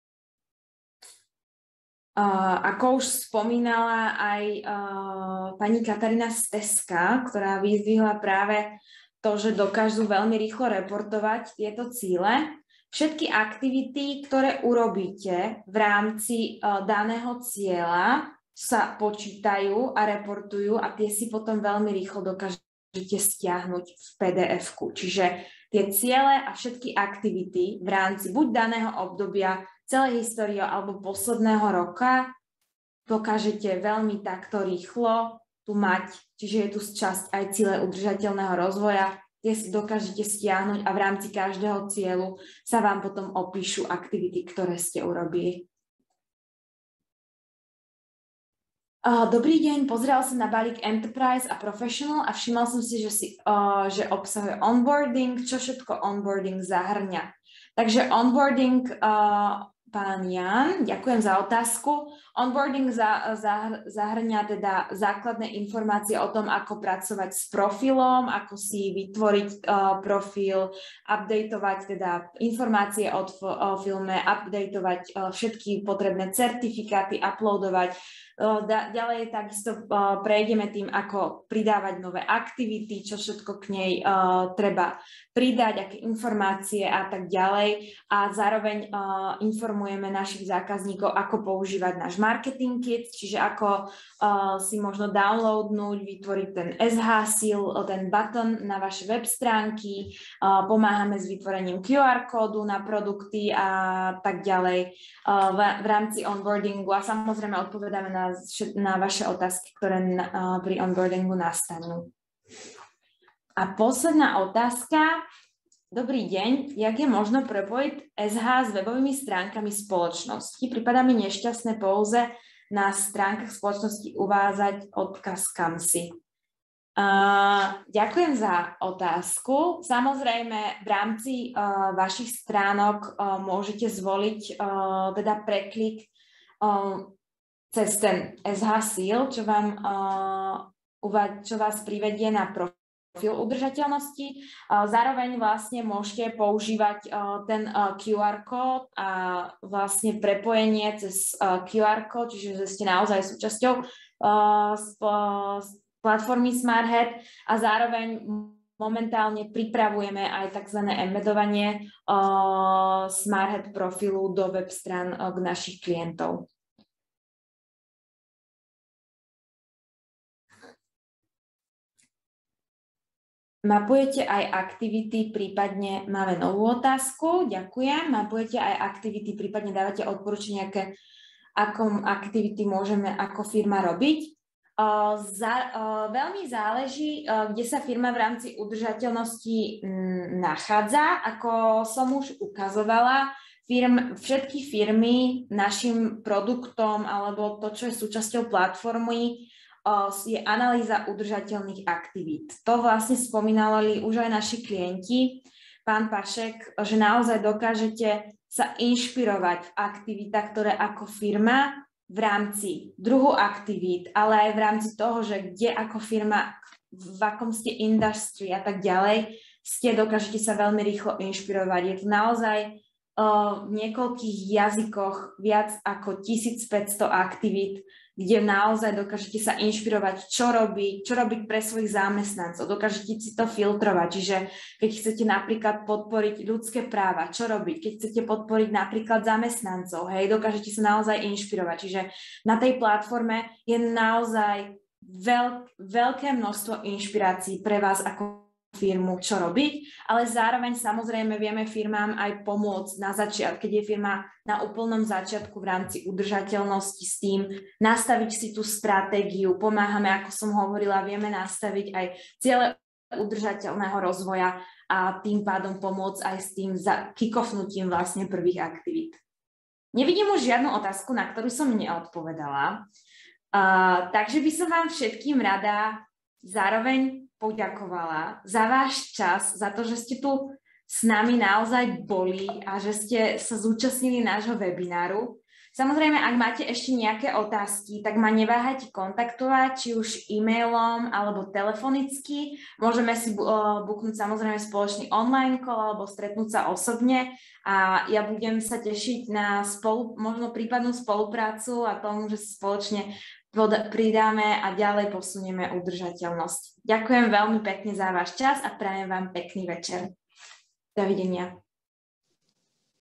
Uh, ako už spomínala aj uh, pani Katarína Steska, ktorá vyzdvihla práve to, že dokážu veľmi rýchlo reportovať tieto ciele. Všetky aktivity, ktoré urobíte v rámci uh, daného cieľa, sa počítajú a reportujú a tie si potom veľmi rýchlo dokážete stiahnuť v pé dé efku. Čiže tie ciele a všetky aktivity v rámci buď daného obdobia, celej histórie alebo posledného roka dokážete veľmi takto rýchlo tu mať. Čiže je tu časť aj ciele udržateľného rozvoja, tie si dokážete stiahnuť a v rámci každého cieľu sa vám potom opíšu aktivity, ktoré ste urobili. Dobrý deň, pozrela som na balík Enterprise a Professional a všimla som si, že, si, uh, že obsahuje onboarding, čo všetko onboarding zahrňa. Takže onboarding, uh, pán Jan, ďakujem za otázku. Onboarding za, za, zahrňa teda základné informácie o tom, ako pracovať s profilom, ako si vytvoriť uh, profil, updateovať teda informácie o, o filme, updateovať uh, všetky potrebné certifikáty, uploadovať. Uh, da, ďalej takisto uh, prejdeme tým, ako pridávať nové aktivity, čo všetko k nej uh, treba pridať, aké informácie a tak ďalej. A zároveň uh, informujeme našich zákazníkov, ako používať náš marketing kit, čiže ako uh, si možno downloadnúť, vytvoriť ten es há seal, ten button na vaše web stránky, uh, pomáhame s vytvorením kú ár kódu na produkty a tak ďalej uh, v, v rámci onboardingu a samozrejme odpovedáme na, na vaše otázky, ktoré na, uh, pri onboardingu nastanú. A posledná otázka. Dobrý deň, jak je možno prepojiť es há s webovými stránkami spoločnosti? Prípada mi nešťastné pouze na stránkach spoločnosti uvádzať odkaz kam si. Uh, ďakujem za otázku. Samozrejme, v rámci uh, vašich stránok uh, môžete zvoliť uh, teda preklik uh, cez ten es há seal, čo, vám, uh, čo vás privedie na profil. profil udržateľnosti. Zároveň vlastne môžete používať ten kú ár kód a vlastne prepojenie cez kú ár kód, čiže ste naozaj súčasťou platformy SmartHead a zároveň momentálne pripravujeme aj tzv. Embedovanie SmartHead profilu do web strán k našich klientov. Mapujete aj aktivity, prípadne máme novú otázku, ďakujem. Mapujete aj aktivity, prípadne dávate odporúčania, aké akom aktivity môžeme ako firma robiť. Uh, za, uh, veľmi záleží, uh, kde sa firma v rámci udržateľnosti m, nachádza. Ako som už ukazovala, firm, všetky firmy našim produktom alebo to, čo je súčasťou platformy, je analýza udržateľných aktivít. To vlastne spomínali už aj naši klienti, pán Pašek, že naozaj dokážete sa inšpirovať v aktivitách, ktoré ako firma v rámci druhu aktivít, ale aj v rámci toho, že kde ako firma, v akom ste industry a tak ďalej, ste dokážete sa veľmi rýchlo inšpirovať. Je to naozaj uh, v niekoľkých jazykoch viac ako tisícpäťsto aktivít, kde naozaj dokážete sa inšpirovať, čo robiť, čo robiť pre svojich zamestnancov, dokážete si to filtrovať, čiže keď chcete napríklad podporiť ľudské práva, čo robiť, keď chcete podporiť napríklad zamestnancov, hej, dokážete sa naozaj inšpirovať, čiže na tej platforme je naozaj veľk, veľké množstvo inšpirácií pre vás ako firmu, čo robiť, ale zároveň samozrejme vieme firmám aj pomôcť na začiatku, keď je firma na úplnom začiatku v rámci udržateľnosti s tým, nastaviť si tú stratégiu, pomáhame, ako som hovorila, vieme nastaviť aj ciele udržateľného rozvoja a tým pádom pomôcť aj s tým kickofnutím vlastne prvých aktivít. Nevidím už žiadnu otázku, na ktorú som neodpovedala, uh, takže by som vám všetkým rada zároveň poďakovala za váš čas, za to, že ste tu s nami naozaj boli a že ste sa zúčastnili nášho webináru. Samozrejme, ak máte ešte nejaké otázky, tak ma neváhajte kontaktovať, či už e-mailom alebo telefonicky. Môžeme si buknúť samozrejme spoločný online call alebo stretnúť sa osobne a ja budem sa tešiť na spolu, možno prípadnú spoluprácu a tomu, že si spoločne pridáme a ďalej posunieme udržateľnosť. Ďakujem veľmi pekne za váš čas a prajem vám pekný večer. Dovidenia.